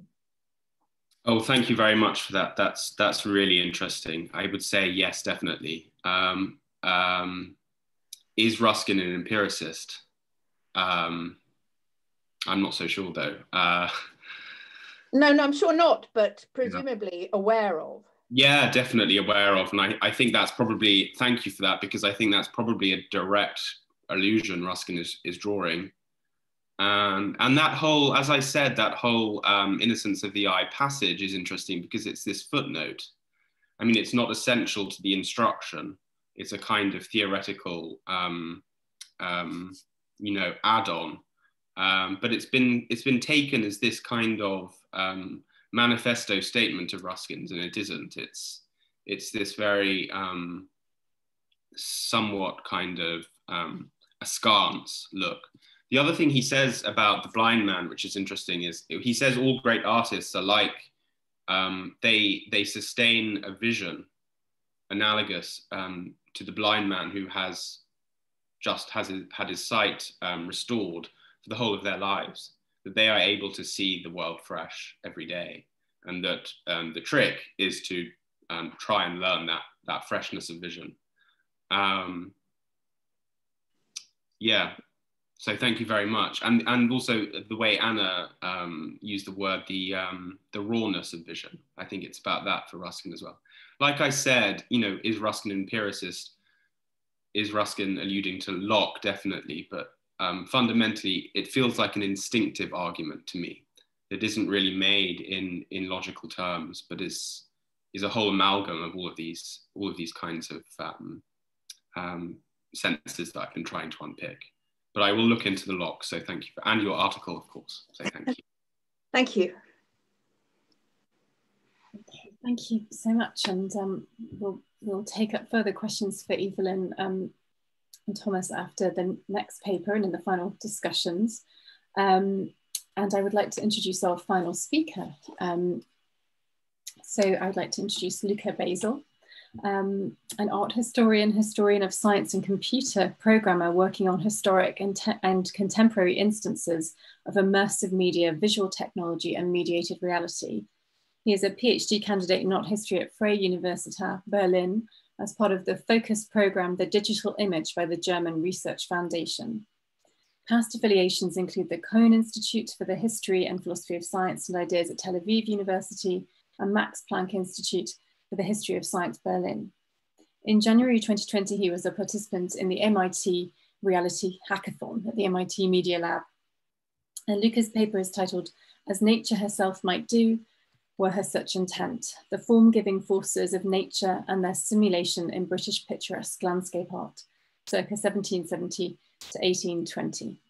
Speaker 4: Oh, thank you very much for that. That's that's really interesting. I would say yes, definitely. Um, um, is Ruskin an empiricist? Um, I'm not so sure, though. Uh,
Speaker 7: no, no, I'm sure not, but presumably yeah. aware of.
Speaker 4: Yeah, definitely aware of. And I, I think that's probably, thank you for that, because I think that's probably a direct allusion Ruskin is, is drawing. Um, and that whole, as I said, that whole um, innocence of the eye passage is interesting because it's this footnote. I mean, it's not essential to the instruction. It's a kind of theoretical, um, um, you know, add-on. Um, but it's been, it's been taken as this kind of um, manifesto statement of Ruskin's, and it isn't. It's, it's this very um, somewhat kind of um, askance look. The other thing he says about the blind man, which is interesting, is he says all great artists are like, um, they, they sustain a vision analogous um, to the blind man who has just has his, had his sight um, restored for the whole of their lives, that they are able to see the world fresh every day. And that um, the trick is to um, try and learn that, that freshness of vision. Um, yeah. So thank you very much. And, and also the way Anna um, used the word, the, um, the rawness of vision. I think it's about that for Ruskin as well. Like I said, you know, is Ruskin an empiricist? Is Ruskin alluding to Locke? Definitely, but um, fundamentally, it feels like an instinctive argument to me that isn't really made in, in logical terms, but is, is a whole amalgam of all of these, all of these kinds of um, um, senses that I've been trying to unpick. But I will look into the Locke, so thank you. For, and your article, of course, so thank you.
Speaker 7: Thank you.
Speaker 1: Okay, thank you so much. And um, we'll, we'll take up further questions for Evelyn um, and Thomas after the next paper and in the final discussions. Um, and I would like to introduce our final speaker. Um, so I'd like to introduce Luca Basil. Um, an art historian, historian of science and computer programmer working on historic and, and contemporary instances of immersive media, visual technology and mediated reality. He is a PhD candidate in art history at Freie Universität Berlin as part of the focused program, The Digital Image by the German Research Foundation. Past affiliations include the Cohn Institute for the History and Philosophy of Science and Ideas at Tel Aviv University and Max Planck Institute for the History of Science Berlin. In January twenty twenty, he was a participant in the M I T Reality Hackathon at the M I T Media Lab. And Luca's paper is titled, As Nature Herself Might Do, Were Her Such Intent, the form-giving forces of nature and their simulation in British picturesque landscape art, circa seventeen seventy to eighteen twenty.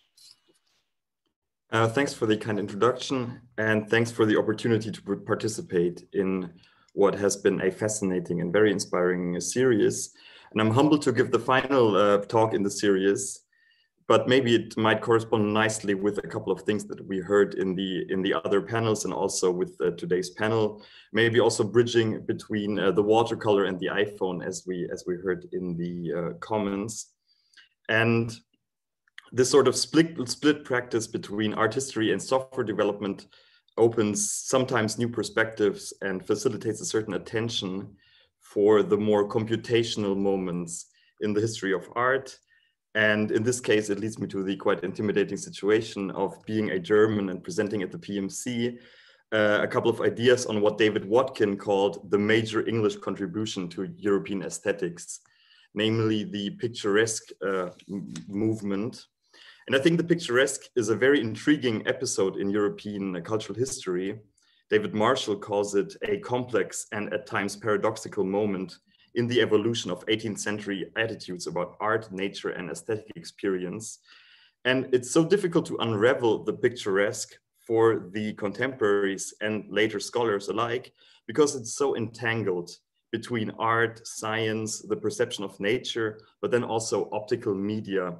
Speaker 8: Uh, thanks for the kind introduction, and thanks for the opportunity to participate in what has been a fascinating and very inspiring series. And I'm humbled to give the final uh, talk in the series, but maybe it might correspond nicely with a couple of things that we heard in the in the other panels and also with uh, today's panel. Maybe also bridging between uh, the watercolor and the iPhone, as we as we heard in the uh, comments. And this sort of split split practice between art history and software development opens sometimes new perspectives and facilitates a certain attention for the more computational moments in the history of art. And in this case, it leads me to the quite intimidating situation of being a German and presenting at the P M C uh, a couple of ideas on what David Watkin called the major English contribution to European aesthetics, namely the picturesque uh, movement. And I think the picturesque is a very intriguing episode in European uh, cultural history. David Marshall calls it a complex and at times paradoxical moment in the evolution of eighteenth century attitudes about art, nature, and aesthetic experience. And it's so difficult to unravel the picturesque for the contemporaries and later scholars alike, because it's so entangled between art, science, the perception of nature, but then also optical media.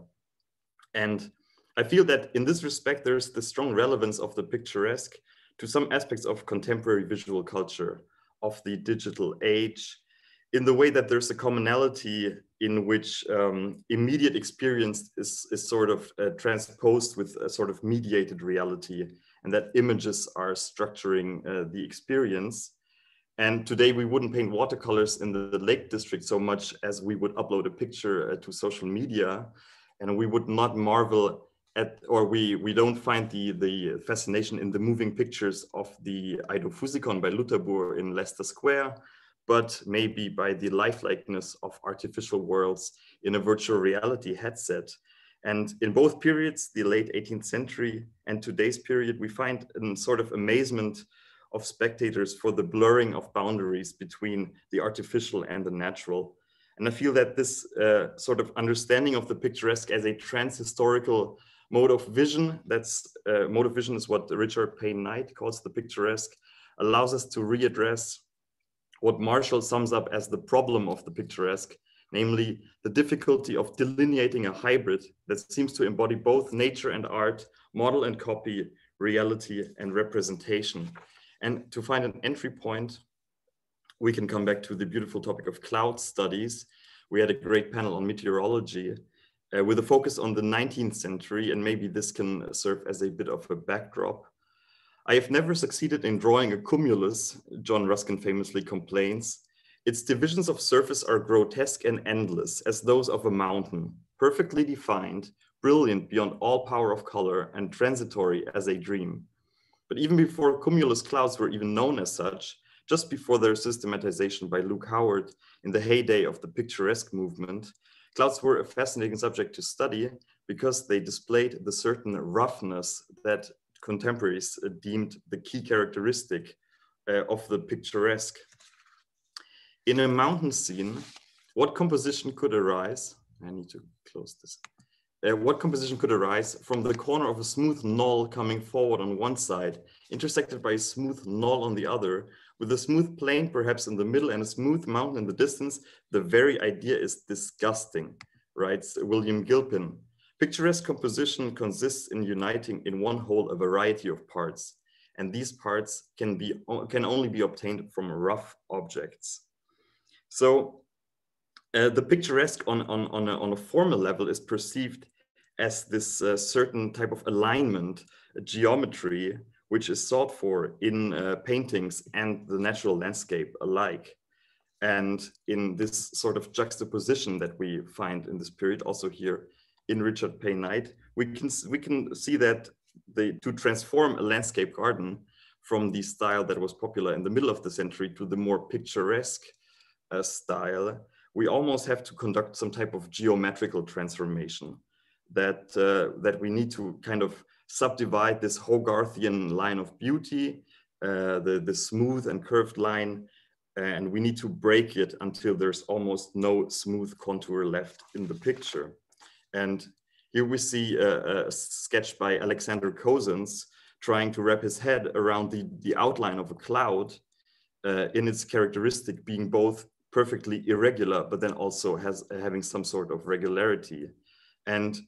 Speaker 8: And I feel that in this respect, there's the strong relevance of the picturesque to some aspects of contemporary visual culture, of the digital age, in the way that there's a commonality in which um, immediate experience is, is sort of uh, transposed with a sort of mediated reality, and that images are structuring uh, the experience. And today we wouldn't paint watercolors in the Lake District so much as we would upload a picture uh, to social media, and we would not marvel at, or we, we don't find the, the fascination in the moving pictures of the Eidophusikon by Lutherbourg in Leicester Square, but maybe by the lifelikeness of artificial worlds in a virtual reality headset. And in both periods, the late eighteenth century and today's period, we find a sort of amazement of spectators for the blurring of boundaries between the artificial and the natural. And I feel that this uh, sort of understanding of the picturesque as a trans-historical mode of vision, that's uh, mode of vision is what Richard Payne Knight calls the picturesque, allows us to readdress what Marshall sums up as the problem of the picturesque, namely the difficulty of delineating a hybrid that seems to embody both nature and art, model and copy, reality and representation. And to find an entry point, we can come back to the beautiful topic of cloud studies. We had a great panel on meteorology uh, with a focus on the nineteenth century, and maybe this can serve as a bit of a backdrop. I have never succeeded in drawing a cumulus, John Ruskin famously complains. Its divisions of surface are grotesque and endless as those of a mountain, perfectly defined, brilliant beyond all power of color, and transitory as a dream. But even before cumulus clouds were even known as such, just before their systematization by Luke Howard in the heyday of the picturesque movement, clouds were a fascinating subject to study because they displayed the certain roughness that contemporaries deemed the key characteristic uh, of the picturesque. In a mountain scene, what composition could arise? I need to close this. Uh, what composition could arise from the corner of a smooth knoll coming forward on one side, intersected by a smooth knoll on the other, with a smooth plain perhaps in the middle and a smooth mountain in the distance? The very idea is disgusting, writes William Gilpin. Picturesque composition consists in uniting in one whole a variety of parts, and these parts can, be, can only be obtained from rough objects. So uh, the picturesque on, on, on, a, on a formal level is perceived as this uh, certain type of alignment, geometry, which is sought for in uh, paintings and the natural landscape alike. And in this sort of juxtaposition that we find in this period, also here in Richard Payne Knight, we can, we can see that they, to transform a landscape garden from the style that was popular in the middle of the century to the more picturesque uh, style, we almost have to conduct some type of geometrical transformation, that, uh, that we need to kind of subdivide this Hogarthian line of beauty, uh, the, the smooth and curved line, and we need to break it until there's almost no smooth contour left in the picture. And here we see a, a sketch by Alexander Cozens trying to wrap his head around the, the outline of a cloud uh, in its characteristic being both perfectly irregular, but then also has having some sort of regularity. And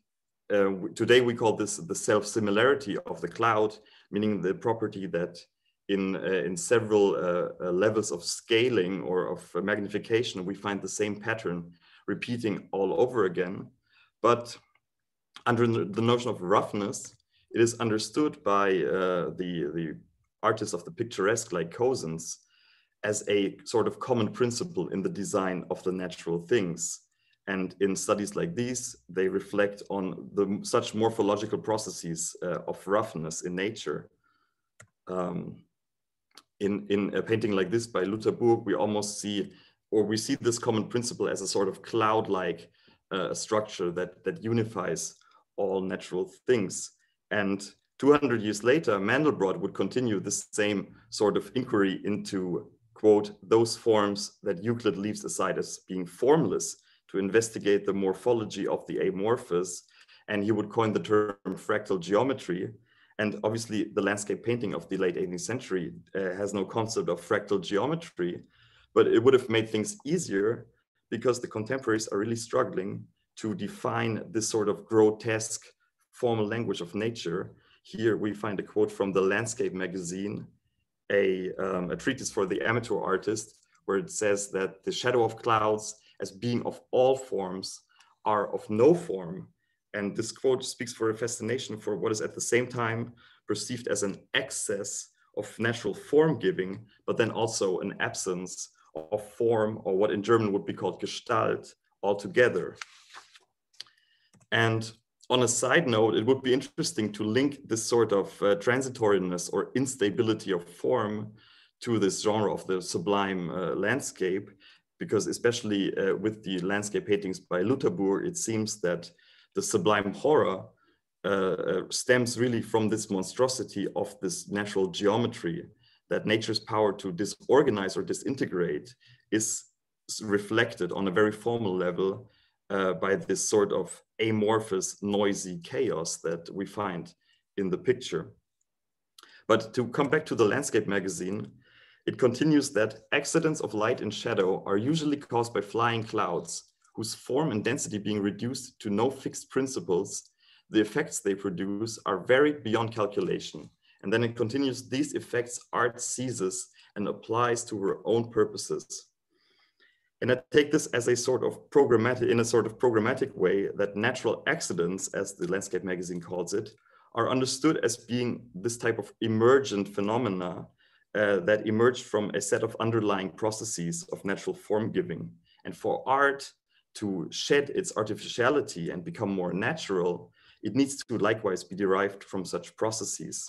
Speaker 8: uh, today we call this the self-similarity of the cloud, meaning the property that in, uh, in several uh, uh, levels of scaling or of uh, magnification, we find the same pattern repeating all over again. But under the notion of roughness, it is understood by uh, the, the artists of the picturesque like Cousins as a sort of common principle in the design of the natural things. And in studies like these, they reflect on the such morphological processes uh, of roughness in nature. Um, in, in a painting like this by Lutherburg, we almost see, or we see this common principle as a sort of cloud-like uh, structure that, that unifies all natural things. And two hundred years later, Mandelbrot would continue the same sort of inquiry into, quote, those forms that Euclid leaves aside as being formless, to investigate the morphology of the amorphous. And he would coin the term fractal geometry. And obviously the landscape painting of the late eighteenth century uh, has no concept of fractal geometry, but it would have made things easier because the contemporaries are really struggling to define this sort of grotesque formal language of nature. Here we find a quote from the Landscape magazine, a, um, a treatise for the amateur artist, where it says that the shadow of clouds as being of all forms are of no form. And this quote speaks for a fascination for what is at the same time perceived as an excess of natural form giving, but then also an absence of form, or what in German would be called Gestalt, altogether. And on a side note, it would be interesting to link this sort of uh, transitoriness or instability of form to this genre of the sublime uh, landscape, because especially uh, with the landscape paintings by Lutherburg, it seems that the sublime horror uh, uh, stems really from this monstrosity of this natural geometry, that nature's power to disorganize or disintegrate is reflected on a very formal level uh, by this sort of amorphous, noisy chaos that we find in the picture. But to come back to the Landscape magazine, it continues that accidents of light and shadow are usually caused by flying clouds, whose form and density being reduced to no fixed principles, the effects they produce are varied beyond calculation. And then it continues, these effects art seizes and applies to her own purposes. And I take this as a sort of programmatic, in a sort of programmatic way, that natural accidents, as the Landscape magazine calls it, are understood as being this type of emergent phenomena uh, that emerged from a set of underlying processes of natural form giving. And for art to shed its artificiality and become more natural, it needs to likewise be derived from such processes.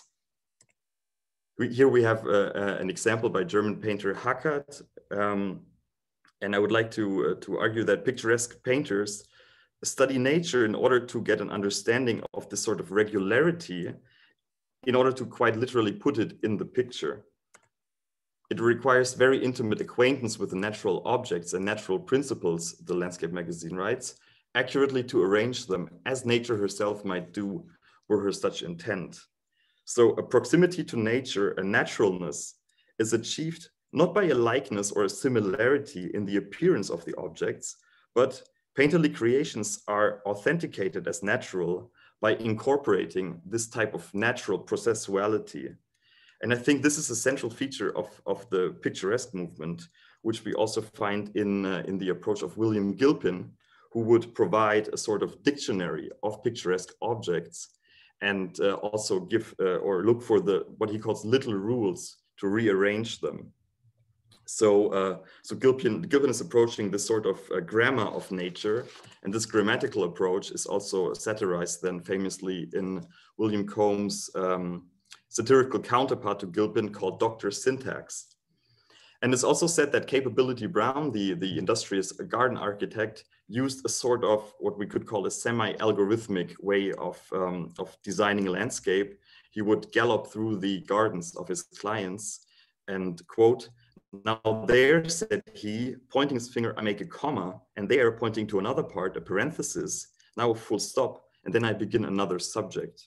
Speaker 8: We, here we have uh, uh, an example by German painter Hackert. Um, and I would like to, uh, to argue that picturesque painters study nature in order to get an understanding of this sort of regularity, in order to quite literally put it in the picture. It requires very intimate acquaintance with the natural objects and natural principles, the Landscape magazine writes, accurately to arrange them as nature herself might do were her such intent. So a proximity to nature, a naturalness, is achieved not by a likeness or a similarity in the appearance of the objects, but painterly creations are authenticated as natural by incorporating this type of natural processuality. And I think this is a central feature of, of the picturesque movement, which we also find in, uh, in the approach of William Gilpin, who would provide a sort of dictionary of picturesque objects and uh, also give uh, or look for the what he calls little rules to rearrange them. So, uh, so Gilpin, Gilpin is approaching this sort of uh, grammar of nature, and this grammatical approach is also satirized then famously in William Combs' um, satirical counterpart to Gilpin called Doctor Syntax. And it's also said that Capability Brown, the, the industrious garden architect, used a sort of what we could call a semi-algorithmic way of, um, of designing a landscape. He would gallop through the gardens of his clients and quote, "Now there," said he, pointing his finger, "I make a comma, and they are pointing to another part, a parenthesis, now a full stop, and then I begin another subject."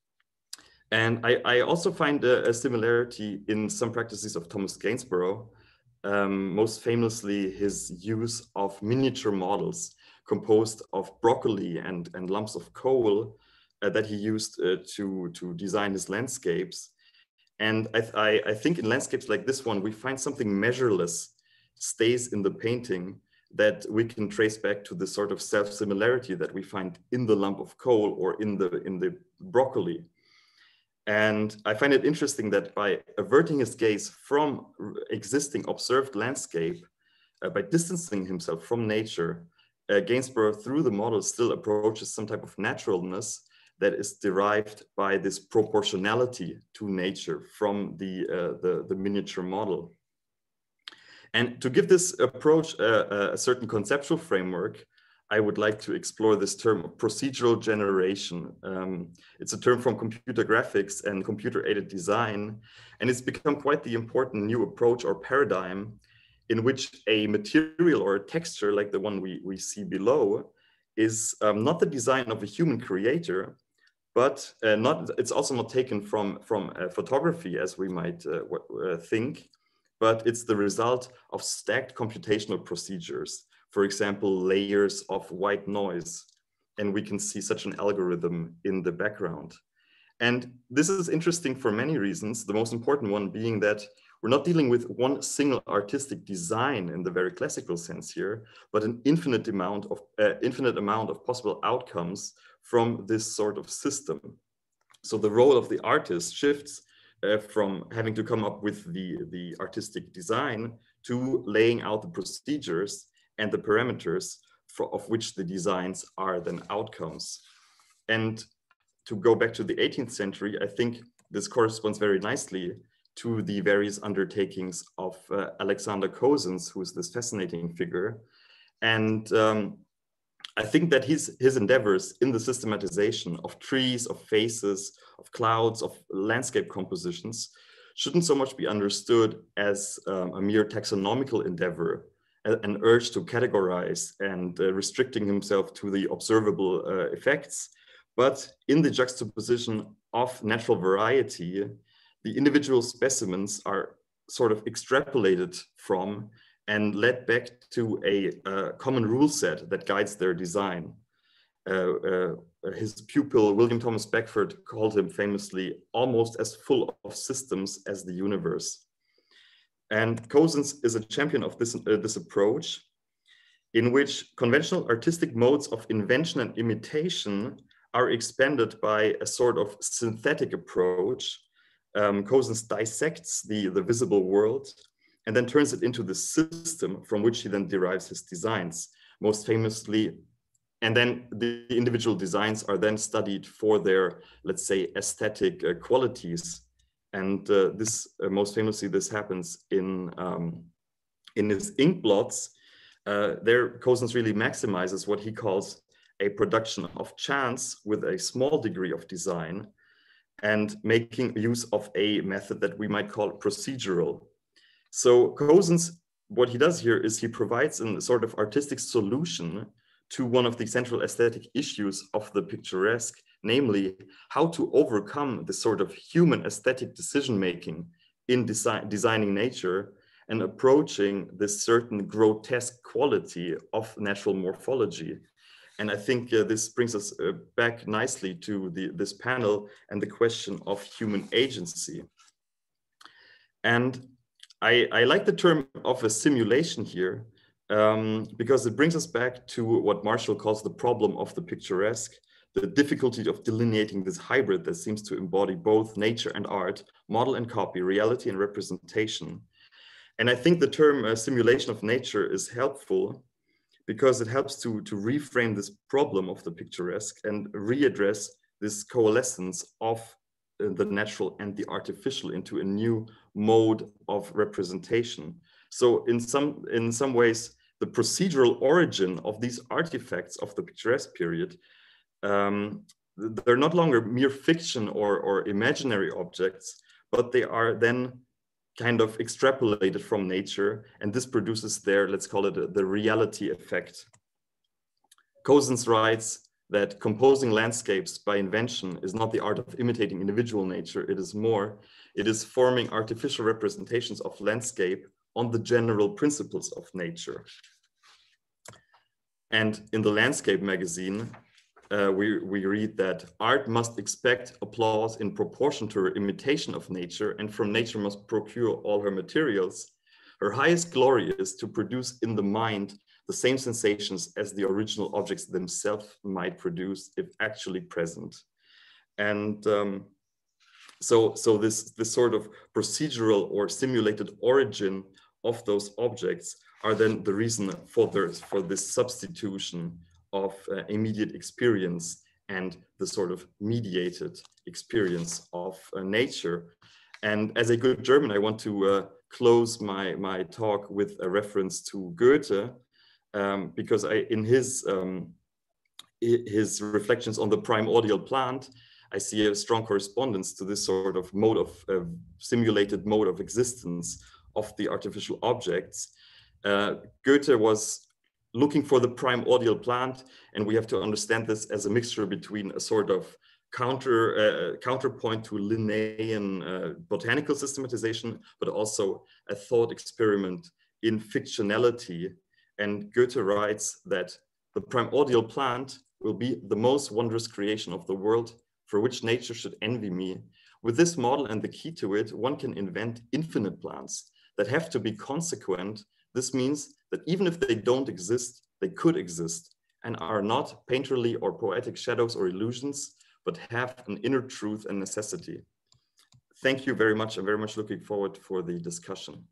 Speaker 8: And I, I also find a, a similarity in some practices of Thomas Gainsborough, um, most famously his use of miniature models, composed of broccoli and, and lumps of coal uh, that he used uh, to, to design his landscapes. And I, I, I think in landscapes like this one, we find something measureless stays in the painting that we can trace back to the sort of self-similarity that we find in the lump of coal or in the, in the broccoli. And I find it interesting that by averting his gaze from existing observed landscape, uh, by distancing himself from nature, uh, Gainsborough through the model still approaches some type of naturalness that is derived by this proportionality to nature from the, uh, the, the miniature model. And to give this approach a, a certain conceptual framework, I would like to explore this term of procedural generation. Um, it's a term from computer graphics and computer-aided design, and it's become quite the important new approach or paradigm in which a material or a texture like the one we, we see below is um, not the design of a human creator, but uh, not, it's also not taken from, from uh, photography as we might uh, uh, think, but it's the result of stacked computational procedures. For example, layers of white noise. And we can see such an algorithm in the background. And this is interesting for many reasons. The most important one being that we're not dealing with one single artistic design in the very classical sense here, but an infinite amount of, uh, infinite amount of possible outcomes from this sort of system. So the role of the artist shifts uh, from having to come up with the, the artistic design to laying out the procedures and the parameters for, of which the designs are then outcomes. And to go back to the eighteenth century, I think this corresponds very nicely to the various undertakings of uh, Alexander Cozens, who is this fascinating figure. And um, I think that his, his endeavors in the systematization of trees, of faces, of clouds, of landscape compositions shouldn't so much be understood as um, a mere taxonomical endeavor, an urge to categorize and uh, restricting himself to the observable uh, effects, but in the juxtaposition of natural variety, the individual specimens are sort of extrapolated from and led back to a uh, common rule set that guides their design. Uh, uh, his pupil, William Thomas Beckford, called him famously almost as full of systems as the universe. And Cozens is a champion of this, uh, this approach, in which conventional artistic modes of invention and imitation are expanded by a sort of synthetic approach. Um, Cozens dissects the, the visible world and then turns it into the system from which he then derives his designs, most famously. And then the individual designs are then studied for their, let's say, aesthetic uh, qualities. And uh, this, uh, most famously, this happens in, um, in his ink blots. Uh, there, Cozens really maximizes what he calls a production of chance with a small degree of design and making use of a method that we might call procedural. So Cozens, what he does here is he provides a sort of artistic solution to one of the central aesthetic issues of the picturesque, namely how to overcome the sort of human aesthetic decision-making in design, designing nature and approaching this certain grotesque quality of natural morphology. And I think uh, this brings us uh, back nicely to the, this panel and the question of human agency. And I, I like the term of a simulation here um, because it brings us back to what Marshall calls the problem of the picturesque, the difficulty of delineating this hybrid that seems to embody both nature and art, model and copy, reality and representation. And I think the term uh, simulation of nature is helpful because it helps to, to reframe this problem of the picturesque and readdress this coalescence of uh, the natural and the artificial into a new mode of representation. So in some, in some ways, the procedural origin of these artifacts of the picturesque period, um, they're not longer mere fiction or, or imaginary objects, but they are then kind of extrapolated from nature, and this produces their, let's call it a, the reality effect. Cozens writes that composing landscapes by invention is not the art of imitating individual nature, it is more, it is forming artificial representations of landscape on the general principles of nature. And in the Landscape magazine, uh, we, we read that art must expect applause in proportion to her imitation of nature, and from nature must procure all her materials. Her highest glory is to produce in the mind the same sensations as the original objects themselves might produce if actually present. And um, so, so this, this sort of procedural or simulated origin of those objects are then the reason for, this, for this substitution of uh, immediate experience and the sort of mediated experience of uh, nature. And as a good German, I want to uh, close my, my talk with a reference to Goethe, um, because I, in his, um, his reflections on the primordial plant, I see a strong correspondence to this sort of mode of uh, simulated mode of existence of the artificial objects. Uh, Goethe was looking for the primordial plant, and we have to understand this as a mixture between a sort of counter uh, counterpoint to Linnaean uh, botanical systematization, but also a thought experiment in fictionality. And Goethe writes that the primordial plant will be the most wondrous creation of the world, for which nature should envy me. With this model and the key to it, one can invent infinite plants that have to be consequent. This means that even if they don't exist, they could exist and are not painterly or poetic shadows or illusions, but have an inner truth and necessity. Thank you very much. I'm very much looking forward for the discussion.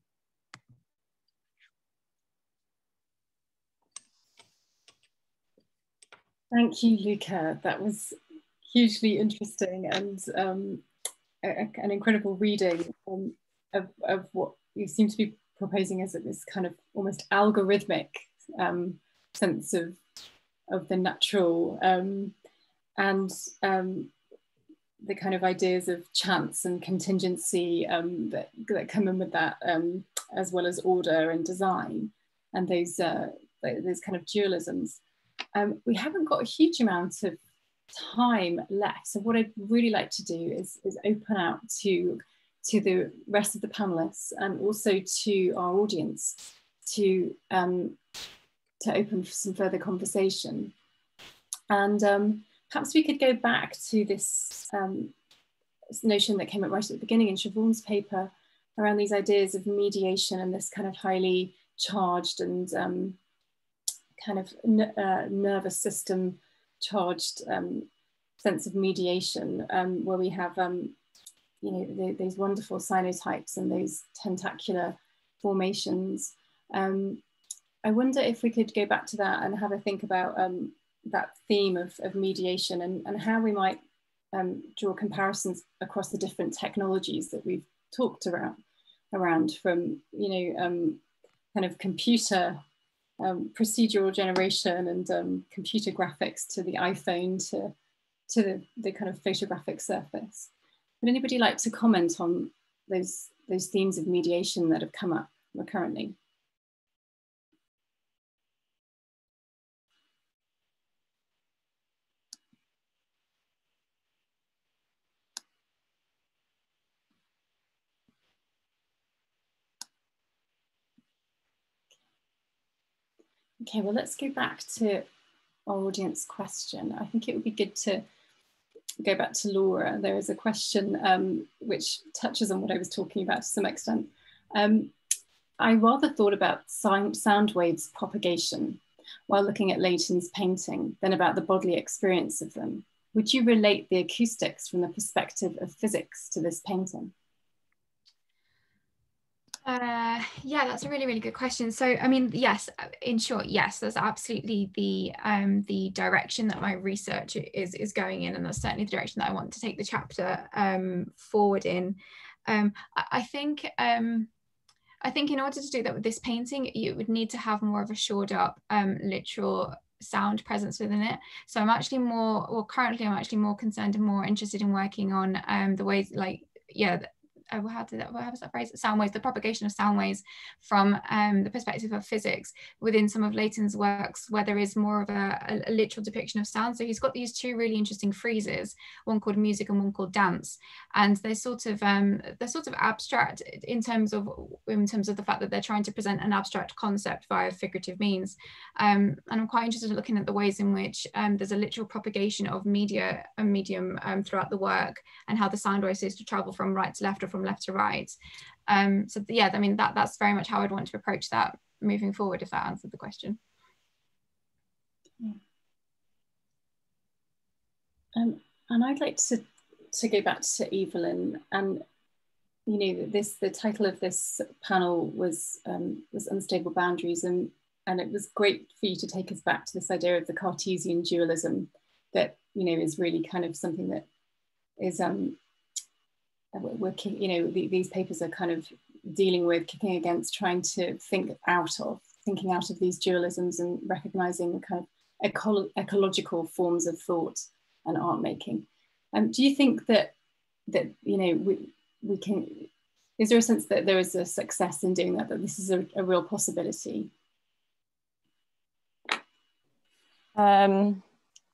Speaker 1: Thank you, Luca. That was hugely interesting and um, a, an incredible reading um, of, of what you seem to be proposing as this kind of almost algorithmic um, sense of, of the natural um, and um, the kind of ideas of chance and contingency um, that, that come in with that, um, as well as order and design, and those, uh, those kind of dualisms. Um, we haven't got a huge amount of time left, so what I'd really like to do is, is open out to, to the rest of the panelists and also to our audience to, um, to open for some further conversation. And um, perhaps we could go back to this, um, this notion that came up right at the beginning in Siobhan's paper around these ideas of mediation and this kind of highly charged and um, kind of uh, nervous system charged um, sense of mediation, um, where we have, um, you know, the, those wonderful cyanotypes and those tentacular formations. Um, I wonder if we could go back to that and have a think about um, that theme of, of mediation and, and how we might um, draw comparisons across the different technologies that we've talked around, around from, you know, um, kind of computer Um, procedural generation and um, computer graphics to the iPhone to, to the, the kind of photographic surface. Would anybody like to comment on those, those themes of mediation that have come up recurrently? Okay, well, let's go back to our audience question. I think it would be good to go back to Laura. There is a question um, which touches on what I was talking about to some extent. Um, I rather thought about sound, sound waves propagation while looking at Leighton's painting than about the bodily experience of them. Would you relate the acoustics from the perspective of physics to this painting?
Speaker 3: Uh, yeah, that's a really, really good question. So, I mean, yes, in short, yes, that's absolutely the um, the direction that my research is is going in, and that's certainly the direction that I want to take the chapter um, forward in. Um, I, I think um, I think in order to do that with this painting, you would need to have more of a shored up um, literal sound presence within it. So I'm actually more, or currently I'm actually more concerned and more interested in working on um, the ways, like, yeah. uh, how did that, how was that phrase? Sound waves, the propagation of sound waves from um, the perspective of physics within some of Leighton's works, where there is more of a, a, a literal depiction of sound. So he's got these two really interesting friezes, one called music and one called dance, and they're sort of um, they're sort of abstract in terms of in terms of the fact that they're trying to present an abstract concept via figurative means. Um, and I'm quite interested in looking at the ways in which um, there's a literal propagation of media and medium um, throughout the work, and how the sound wave is to travel from right to left or from left to right. Um, so yeah, I mean, that that's very much how I'd want to approach that moving forward, if that answered the question.
Speaker 1: Um, and I'd like to, to go back to Evelyn, and you know, this the title of this panel was um, was Unstable Boundaries, and and it was great for you to take us back to this idea of the Cartesian dualism that, you know, is really kind of something that is um we're, you know, the, these papers are kind of dealing with, kicking against, trying to think out of thinking out of these dualisms and recognizing the kind of eco ecological forms of thought and art making. Um, do you think that that you know we we can? Is there a sense that there is a success in doing that? That this is a, a real possibility?
Speaker 5: Um,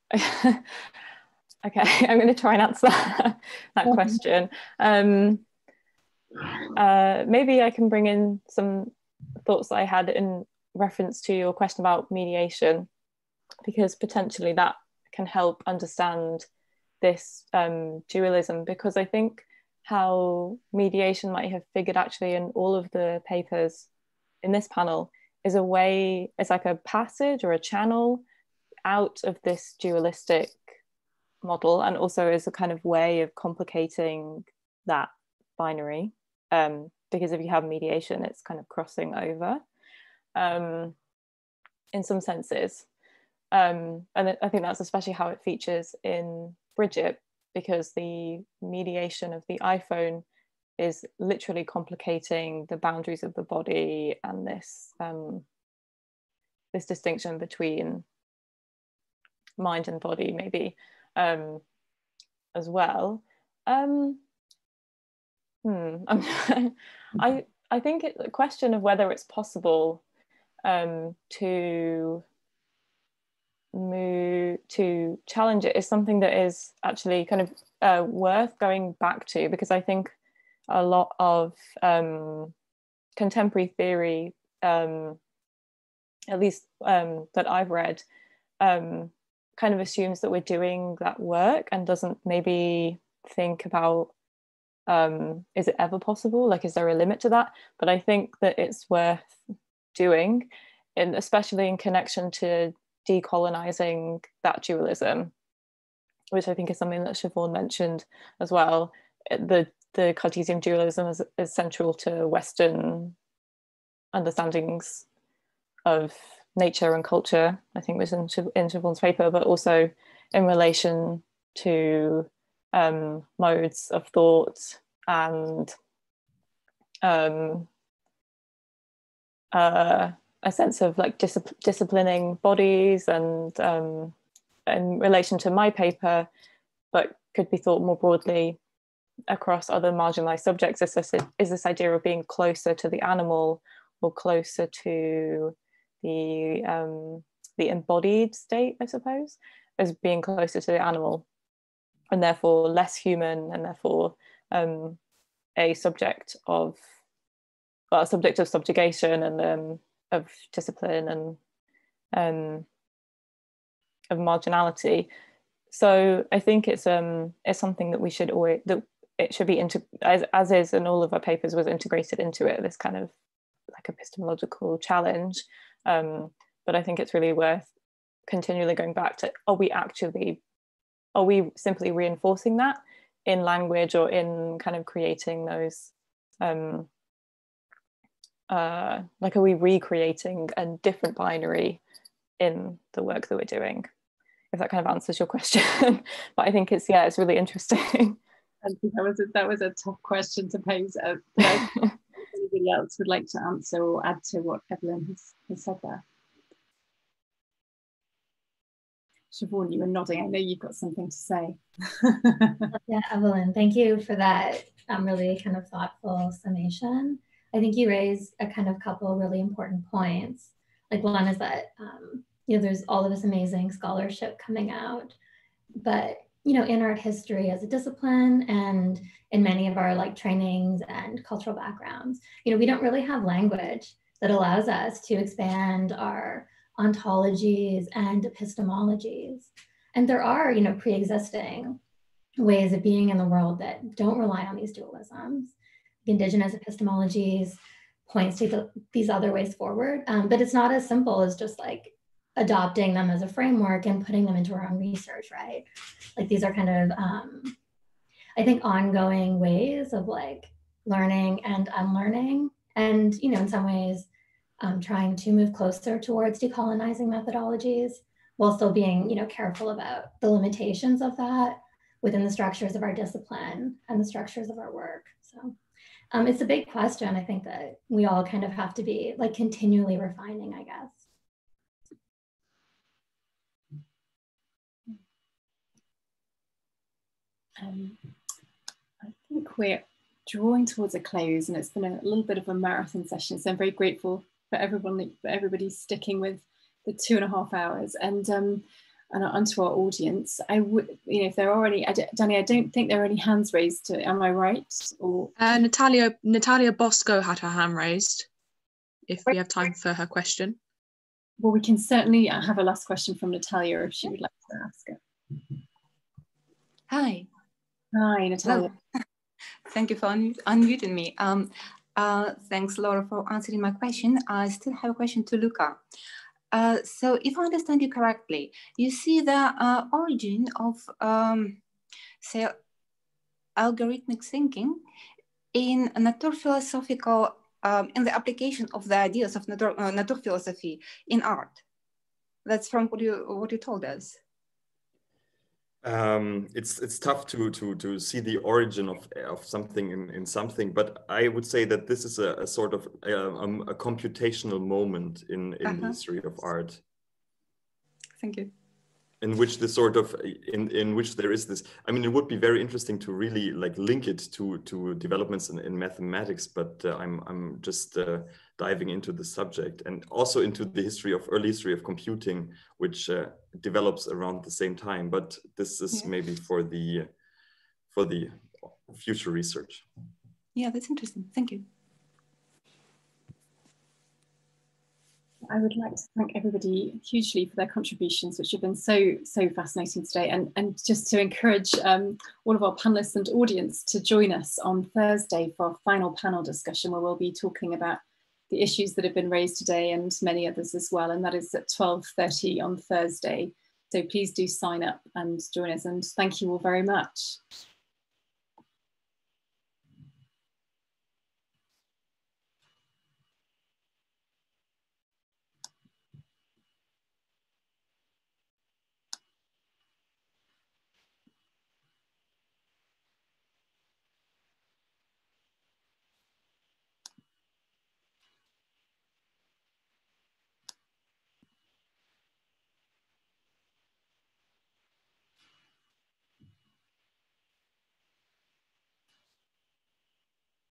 Speaker 5: okay, I'm going to try and answer that, that question. Um, uh, maybe I can bring in some thoughts that I had in reference to your question about mediation, because potentially that can help understand this um, dualism, because I think how mediation might have figured actually in all of the papers in this panel is a way, it's like a passage or a channel out of this dualistic model, and also is a kind of way of complicating that binary, um, because if you have mediation, it's kind of crossing over um, in some senses. Um, and I think that's especially how it features in BRIDGIT, because the mediation of the iPhone is literally complicating the boundaries of the body and this um, this distinction between mind and body, maybe um, as well. Um, hmm, I I think it's a question of whether it's possible um, to move to challenge it is something that is actually kind of uh, worth going back to, because I think a lot of um, contemporary theory, um, at least um, that I've read, um, kind of assumes that we're doing that work and doesn't maybe think about um, is it ever possible? Like, is there a limit to that? But I think that it's worth doing, and especially in connection to decolonizing that dualism, which I think is something that Siobhan mentioned as well. The the Cartesian dualism is, is central to Western understandings of nature and culture, I think was in, in Siobhan's paper, but also in relation to um, modes of thought and um, uh, a sense of like dis disciplining bodies, and um, in relation to my paper, but could be thought more broadly across other marginalized subjects, is this, is this idea of being closer to the animal or closer to the um, the embodied state, I suppose, as being closer to the animal, and therefore less human, and therefore um, a subject of well, a subject of subjugation and um, of discipline and um, of marginality. So I think it's um it's something that we should always that it should be into as as is in all of our papers was integrated into it, this kind of like epistemological challenge. Um, but I think it's really worth continually going back to, are we actually, are we simply reinforcing that in language, or in kind of creating those, um, uh, like are we recreating a different binary in the work that we're doing? If that kind of answers your question. But I think it's, yeah, it's really interesting.
Speaker 1: I think that was a, that was a tough question to pose. Uh, but I, if anybody else would like to answer or add to what Evelyn has, has said there. Siobhan, you were nodding. I know you've got something to say.
Speaker 2: Yeah, Evelyn, thank you for that um, really kind of thoughtful summation. I think you raised a kind of couple really important points. Like one is that, um, you know, there's all of this amazing scholarship coming out, but, you know, in art history as a discipline and in many of our like trainings and cultural backgrounds, you know, we don't really have language that allows us to expand our ontologies and epistemologies. And there are, you know, pre-existing ways of being in the world that don't rely on these dualisms. Indigenous epistemologies points to the, these other ways forward, um, but it's not as simple as just like adopting them as a framework and putting them into our own research, right? Like these are kind of, um, I think, ongoing ways of like learning and unlearning, and, you know, in some ways, um, trying to move closer towards decolonizing methodologies while still being, you know, careful about the limitations of that within the structures of our discipline and the structures of our work. So um, it's a big question. I think that we all kind of have to be like continually refining, I guess.
Speaker 1: Um, I think we're drawing towards a close, and it's been a little bit of a marathon session. So I'm very grateful for everyone, for everybody sticking with the two and a half hours. And um, and onto our audience, I would, you know, if there are any, I Danny, I don't think there are any hands raised. To, am I right? Or
Speaker 6: Uh, Natalia Natalia Bosco had her hand raised. If we have time for her question.
Speaker 1: Well, we can certainly have a last question from Natalia if she would like to ask it.
Speaker 9: Hi.
Speaker 1: Hi, Natalia.
Speaker 9: Hello. Thank you for un unmuting me. Um, uh, thanks, Laura, for answering my question. I still have a question to Luca. Uh, so if I understand you correctly, you see the uh, origin of, um, say, algorithmic thinking in naturphilosophical, um, in the application of the ideas of natur uh, naturphilosophy in art. That's from what you, what you told us.
Speaker 8: Um, it's it's tough to to to see the origin of of something in in something, but I would say that this is a, a sort of a, um, a computational moment in in
Speaker 9: Uh-huh.
Speaker 8: the history of art.
Speaker 9: Thank you.
Speaker 8: In which the sort of in in which there is this. I mean, it would be very interesting to really like link it to to developments in, in mathematics, but uh, I'm I'm just uh, diving into the subject and also into the history of early history of computing, which uh, develops around the same time. But this is
Speaker 9: Yeah.
Speaker 8: maybe for the for the future research.
Speaker 9: Yeah, that's interesting. Thank you.
Speaker 1: I would like to thank everybody hugely for their contributions, which have been so, so fascinating today, and, and just to encourage um, all of our panelists and audience to join us on Thursday for our final panel discussion, where we'll be talking about the issues that have been raised today and many others as well, and that is at twelve thirty on Thursday. So please do sign up and join us, and thank you all very much.